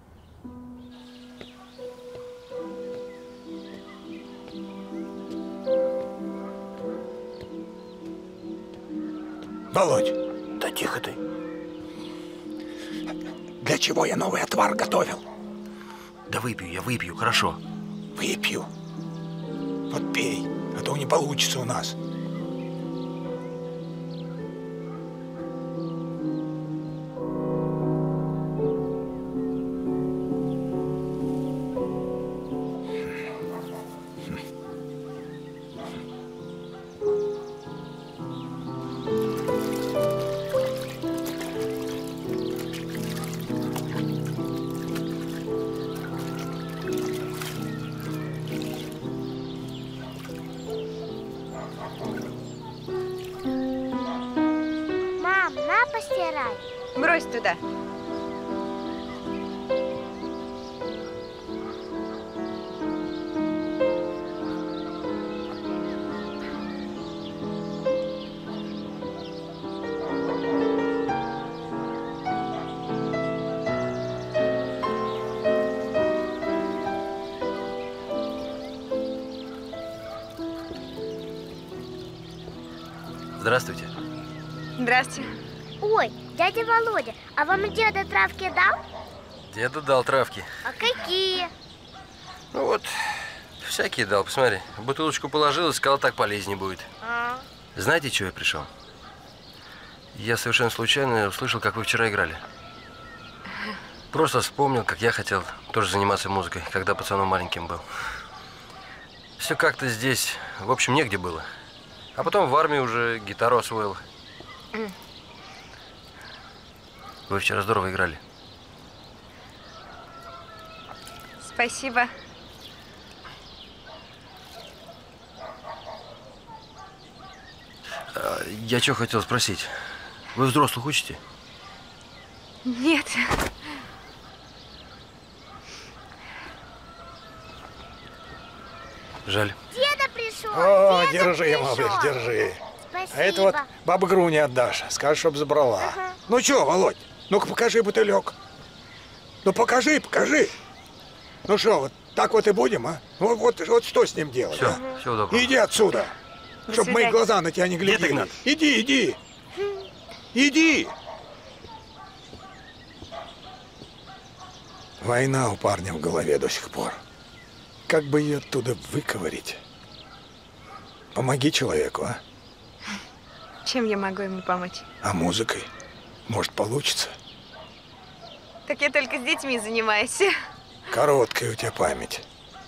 Володь, да тихо ты. Для чего я новый отвар готовил? Да выпью, я выпью, хорошо. Выпью. Вот пей, а то не получится у нас. Брось туда. Здравствуйте. Здрасте. Ой, дядя Володя, а вам деда травки дал? Деда дал травки. А какие? Ну вот, всякие дал, посмотри. В бутылочку положил и сказал, так полезнее будет. А? Знаете, чего я пришел? Я совершенно случайно услышал, как вы вчера играли. Просто вспомнил, как я хотел тоже заниматься музыкой, когда пацаном маленьким был. Все как-то здесь, в общем, негде было. А потом в армии уже гитару освоил. Вы вчера здорово играли. Спасибо. Я что хотел спросить? Вы взрослых учите? Нет. Жаль. Деда пришел. О, деда держи, пришел. малыш, держи. Спасибо. А это вот баба Груне отдашь. Скажешь, чтоб забрала. Ага. Ну что, Володь, ну-ка покажи бутылек. Ну покажи, покажи. Ну что, вот так вот и будем, а? Вот, вот, вот что с ним делать? Все, а? всего доброго. Иди отсюда, До чтобы мои свидания. глаза на тебя не глядели. Игнат? Иди, иди. Иди. Война у парня в голове до сих пор. Как бы ее оттуда выковырить? Помоги человеку, а? Чем я могу ему помочь? А музыкой? Может, получится? Так я только с детьми занимаюсь. Короткая у тебя память.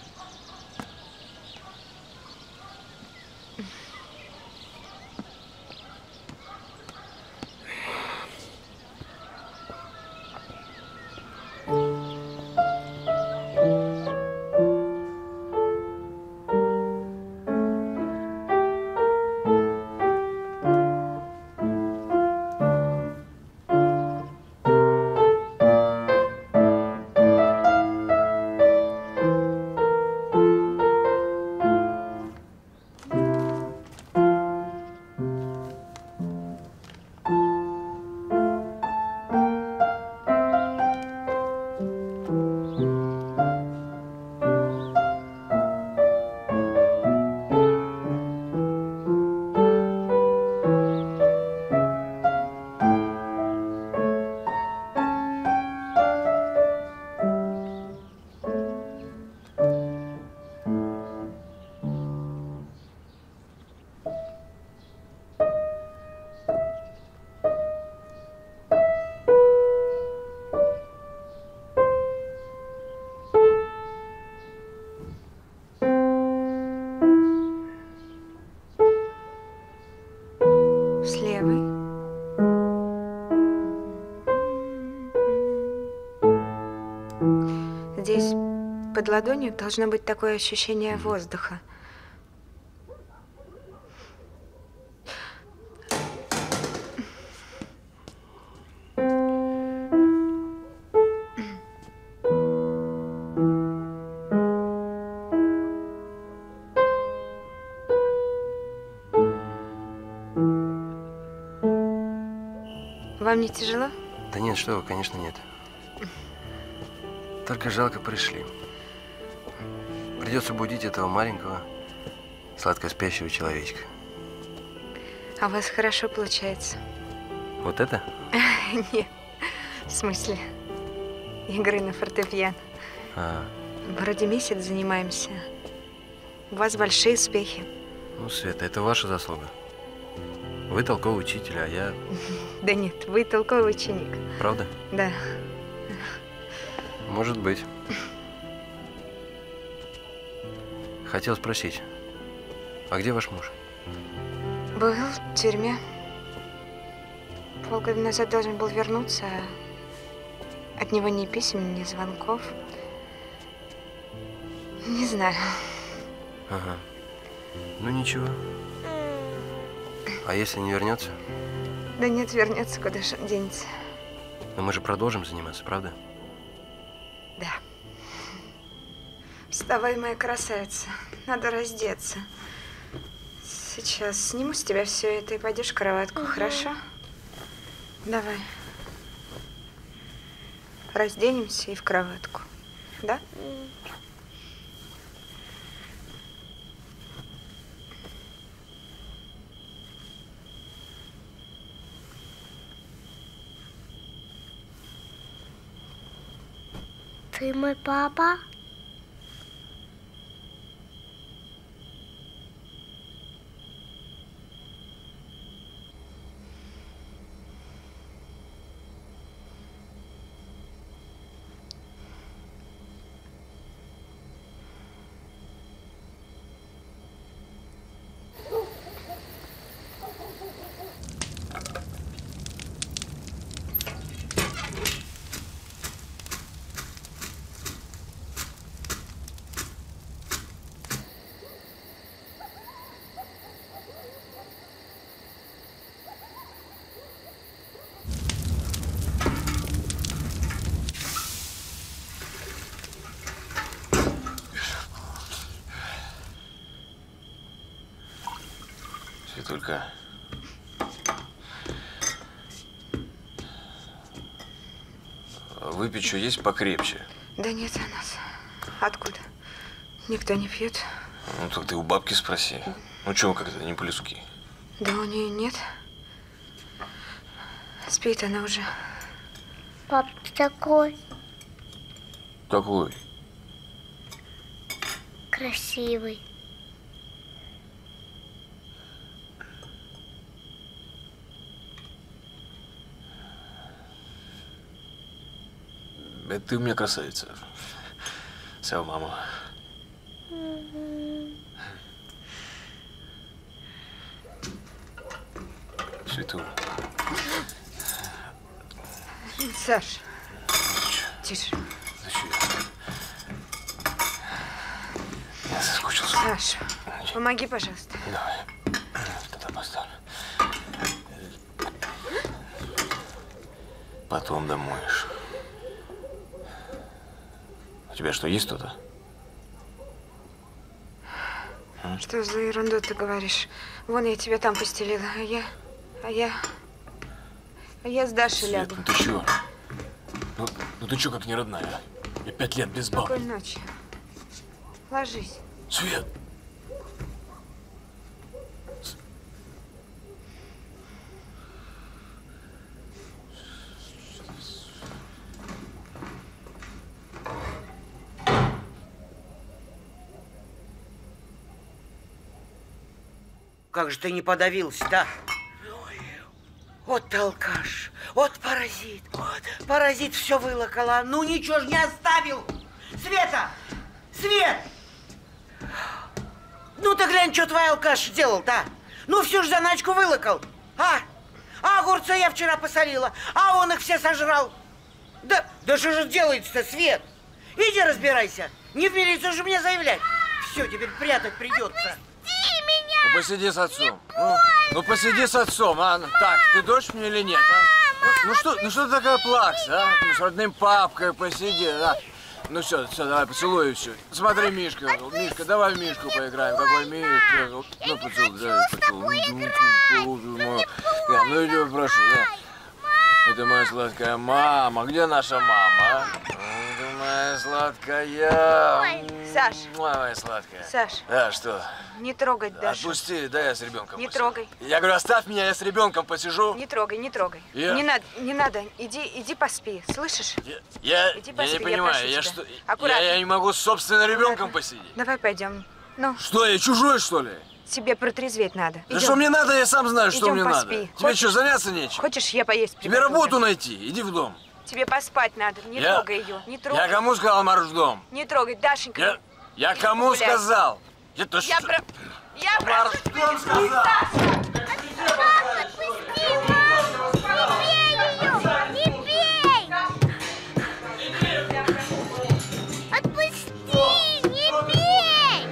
С левой. Здесь Под ладонью должно быть такое ощущение воздуха. Вам не тяжело? Да нет, что вы, конечно, нет. Только жалко пришли. Придется будить этого маленького, сладко спящего человечка. А у вас хорошо получается. Вот это? Нет, в смысле игры на фортепиано. А, Вроде месяц занимаемся. У вас большие успехи. ну, Света, это ваша заслуга. Вы толковый учитель, а я… Да нет, вы толковый ученик. Правда? Да. Может быть. Хотел спросить, а где ваш муж? Был в тюрьме. Полгода назад должен был вернуться. а От него ни писем, ни звонков. Не знаю. Ага. Ну ничего. А если не вернется? Да нет, вернется, куда же он денется. Но мы же продолжим заниматься, правда? Да. Вставай, моя красавица. Надо раздеться. Сейчас сниму с тебя все это и пойдешь в кроватку, угу. Хорошо? Давай. Разденемся и в кроватку. Да? Ты мой папа? Только выпить что есть покрепче? Да нет у нас. Откуда? Никто не пьет. Ну так ты у бабки спроси. Ну чего как-то не по-людски? Да у нее нет. Спит она уже. Пап, ты такой Какой? красивый. Это ты у меня красавица. Вся мама. Свету. Саш. Тише. Я соскучился. Саш, помоги, пожалуйста. Давай. Туда поставлю. Потом домоешь. У тебя что, есть кто-то? Что за ерунду ты говоришь? Вон я тебя там постелила, а я… А я… А я с Дашей Свет, лягу. ну ты чё? Ну, ну ты чё, как не родная? Я пять лет без бабы. Спокойной ночи. Ложись. Свет! Как же ты не подавился, да? Вот ты алкаш, вот паразит, вот паразит все вылокала. Ну ничего ж не оставил. Света! Свет! Ну ты глянь, что твой алкаш сделал, да? Ну всю ж заначку вылокал. А? А огурцы я вчера посолила, а он их все сожрал. Да, да что же делается-то, Свет? Иди разбирайся. Не в милицию же мне заявлять. Все, теперь прятать придется. Ну, посиди с отцом. Ну, ну, посиди с отцом, а? Так, ты дочь мне или нет, а? Ну, ну что, ну что ты такая плакса, а? Ну, с родным папкой посиди, а? Ну все, все, давай, поцелуй и все. Смотри, Мишка, Мишка, давай в Мишку поиграем. Какой Мишка? Ну, поцелуй, давай, поцелуй. Ну, иди, прошу, да. Это моя сладкая мама. Где наша мама, а? Это моя сладкая. Ой, Саш. Моя сладкая. Саш. Да, что? Не трогать Дашу. Отпусти, да я с ребенком Не посижу. трогай. Я говорю, оставь меня, я с ребенком посижу. Не трогай, не трогай. Я- Не надо, не надо. Иди, иди поспи. Слышишь? Я, Иди я поспи, не я понимаю, прошу я, тебя. что? Я, Аккуратно. я не могу с собственным ребенком посидеть. Давай пойдем. Ну, Что, я чужой, что ли? тебе протрезветь надо. Да Идем. что мне надо, я сам знаю, что Идем мне поспи. надо. Тебе Хочешь- что, заняться нечем? Хочешь, я поесть Тебе приготовлю? работу найти, иди в дом. Тебе поспать надо. Не Я- трогай ее. Не трогай. Я кому сказал, марш в дом? Не трогай, Дашенька. Я, я Иди кому погуляй. сказал? Это Я что? про... Я прошу тебя, сказал? Отпусти, не бей!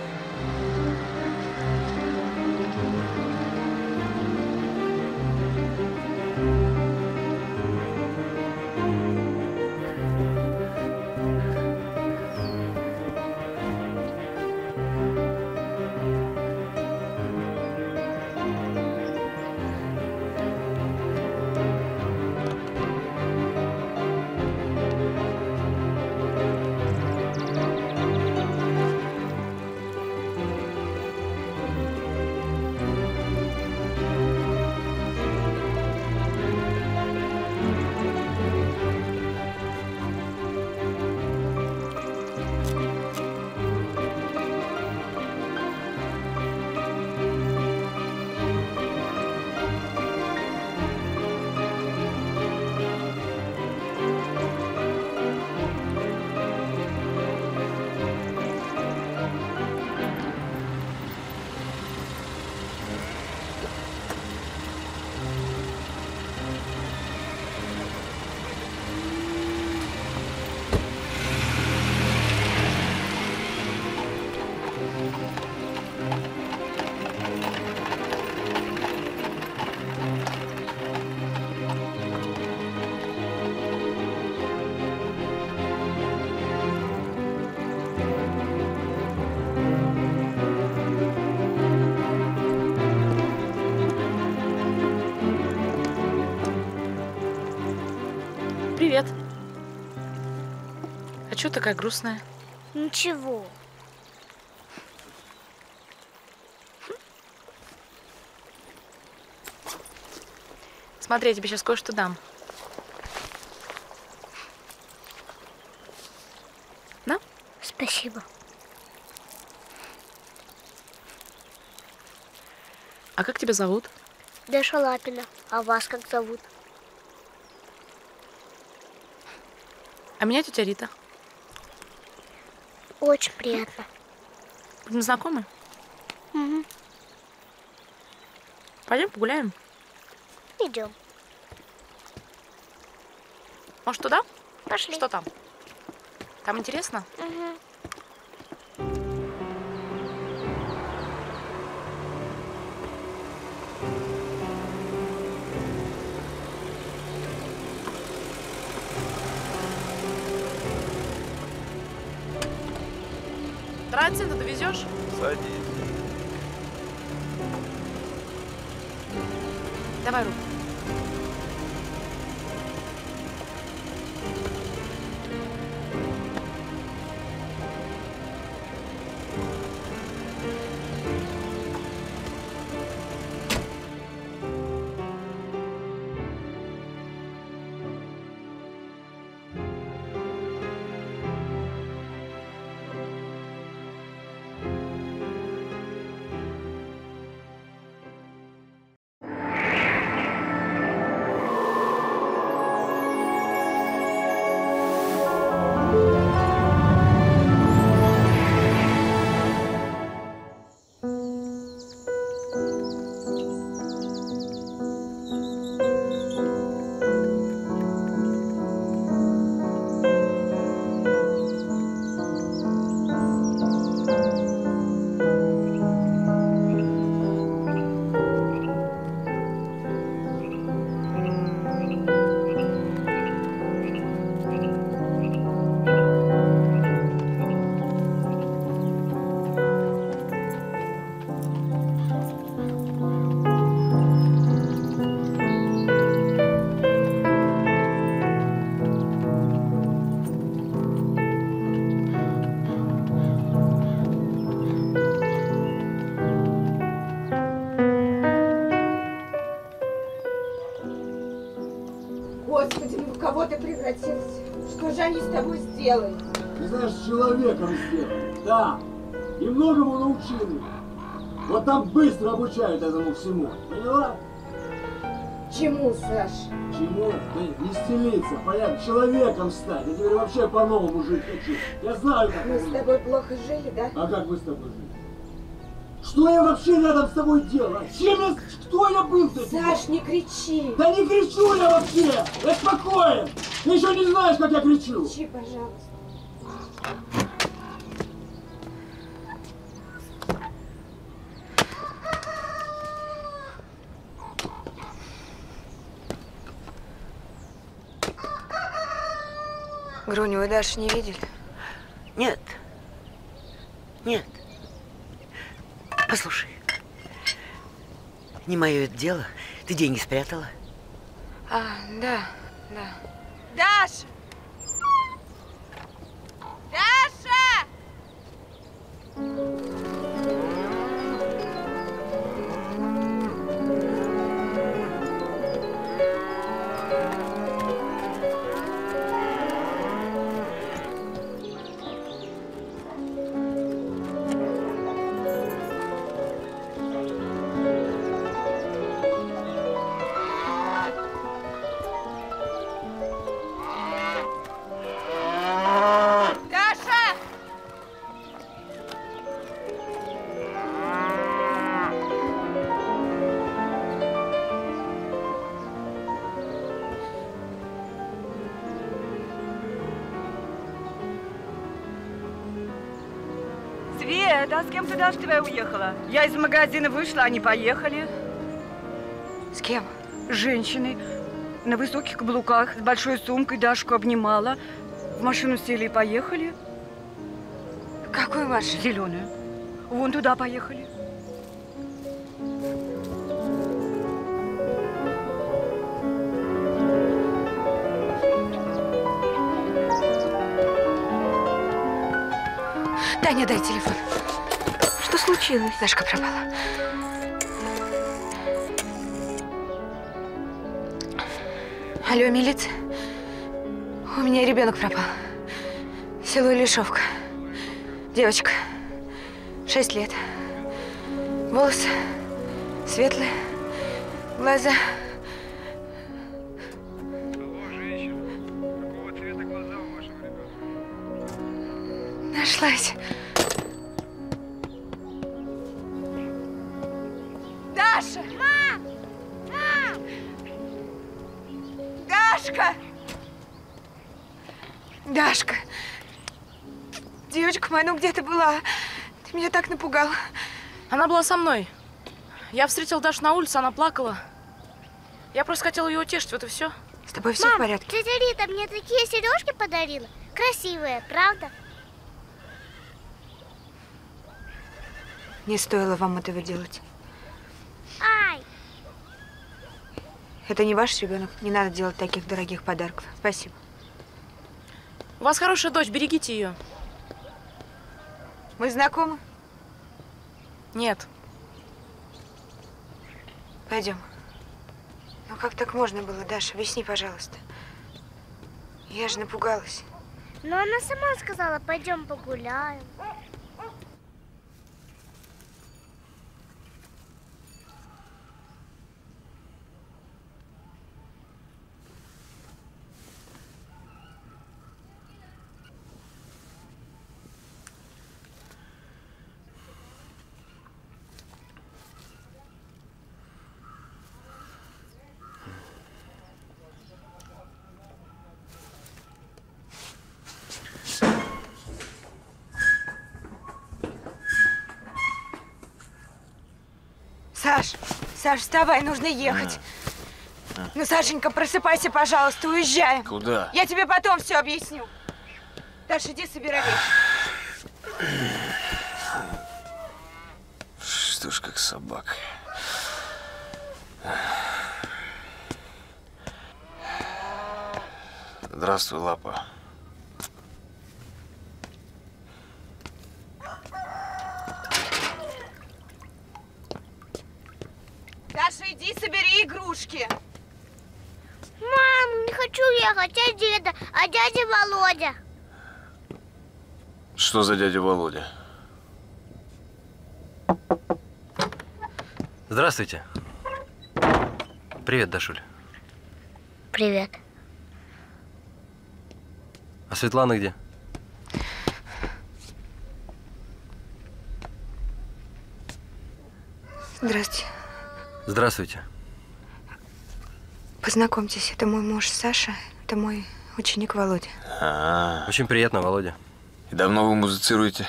Привет. А чё такая грустная? Ничего. Смотри, я тебе сейчас кое-что дам. На? Спасибо. А как тебя зовут? Даша Лапина. А вас как зовут? А меня тетя Рита. Очень приятно. Будем знакомы? Угу. Пойдем погуляем? Идем. Может, туда? Пошли. Что там? Там интересно? Угу. Нравится, ты довезешь? Садись. Давай руку. сделали. Ты знаешь, с человеком сделали, да. И многому научили. Вот там быстро обучают этому всему. Поняла? Чему, Саш? Чему? Да не стелиться, понятно, человеком стать. Я теперь вообще по-новому жить хочу. Я знаю, как Мы с тобой плохо жили, да? А как мы с тобой жили? Что я вообще рядом с тобой делал? А чем я... Кто я был для тебя? Саш, не кричи. Да не кричу я вообще! Я спокоен! Ты еще не знаешь, как я кричу! Кричи, пожалуйста. Груню, вы Дашу не видели? Нет. Нет. Послушай. Не мое это дело. Ты деньги спрятала? А, да, да. Даша! Даша! Света, с кем ты, Даша, твоя уехала? Я из магазина вышла, они поехали. С кем? С женщиной. На высоких каблуках, с большой сумкой, Дашку обнимала. В машину сели и поехали. Какую машину? Зеленую. Вон туда поехали. Таня, дай телефон. Что случилось? Дашка пропала. Алло, милиция. У меня ребенок пропал. Село Лешовка. Девочка. Шесть лет. Волосы светлые. Глаза. Нашлась. Даша! Мам! Мам! Дашка! Дашка! Девочка моя, ну где ты была? Ты меня так напугал. Она была со мной. Я встретила Дашу на улице, она плакала. Я просто хотела ее утешить, вот и все. С тобой все Мам, в порядке? Тетя Рита мне такие сережки подарила. Красивые, правда? Не стоило вам этого делать. Ай! Это не ваш ребенок. Не надо делать таких дорогих подарков. Спасибо. У вас хорошая дочь, берегите ее. Мы знакомы? Нет. Пойдем. Ну как так можно было, Даша? Объясни, пожалуйста. Я же напугалась. Но она сама сказала, пойдем погуляем. Саш, Саш, вставай, нужно ехать. А. Ну, Сашенька, просыпайся, пожалуйста, уезжаем. Куда? Я тебе потом все объясню. Даша, иди собирай вещи. Что ж, как собака. Здравствуй, Лапа. Даша, иди собери игрушки. Мам, не хочу ехать, а деда, а дядя Володя. Что за дядя Володя? Здравствуйте. Привет, Дашуль. Привет. А Светлана где? Здравствуйте. Здравствуйте. Познакомьтесь, это мой муж Саша, это мой ученик Володя. А, Очень приятно, Володя. И давно вы музицируете?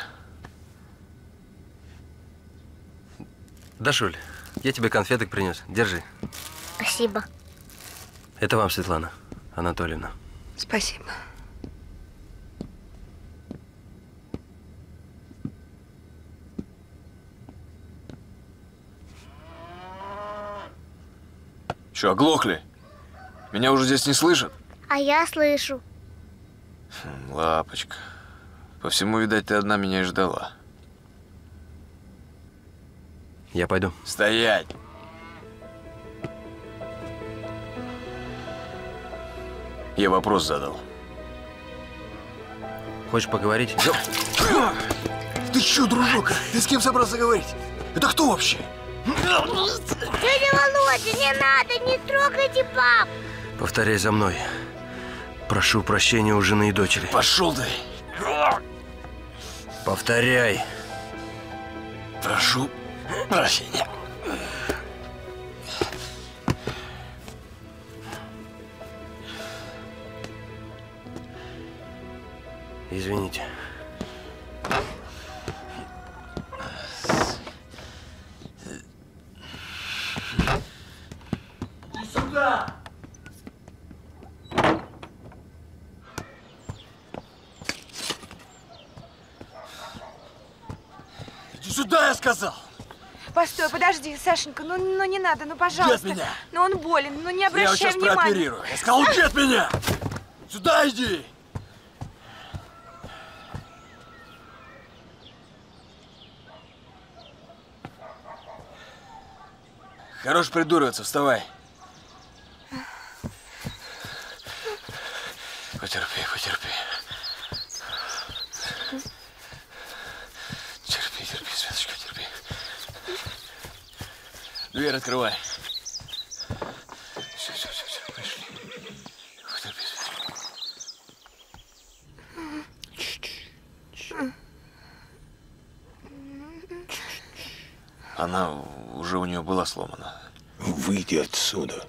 Дашуль, я тебе конфеток принес. Держи. Спасибо. Это вам, Светлана Анатольевна. Спасибо. Че, оглохли? Меня уже здесь не слышат? А я слышу. Лапочка. По всему, видать, ты одна меня и ждала. Я пойду. Стоять! Я вопрос задал. Хочешь поговорить? Ты че, дружок? Ты с кем собрался говорить? Это кто вообще? Дядя Володя, не надо, не трогайте пап. Повторяй за мной. Прошу прощения у жены и дочери. Пошел ты! Повторяй. Прошу прощения. Извините. Иди сюда! Иди сюда, я сказал! Постой, подожди, Сашенька, ну, ну не надо, ну пожалуйста. Уйди от меня. Ну он болен, ну не Я его обращай сейчас внимания. прооперирую. Я сказал, уйди от меня! Сюда иди! Хорош придуриваться, вставай. Потерпи, потерпи. Терпи, терпи, Светочка, терпи. Дверь открывай. Все, все, все, все, пошли. Потерпи, Светочка. Она уже у нее была сломана. Выйди отсюда.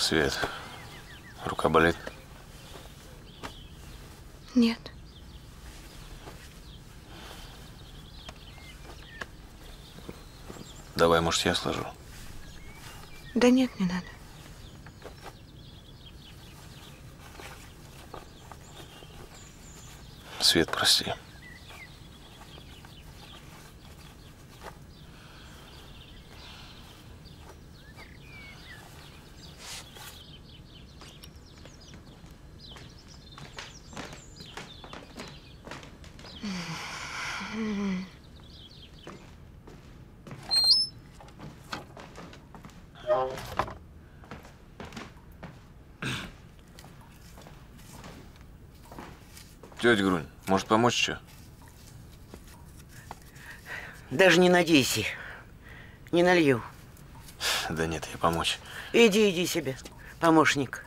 Свет, рука болит? Нет. Давай, может, я сложу? Да нет, не надо. Свет, прости. Тетя Грунь, может помочь что? Даже не надейся. Не налью. Да нет, я помочь. Иди, иди себе, помощник.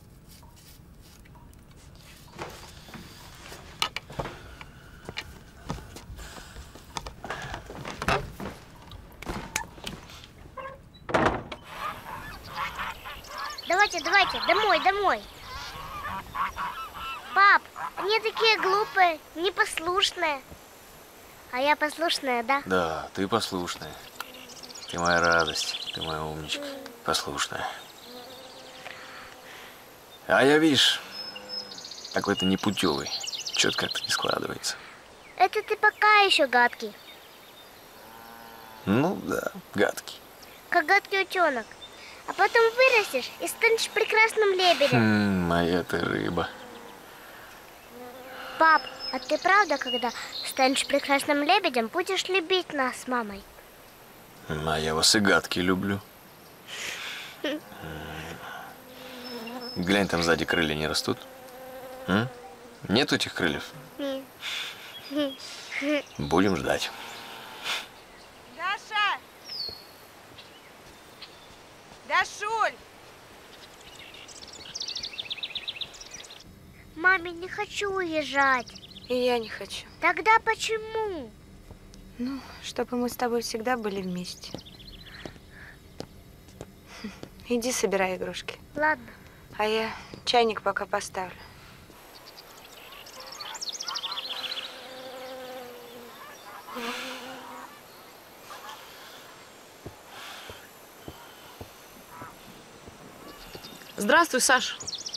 Давайте, давайте, домой, домой. Пап, они такие глупые, непослушные. А я послушная, да? Да, ты послушная. Ты моя радость, ты моя умничка, послушная. А я, видишь, какой-то непутевый. Что-то как-то не складывается. Это ты пока еще гадкий. Ну да, гадкий. Как гадкий утенок. А потом вырастешь и станешь прекрасным лебедем. Хм, моя ты рыба. Пап, а ты правда, когда станешь прекрасным лебедем, будешь любить нас с мамой? А я вас и гадкий люблю. Глянь, там сзади крылья не растут. М? Нет этих крыльев? Будем ждать. Даша! Дашуль! Маме, не хочу уезжать. И я не хочу. Тогда почему? Ну, чтобы мы с тобой всегда были вместе. Иди собирай игрушки. Ладно. А я чайник пока поставлю. Здравствуй, Саш.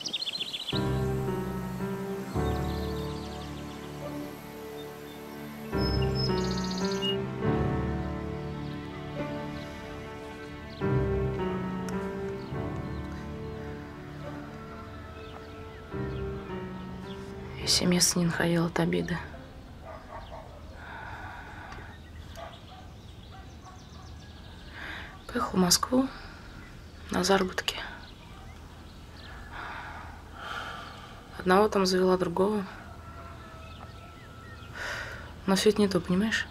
Я семь месяцев не находила от обиды. Поехала в Москву на заработки. Одного там завела, другого. Но все это не то, понимаешь?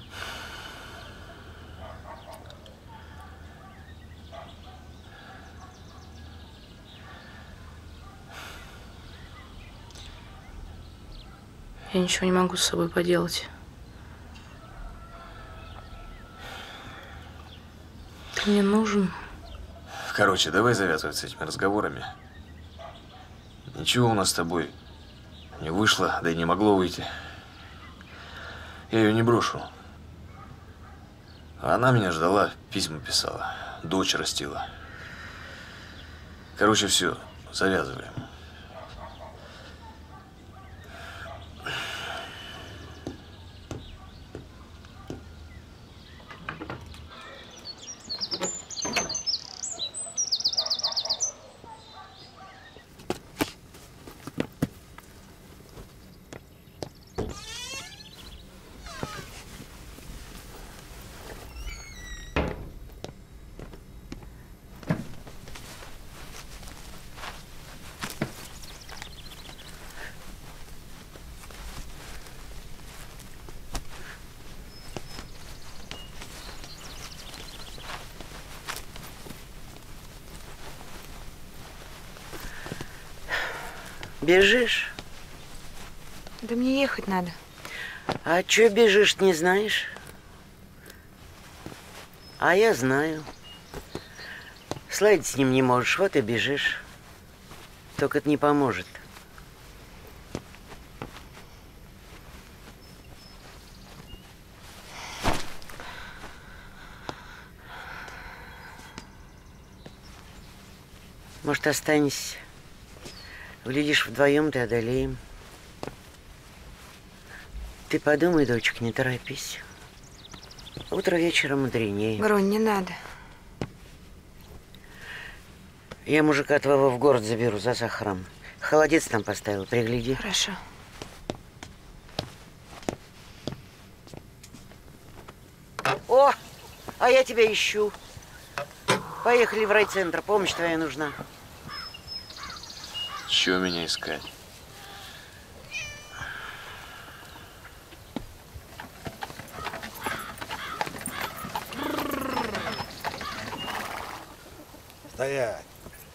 Я ничего не могу с собой поделать. Ты мне нужен. Короче, давай завязывать с этими разговорами. Ничего у нас с тобой не вышло, да и не могло выйти. Я ее не брошу. А она меня ждала, письма писала, дочь растила. Короче, все, завязываем. Бежишь? Да мне ехать надо. А чё бежишь, не знаешь? А я знаю. Сладить с ним не можешь, вот и бежишь. Только это не поможет. Может, останься. Глядишь, вдвоем-то одолеем. Ты подумай, дочек, не торопись. Утро вечера мудренее. Грунь, не надо. Я мужика твоего в город заберу за сахаром. Холодец там поставил, пригляди. Хорошо. О, а я тебя ищу. Поехали в райцентр, помощь твоя нужна. Чего меня искать? Стоять.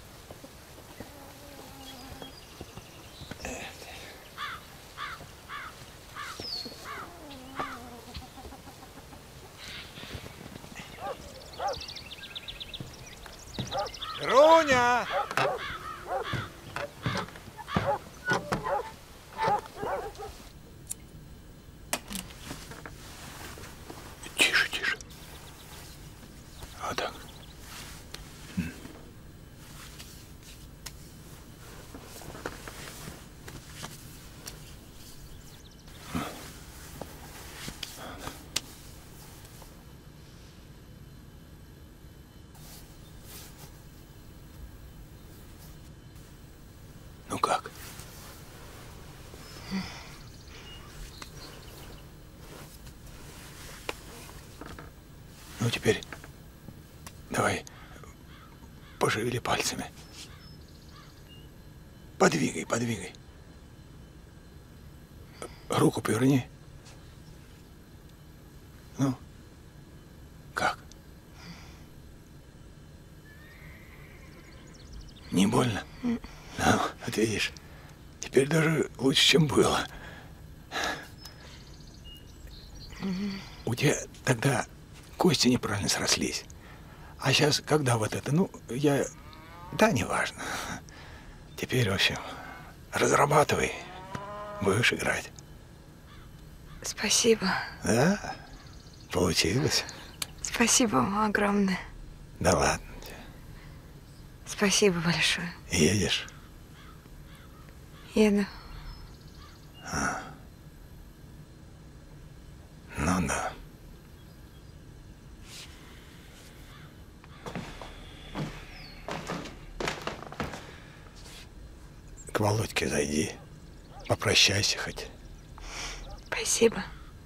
Груня! Тише, тише. Вот так. Ну как? Ну теперь давай пошевели пальцами. Подвигай, подвигай. Руку поверни. Ну, как? Не больно? Ну, вот видишь, теперь даже лучше, чем было. У тебя тогда кости неправильно срослись. А сейчас, когда вот это, ну, я... Да, неважно. Теперь, в общем, разрабатывай, будешь играть. Спасибо. Да? Получилось? Спасибо вам огромное. Да ладно. Спасибо большое. Едешь? Еду. А. Ну да. К Володьке зайди. Попрощайся хоть. Спасибо.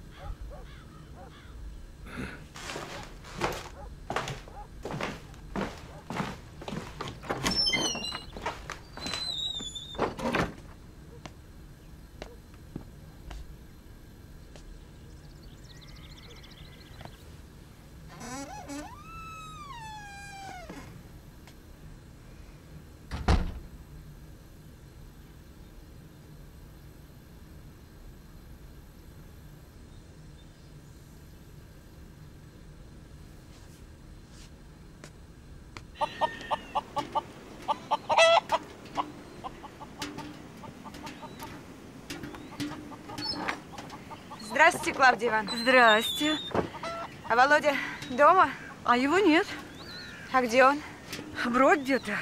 Здравствуйте, Клавдия Ивановна. Здрасте. А Володя дома? А его нет. А где он? Брод где-то.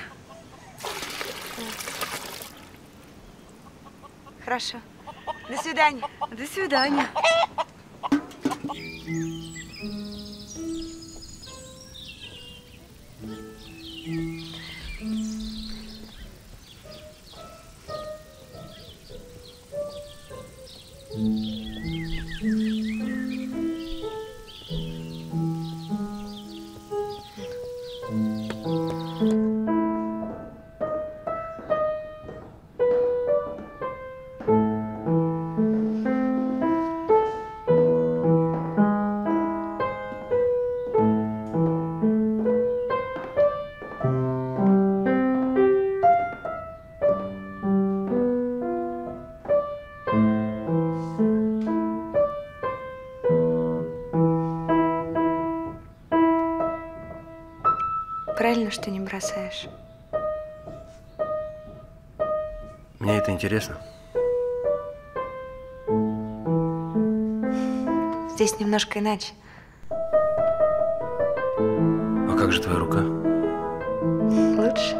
Хорошо. До свидания. До свидания. Правильно, что не бросаешь. Мне это интересно. Здесь немножко иначе. А как же твоя рука? Лучше.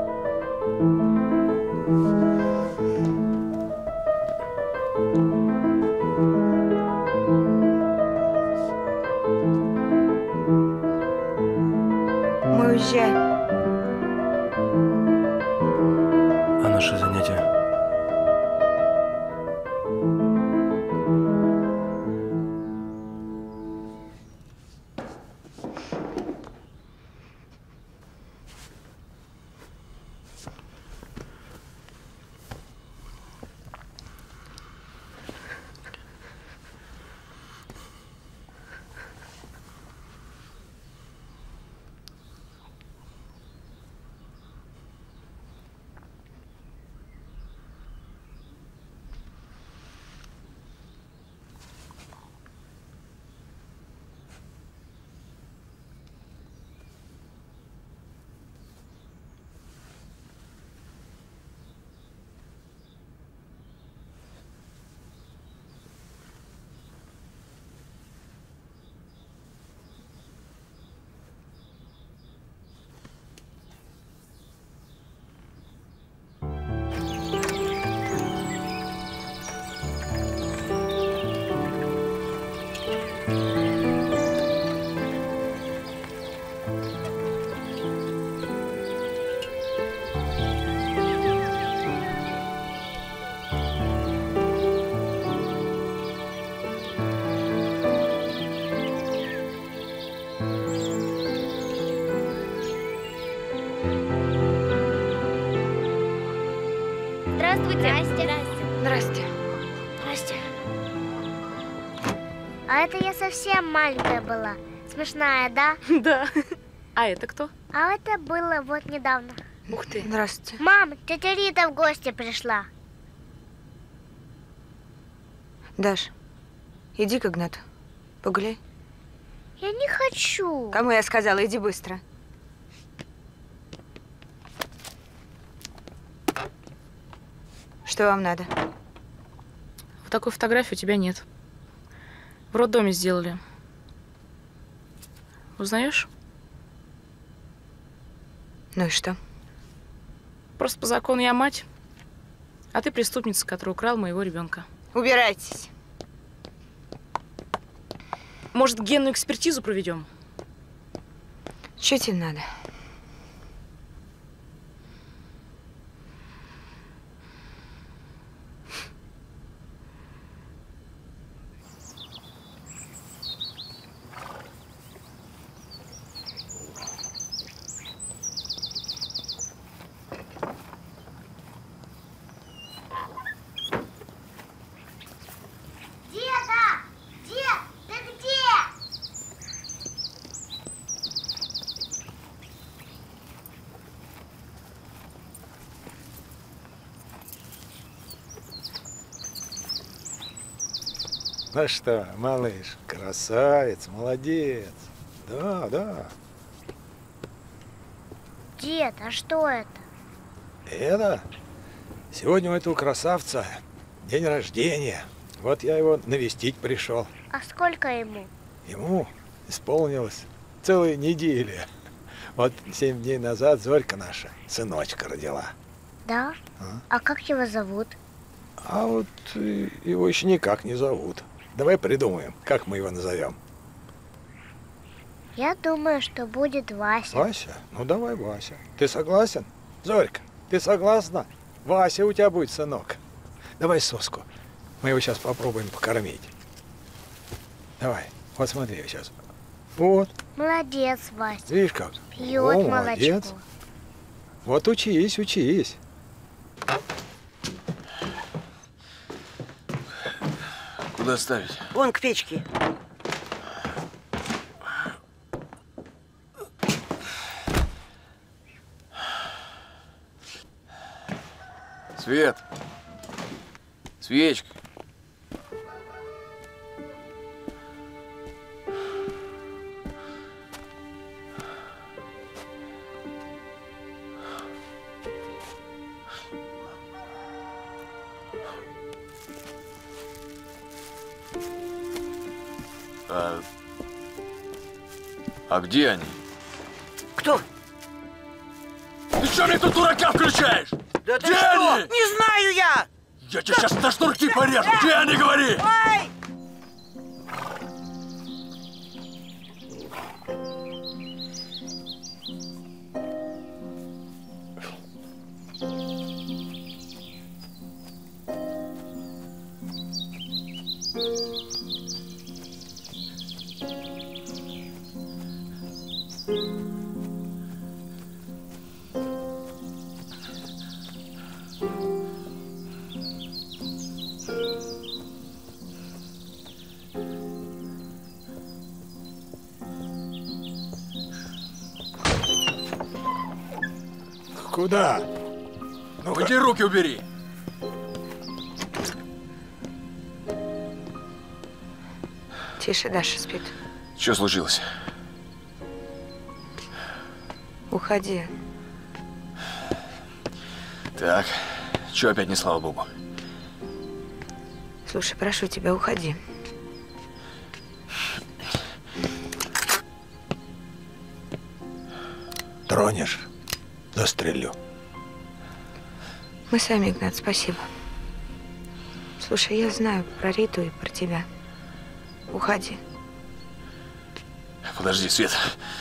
Мы уезжаем. А наши занятия? Здравствуйте. Здрасте. Здрасте. Здрасте. А это я совсем маленькая была. Смешная, да? Да. А это кто? А это было вот недавно. Ух ты. Здравствуйте. Мам, тетя Рита в гости пришла. Даш, иди к Игнату. Погуляй. Я не хочу. Кому я сказала, иди быстро. Что вам надо? Вот такой фотографии у тебя нет. В роддоме сделали. Узнаешь? Ну и что? Просто по закону я мать, а ты преступница, которая украла моего ребенка. Убирайтесь. Может, генную экспертизу проведем? Что тебе надо? Ну что, малыш, красавец, молодец. Да, да. Дед, а что это? Это? Сегодня у этого красавца день рождения. Вот я его навестить пришел. А сколько ему? Ему исполнилось целая неделя. Вот семь дней назад Зорька наша сыночка родила. Да? А, а как его зовут? а вот э, его еще никак не зовут. Давай придумаем, как мы его назовем. Я думаю, что будет Вася. Вася? Ну давай Вася. Ты согласен? Зорька, ты согласна? Вася у тебя будет, сынок. Давай соску. Мы его сейчас попробуем покормить. Давай, вот смотри сейчас. Вот. Молодец, Вася. Видишь как? Пьет О, молочко. молодец. Вот учись, учись. Куда ставить? Вон к печке. Свет. Свечка. А, а где они? Кто? Ты что мне тут дурака включаешь? Да ты где что? они? Не знаю я! Я тебе сейчас на шнурки порежу! Где они, говори? Ой! Куда? Ну иди руки убери. Тише, Даша спит. Что случилось? Уходи. Так, что опять не слава богу? Слушай, прошу тебя, уходи. Тронешь, застрелю. Мы сами, Игнат, спасибо. Слушай, я знаю про Риту и про тебя. Уходи. Подожди, Свет.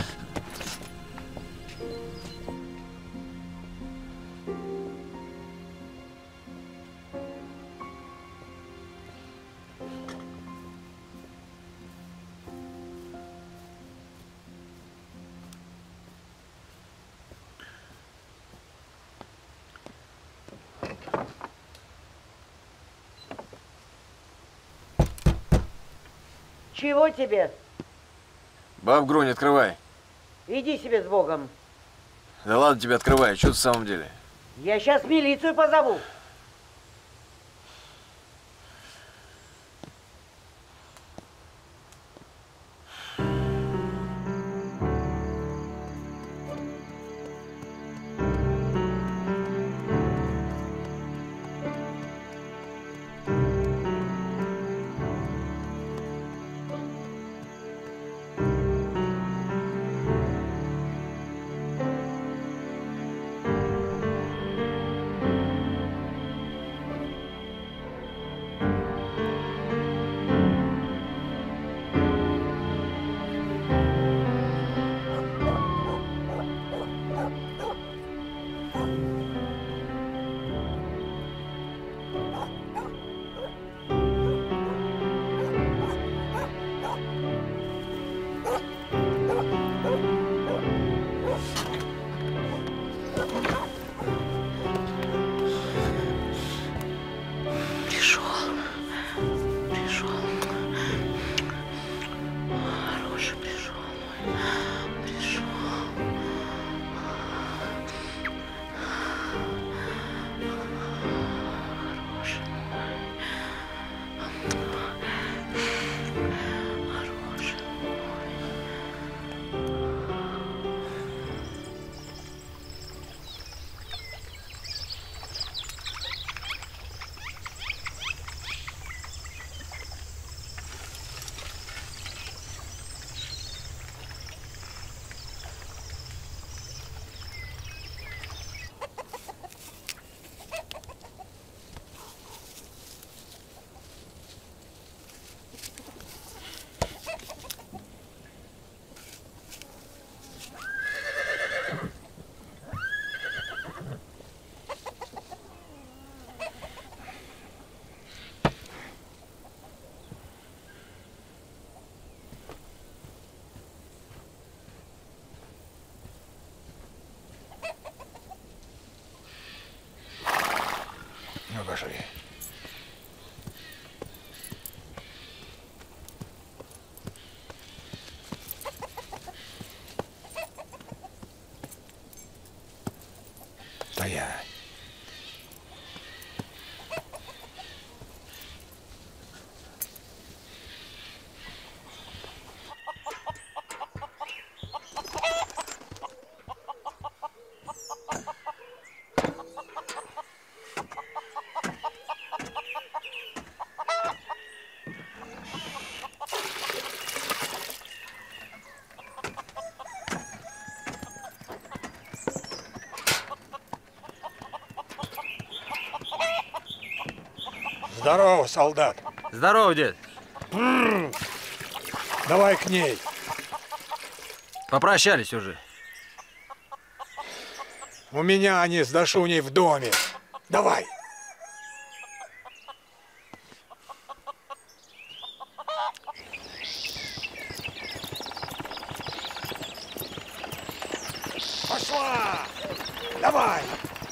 Чего тебе? Баб Грунь, открывай. Иди себе с Богом. Да ладно тебе, открывай. Что ты в самом деле? Я сейчас милицию позову. Ну, пошли. Стоять. Здорово, солдат. Здорово, дед. Давай к ней. Попрощались уже. У меня они с Дашуней в доме. Давай. Пошла! Давай!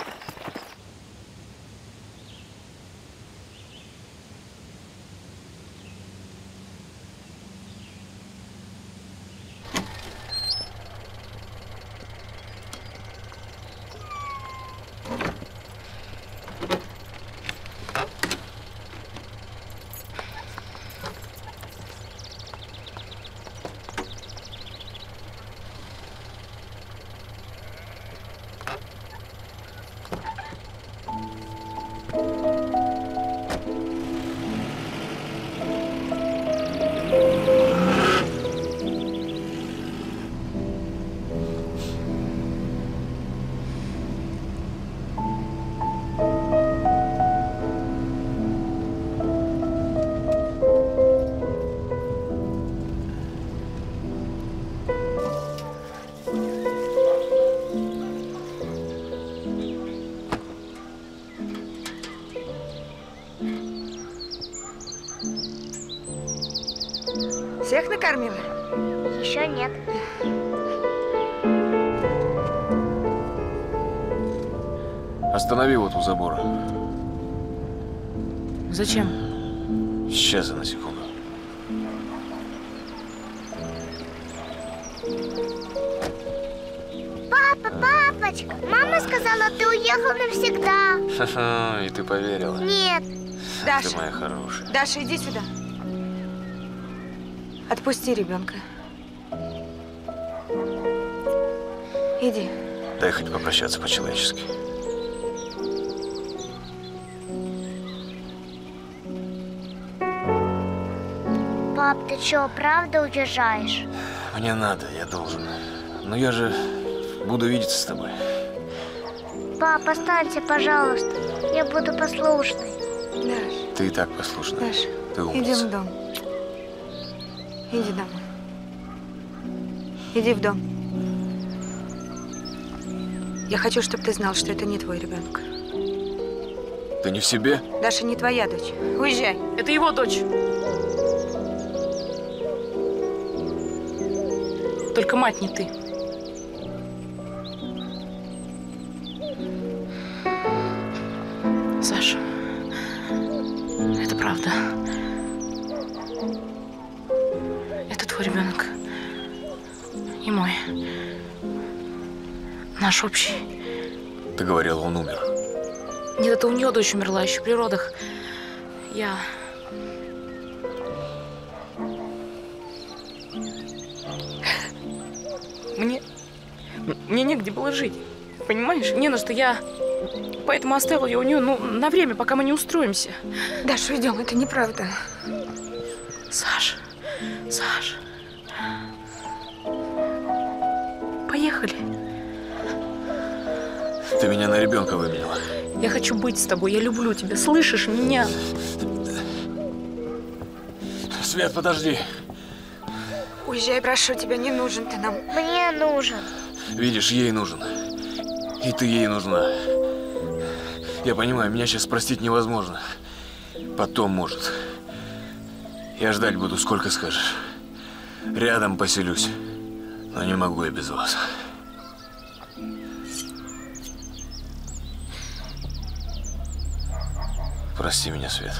Всех накормила? Еще нет. Останови вот у забора. Зачем? Сейчас, на секунду. Папа, папочка, мама сказала, ты уехал навсегда. Ха-ха, и ты поверила? Нет. Даша. Ты моя хорошая. Даша, иди сюда. Отпусти ребенка. Иди. Дай хоть попрощаться по-человечески. Пап, ты что, правда уезжаешь? Мне надо, я должен. Но я же буду видеться с тобой. Пап, останься, пожалуйста. Я буду послушной. Даш. Ты и так послушная. Даш, Ты умница. идем в дом. Иди домой. Иди в дом. Я хочу, чтобы ты знал, что это не твой ребенок. Ты не в себе? Даша не твоя дочь. Уезжай. Это его дочь. Только мать не ты. Саша, это правда. Это твой ребенок. И мой. Наш общий. Ты говорила, он умер. Нет, это у нее дочь умерла еще при родах. Я... Мне... Мне негде было жить. Понимаешь? Не на что. Я... Поэтому оставила ее у нее, ну, на время, пока мы не устроимся. Даша, уйдем. Это неправда. Саш, Саш. Поехали. Ты меня на ребенка выменила. Я хочу быть с тобой. Я люблю тебя. Слышишь меня? Свет, подожди. Уезжай, прошу тебя. Не нужен ты нам. Мне нужен. Видишь, ей нужен. И ты ей нужна. Я понимаю, меня сейчас простить невозможно. Потом, может. Я ждать буду, сколько скажешь. Рядом поселюсь. Но не могу я без вас. Прости меня, Свет.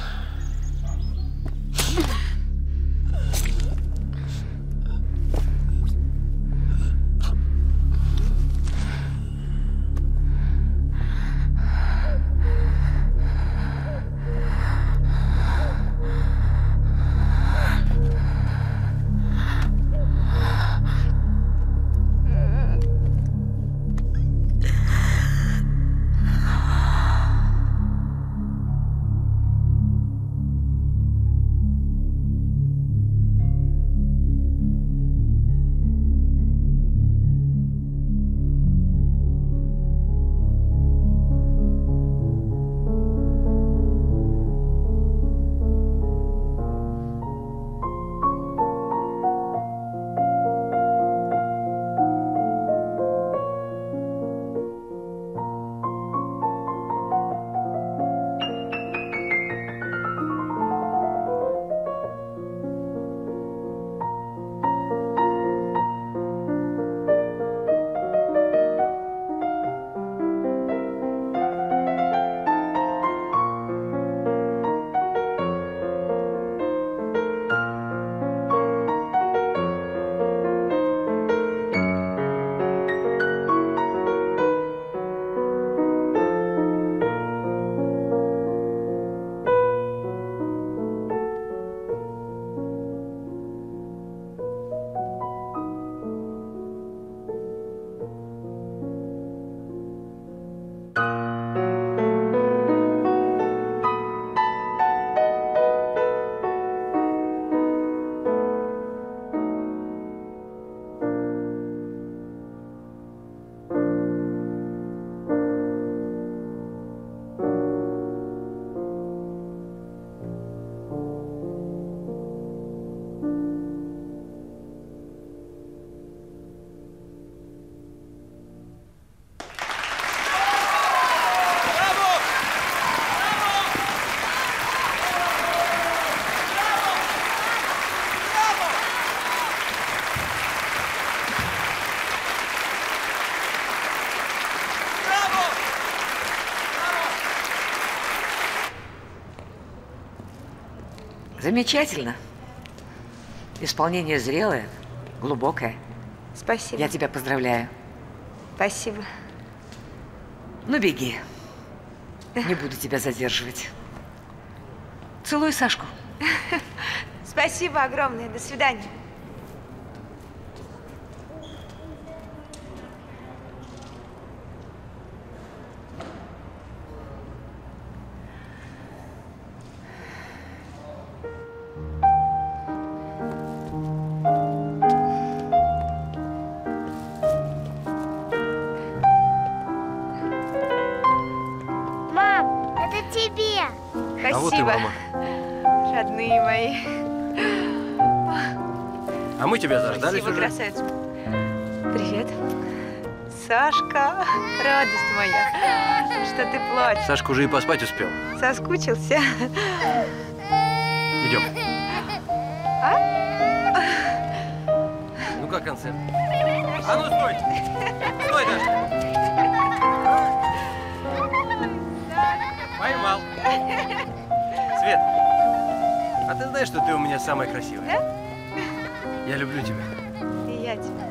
Замечательно. Исполнение зрелое, глубокое. Спасибо. Я тебя поздравляю. Спасибо. Ну, беги. Не буду тебя задерживать. Целуй Сашку. Спасибо огромное. До свидания. Мам, это тебе. Спасибо. А вот и мама. Родные мои. А мы тебя заждались Спасибо, уже. красавица. Привет. Сашка, радость моя, что ты плачешь. Сашка уже и поспать успел. Соскучился? Идем. А? Ну как концерт? А ну стой! Стой, Даша! Поймал. Свет, а ты знаешь, что ты у меня самая красивая? Да? Я люблю тебя. И я тебя.